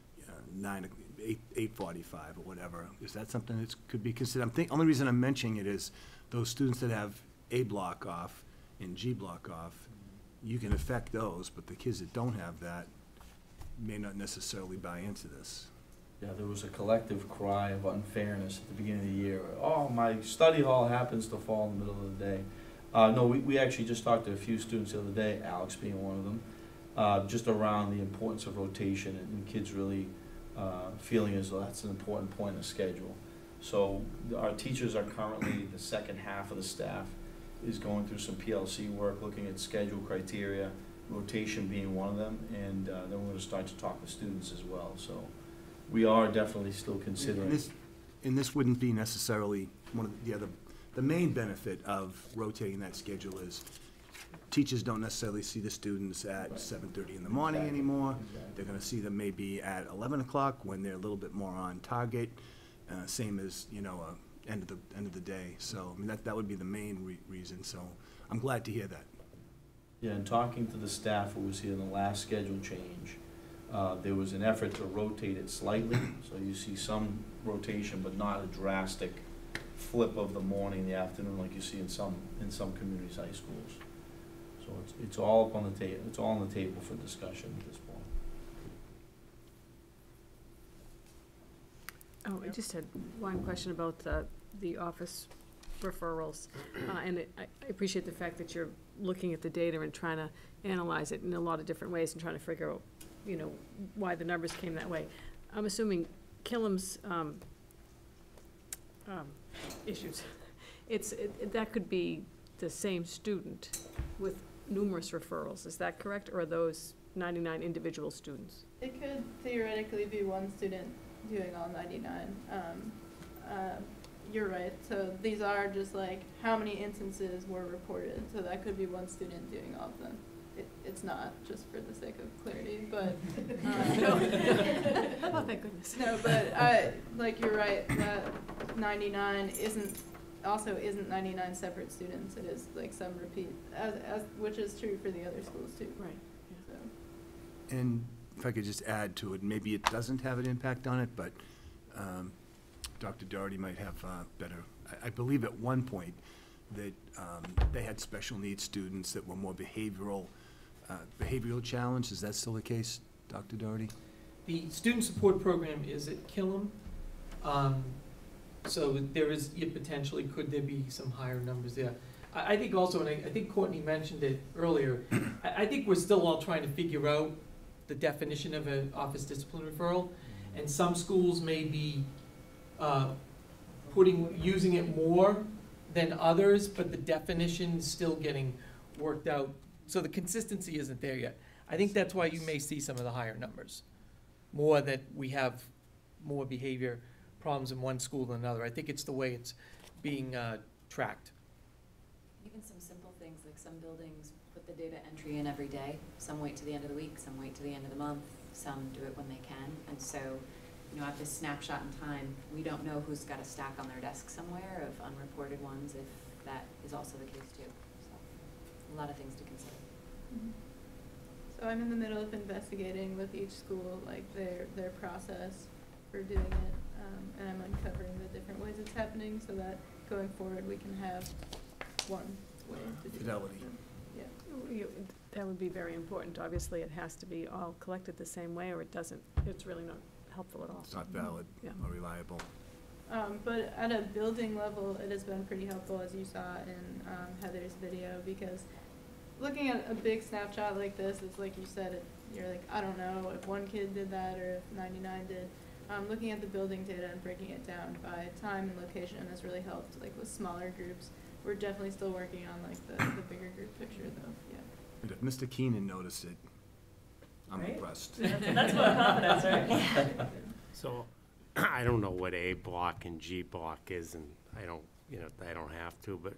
8:45 or whatever. Is that something that could be considered? Only reason I'm mentioning it is those students that have A block off and G block off, you can affect those, but the kids that don't have that may not necessarily buy into this. Yeah, there was a collective cry of unfairness at the beginning of the year. Oh, my study hall happens to fall in the middle of the day. No, we actually just talked to a few students the other day, Alex being one of them, just around the importance of rotation and kids really feeling as though that's an important point in the schedule. So our teachers are currently, the second half of the staff is going through some PLC work, looking at schedule criteria, rotation being one of them, and then we're going to start to talk with students as well. So we are definitely still considering. And this wouldn't be necessarily one of the other. The main benefit of rotating that schedule is teachers don't necessarily see the students at 7:30 in the morning anymore. They're going to see them maybe at 11 o'clock when they're a little bit more on target. Same as, end of the day. So I mean that would be the main reason. So I'm glad to hear that. Yeah, and talking to the staff who was here in the last schedule change, there was an effort to rotate it slightly. So you see some rotation, but not a drastic flip of the morning and the afternoon like you see in some communities' high schools. So it's all up on the table. It's all on the table for discussion at this point. Oh, I just had one question about the office referrals. And I appreciate the fact that you're looking at the data and trying to analyze it in a lot of different ways and trying to figure out, why the numbers came that way. I'm assuming Killam's issues, that could be the same student with numerous referrals. Is that correct? Or are those 99 individual students? It could theoretically be one student doing all 99. You're right. So these are just like how many instances were reported. So that could be one student doing all of them. It's not, just for the sake of clarity, but. Oh, thank goodness. No, but you're right, that 99 isn't 99 separate students. It is like some repeat, which is true for the other schools too. Right. So. And if I could just add to it, maybe it doesn't have an impact on it, but Dr. Doherty might have better. I believe at one point that they had special needs students that were more behavioral challenged. Is that still the case, Dr. Doherty? The student support program is at Killam. So there is, potentially, could there be some higher numbers there? I think also, and I think Courtney mentioned it earlier, I think we're still all trying to figure out the definition of an office discipline referral. And some schools may be using it more than others, but the definition is still getting worked out. So the consistency isn't there yet. I think that's why you may see some of the higher numbers. More that we have more behavior problems in one school than another. I think it's the way it's being tracked. Even some simple things, like some buildings put the data entry in every day. Some wait to the end of the week, some wait to the end of the month, some do it when they can. And so, at this snapshot in time, we don't know who's got a stack on their desk somewhere of unreported ones, if that is also the case too. So, a lot of things to consider. Mm-hmm. So I'm in the middle of investigating with each school, like their process for doing it. and I'm uncovering the different ways it's happening so that going forward we can have one way to do it. Fidelity. Yeah. That would be very important. Obviously, it has to be all collected the same way, or it's really not helpful at all. It's not valid Yeah. or reliable. But at a building level, it has been pretty helpful, as you saw in Heather's video, because looking at a big snapshot like this, it's like you said, you're like, I don't know if one kid did that or if 99 did. Looking at the building data and breaking it down by time and location has really helped, like with smaller groups. We're definitely still working on like the bigger group picture though, yeah. And if Mr. Keenan noticed it, I'm Right? impressed. That's what confidence, right? So, I don't know what A block and G block is, and I don't have to, but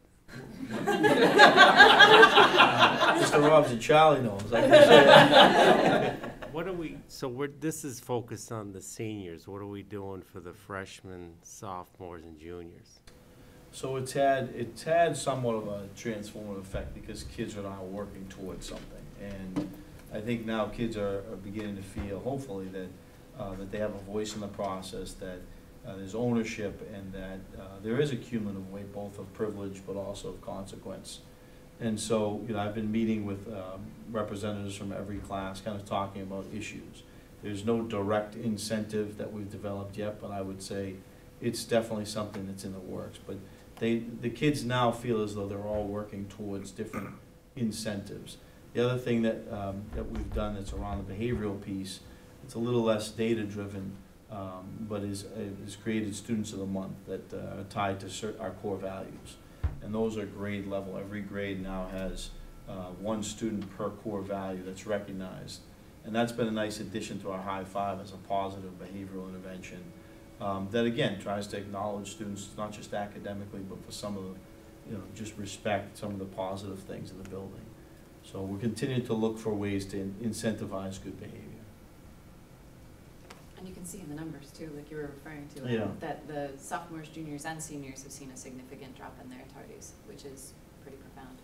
Mr. Robs and Charlie knows, I can say that. this is focused on the seniors. What are we doing for the freshmen, sophomores, and juniors? So it's had somewhat of a transformative effect because kids are now working towards something. And I think now kids are beginning to feel, hopefully, that they have a voice in the process, that there's ownership, and that there is a cumulative weight both of privilege but also of consequence. And so, I've been meeting with representatives from every class, kind of talking about issues. There's no direct incentive that we've developed yet, but I would say it's definitely something that's in the works. But the kids now feel as though they're all working towards different incentives. The other thing that we've done that's around the behavioral piece, it's a little less data-driven, but is created Students of the Month that are tied to our core values. And those are grade level. Every grade now has one student per core value that's recognized. And that's been a nice addition to our high five as a positive behavioral intervention that, again, tries to acknowledge students, not just academically, but for some of the, just respect some of the positive things in the building. So we're continuing to look for ways to incentivize good behavior. And you can see in the numbers too, like you were referring to, Yeah. that the sophomores, juniors, and seniors have seen a significant drop in their tardies, which is pretty profound.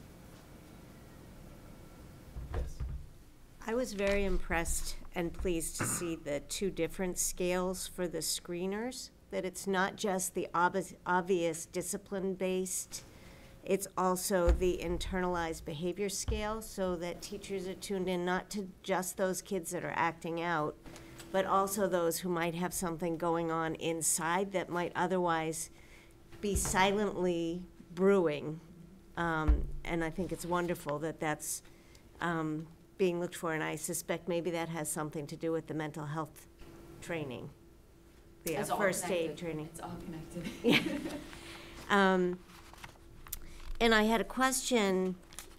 Yes. I was very impressed and pleased to see the two different scales for the screeners, that it's not just the obvious discipline-based, it's also the internalized behavior scale, so that teachers are tuned in not to just those kids that are acting out, but also those who might have something going on inside that might otherwise be silently brewing. And I think it's wonderful that that's being looked for, and I suspect maybe that has something to do with the mental health training, the It's all first aid connected. training. It's all connected. Yeah. And I had a question.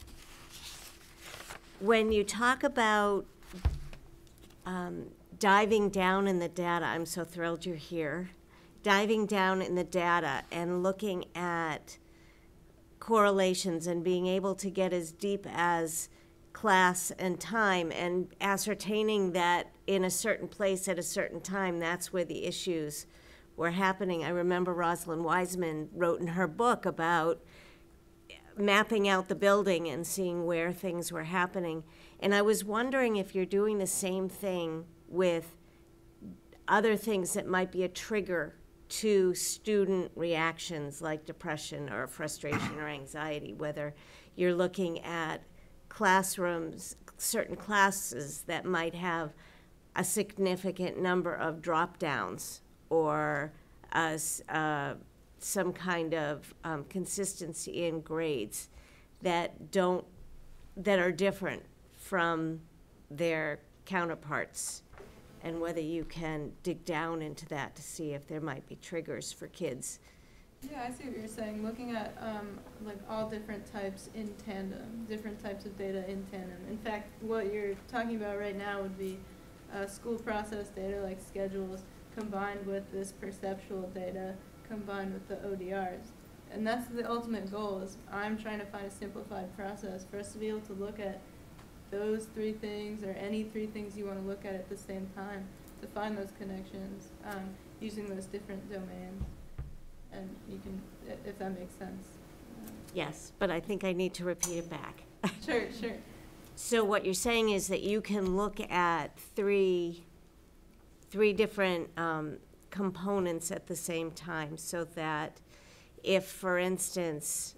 When you talk about diving down in the data, I'm so thrilled you're here, diving down in the data and looking at correlations and being able to get as deep as class and time and ascertaining that in a certain place at a certain time, that's where the issues were happening. I remember Rosalind Wiseman wrote in her book about mapping out the building and seeing where things were happening. And I was wondering if you're doing the same thing with other things that might be a trigger to student reactions like depression or frustration or anxiety, whether you're looking at classrooms, certain classes that might have a significant number of drop-downs or some kind of consistency in grades that are different from their counterparts, and whether you can dig down into that to see if there might be triggers for kids. Yeah, I see what you're saying. Looking at like all different types in tandem, different types of data in tandem. In fact, what you're talking about right now would be school process data like schedules combined with this perceptual data combined with the ODRs. And that's the ultimate goal, is I'm trying to find a simplified process for us to be able to look at those three things or any three things you want to look at the same time, to find those connections using those different domains. And you can, if that makes sense. Yes, but I think I need to repeat it back. Sure, sure. So what you're saying is that you can look at three different components at the same time, so that if, for instance,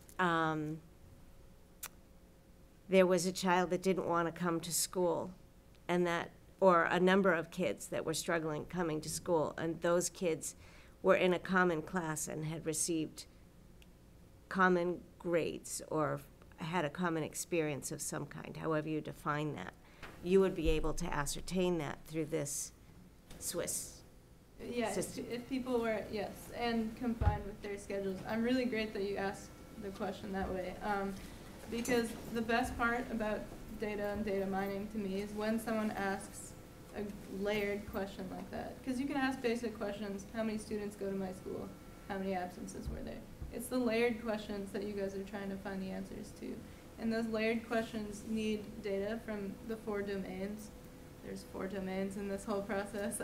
there was a child that didn't want to come to school, and that, or a number of kids that were struggling coming to school, and those kids were in a common class and had received common grades or had a common experience of some kind, however you define that, you would be able to ascertain that through this Swiss Yeah, system. if people were, yes, and combined with their schedules. I'm really great that you asked the question that way, because the best part about data and data mining to me is when someone asks a layered question like that. Because you can ask basic questions: how many students go to my school? How many absences were there? It's the layered questions that you guys are trying to find the answers to. And those layered questions need data from the 4 domains. There's 4 domains in this whole process.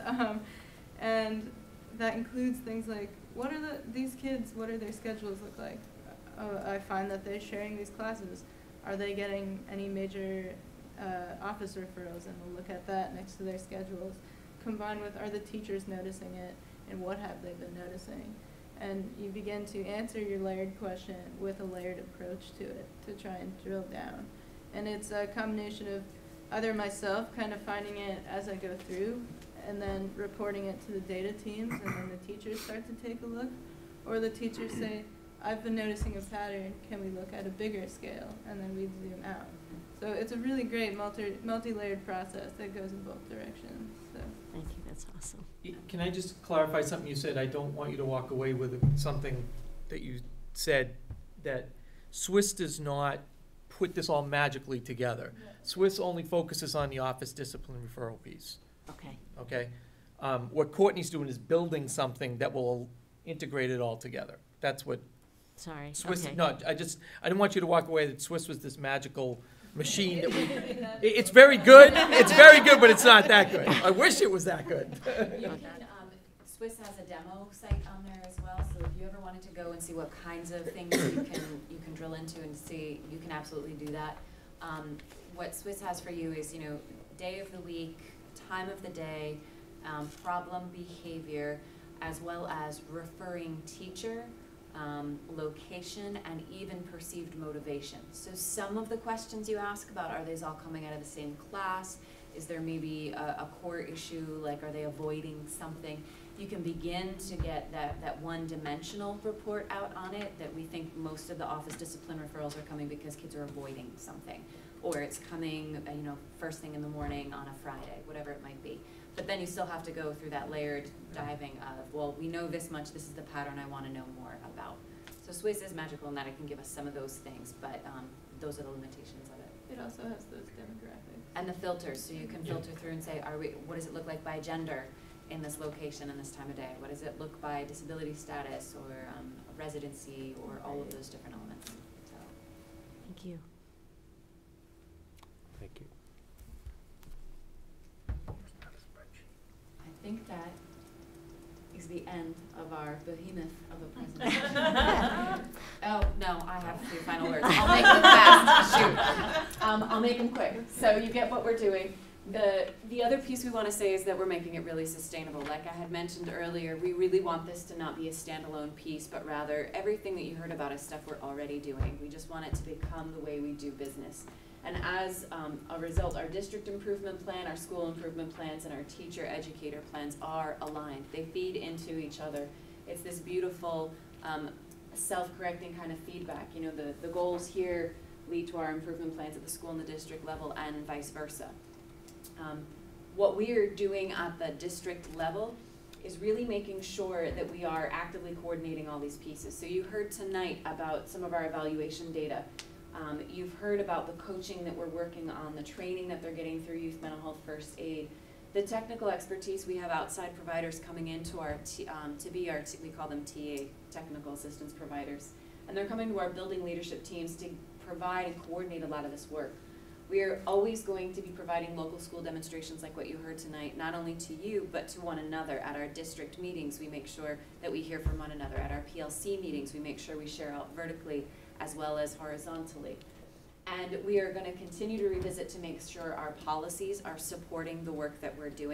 And that includes things like, what are these kids, what do their schedules look like? I find that they're sharing these classes. Are they getting any major office referrals? And we'll look at that next to their schedules. Combined with, are the teachers noticing it, and what have they been noticing? And you begin to answer your layered question with a layered approach to it to try and drill down. And it's a combination of either myself kind of finding it as I go through and then reporting it to the data teams, and then the teachers start to take a look, or the teachers say, I've been noticing a pattern, can we look at a bigger scale? And then we zoom out. So it's a really great multi-layered process that goes in both directions. So. Thank you, that's awesome. Can I just clarify something you said? I don't want you to walk away with something that you said, that Swiss does not put this all magically together. Yeah. Swiss only focuses on the office discipline referral piece. Okay. Okay? What Courtney's doing is building something that will integrate it all together. That's what Sorry. Swiss, okay. no, I didn't want you to walk away that Swiss was this magical machine that we, it's very good, but it's not that good. I wish it was that good. You can, Swiss has a demo site on there as well, so if you ever wanted to go and see what kinds of things you can drill into and see, you can absolutely do that. What Swiss has for you is, day of the week, time of the day, problem behavior, as well as referring teacher, location, and even perceived motivation. So some of the questions you ask about, are these all coming out of the same class? Is there maybe a core issue, like are they avoiding something? You can begin to get that one-dimensional report out on it, that we think most of the office discipline referrals are coming because kids are avoiding something, or it's coming, first thing in the morning on a Friday, whatever it might be. But then you still have to go through that layered diving of, well, we know this much, this is the pattern I want to know more about. So Swiss is magical in that it can give us some of those things, but those are the limitations of it. It also has those demographics. And the filters, so you can filter through and say, what does it look like by gender in this location and this time of day? What does it look by disability status or residency or all of those different elements? So. Thank you. Thank you. I think that is the end of our behemoth of a presentation. Oh, no, I have a few final words. I'll make them fast. Shoot. I'll make them quick. So you get what we're doing. The other piece we want to say is that we're making it really sustainable. Like I had mentioned earlier, we really want this to not be a standalone piece, but rather everything that you heard about is stuff we're already doing. We just want it to become the way we do business. And as a result, our district improvement plan, our school improvement plans, and our teacher educator plans are aligned. They feed into each other. It's this beautiful self-correcting kind of feedback. The goals here lead to our improvement plans at the school and the district level, and vice versa. What we are doing at the district level is really making sure that we are actively coordinating all these pieces. So you heard tonight about some of our evaluation data. You've heard about the coaching that we're working on, the training that they're getting through Youth Mental Health First Aid, the technical expertise. We have outside providers coming into our, we call them TA, technical assistance providers, and they're coming to our building leadership teams to provide and coordinate a lot of this work. We are always going to be providing local school demonstrations like what you heard tonight, not only to you, but to one another. At our district meetings, we make sure that we hear from one another. At our PLC meetings, we make sure we share out vertically as well as horizontally. And we are going to continue to revisit to make sure our policies are supporting the work that we're doing.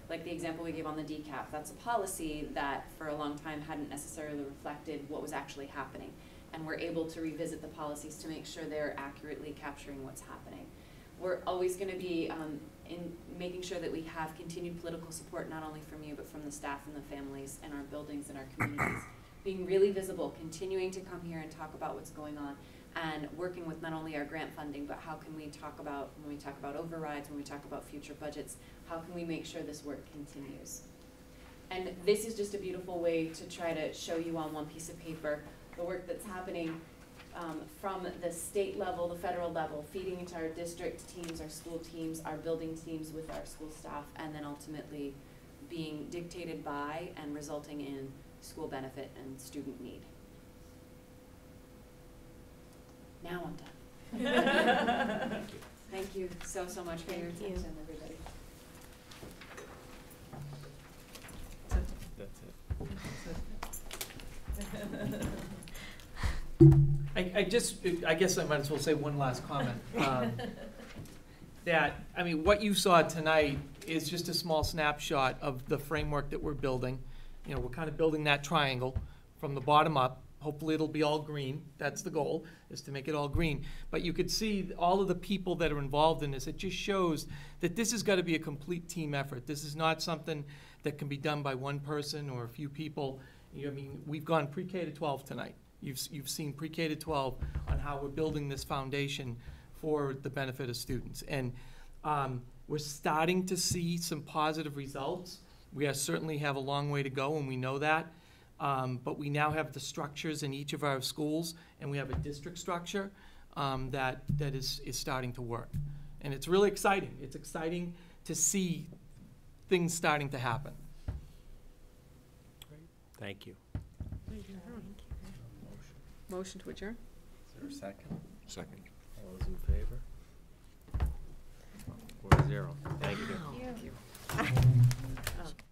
Like the example we gave on the decaf, that's a policy that for a long time hadn't necessarily reflected what was actually happening. And we're able to revisit the policies to make sure they're accurately capturing what's happening. We're always going to be in making sure that we have continued political support, not only from you, but from the staff and the families in our buildings and our communities. Being really visible, continuing to come here and talk about what's going on, and working with not only our grant funding, but how can we talk about, when we talk about overrides, when we talk about future budgets, how can we make sure this work continues? And this is just a beautiful way to try to show you on one piece of paper the work that's happening from the state level, the federal level, feeding into our district teams, our school teams, our building teams with our school staff, and then ultimately being dictated by and resulting in school benefit and student need. Now I'm done. Thank you so much for your attention, everybody. I guess I might as well say one last comment. That, I mean, what you saw tonight is just a small snapshot of the framework that we're building. You know, we're kind of building that triangle from the bottom up. Hopefully it'll be all green. That's the goal, is to make it all green. But you could see all of the people that are involved in this. It just shows that this has got to be a complete team effort. This is not something that can be done by one person or a few people. I mean, we've gone pre-K to 12 tonight. You've seen pre-K to 12 on how we're building this foundation for the benefit of students. And we're starting to see some positive results. We certainly have a long way to go, and we know that. But we now have the structures in each of our schools, and we have a district structure that is starting to work. And it's really exciting. It's exciting to see things starting to happen. Thank you. Motion to adjourn? Is there a second? Second. All those in favor? 4-0. Thank you. Thank you.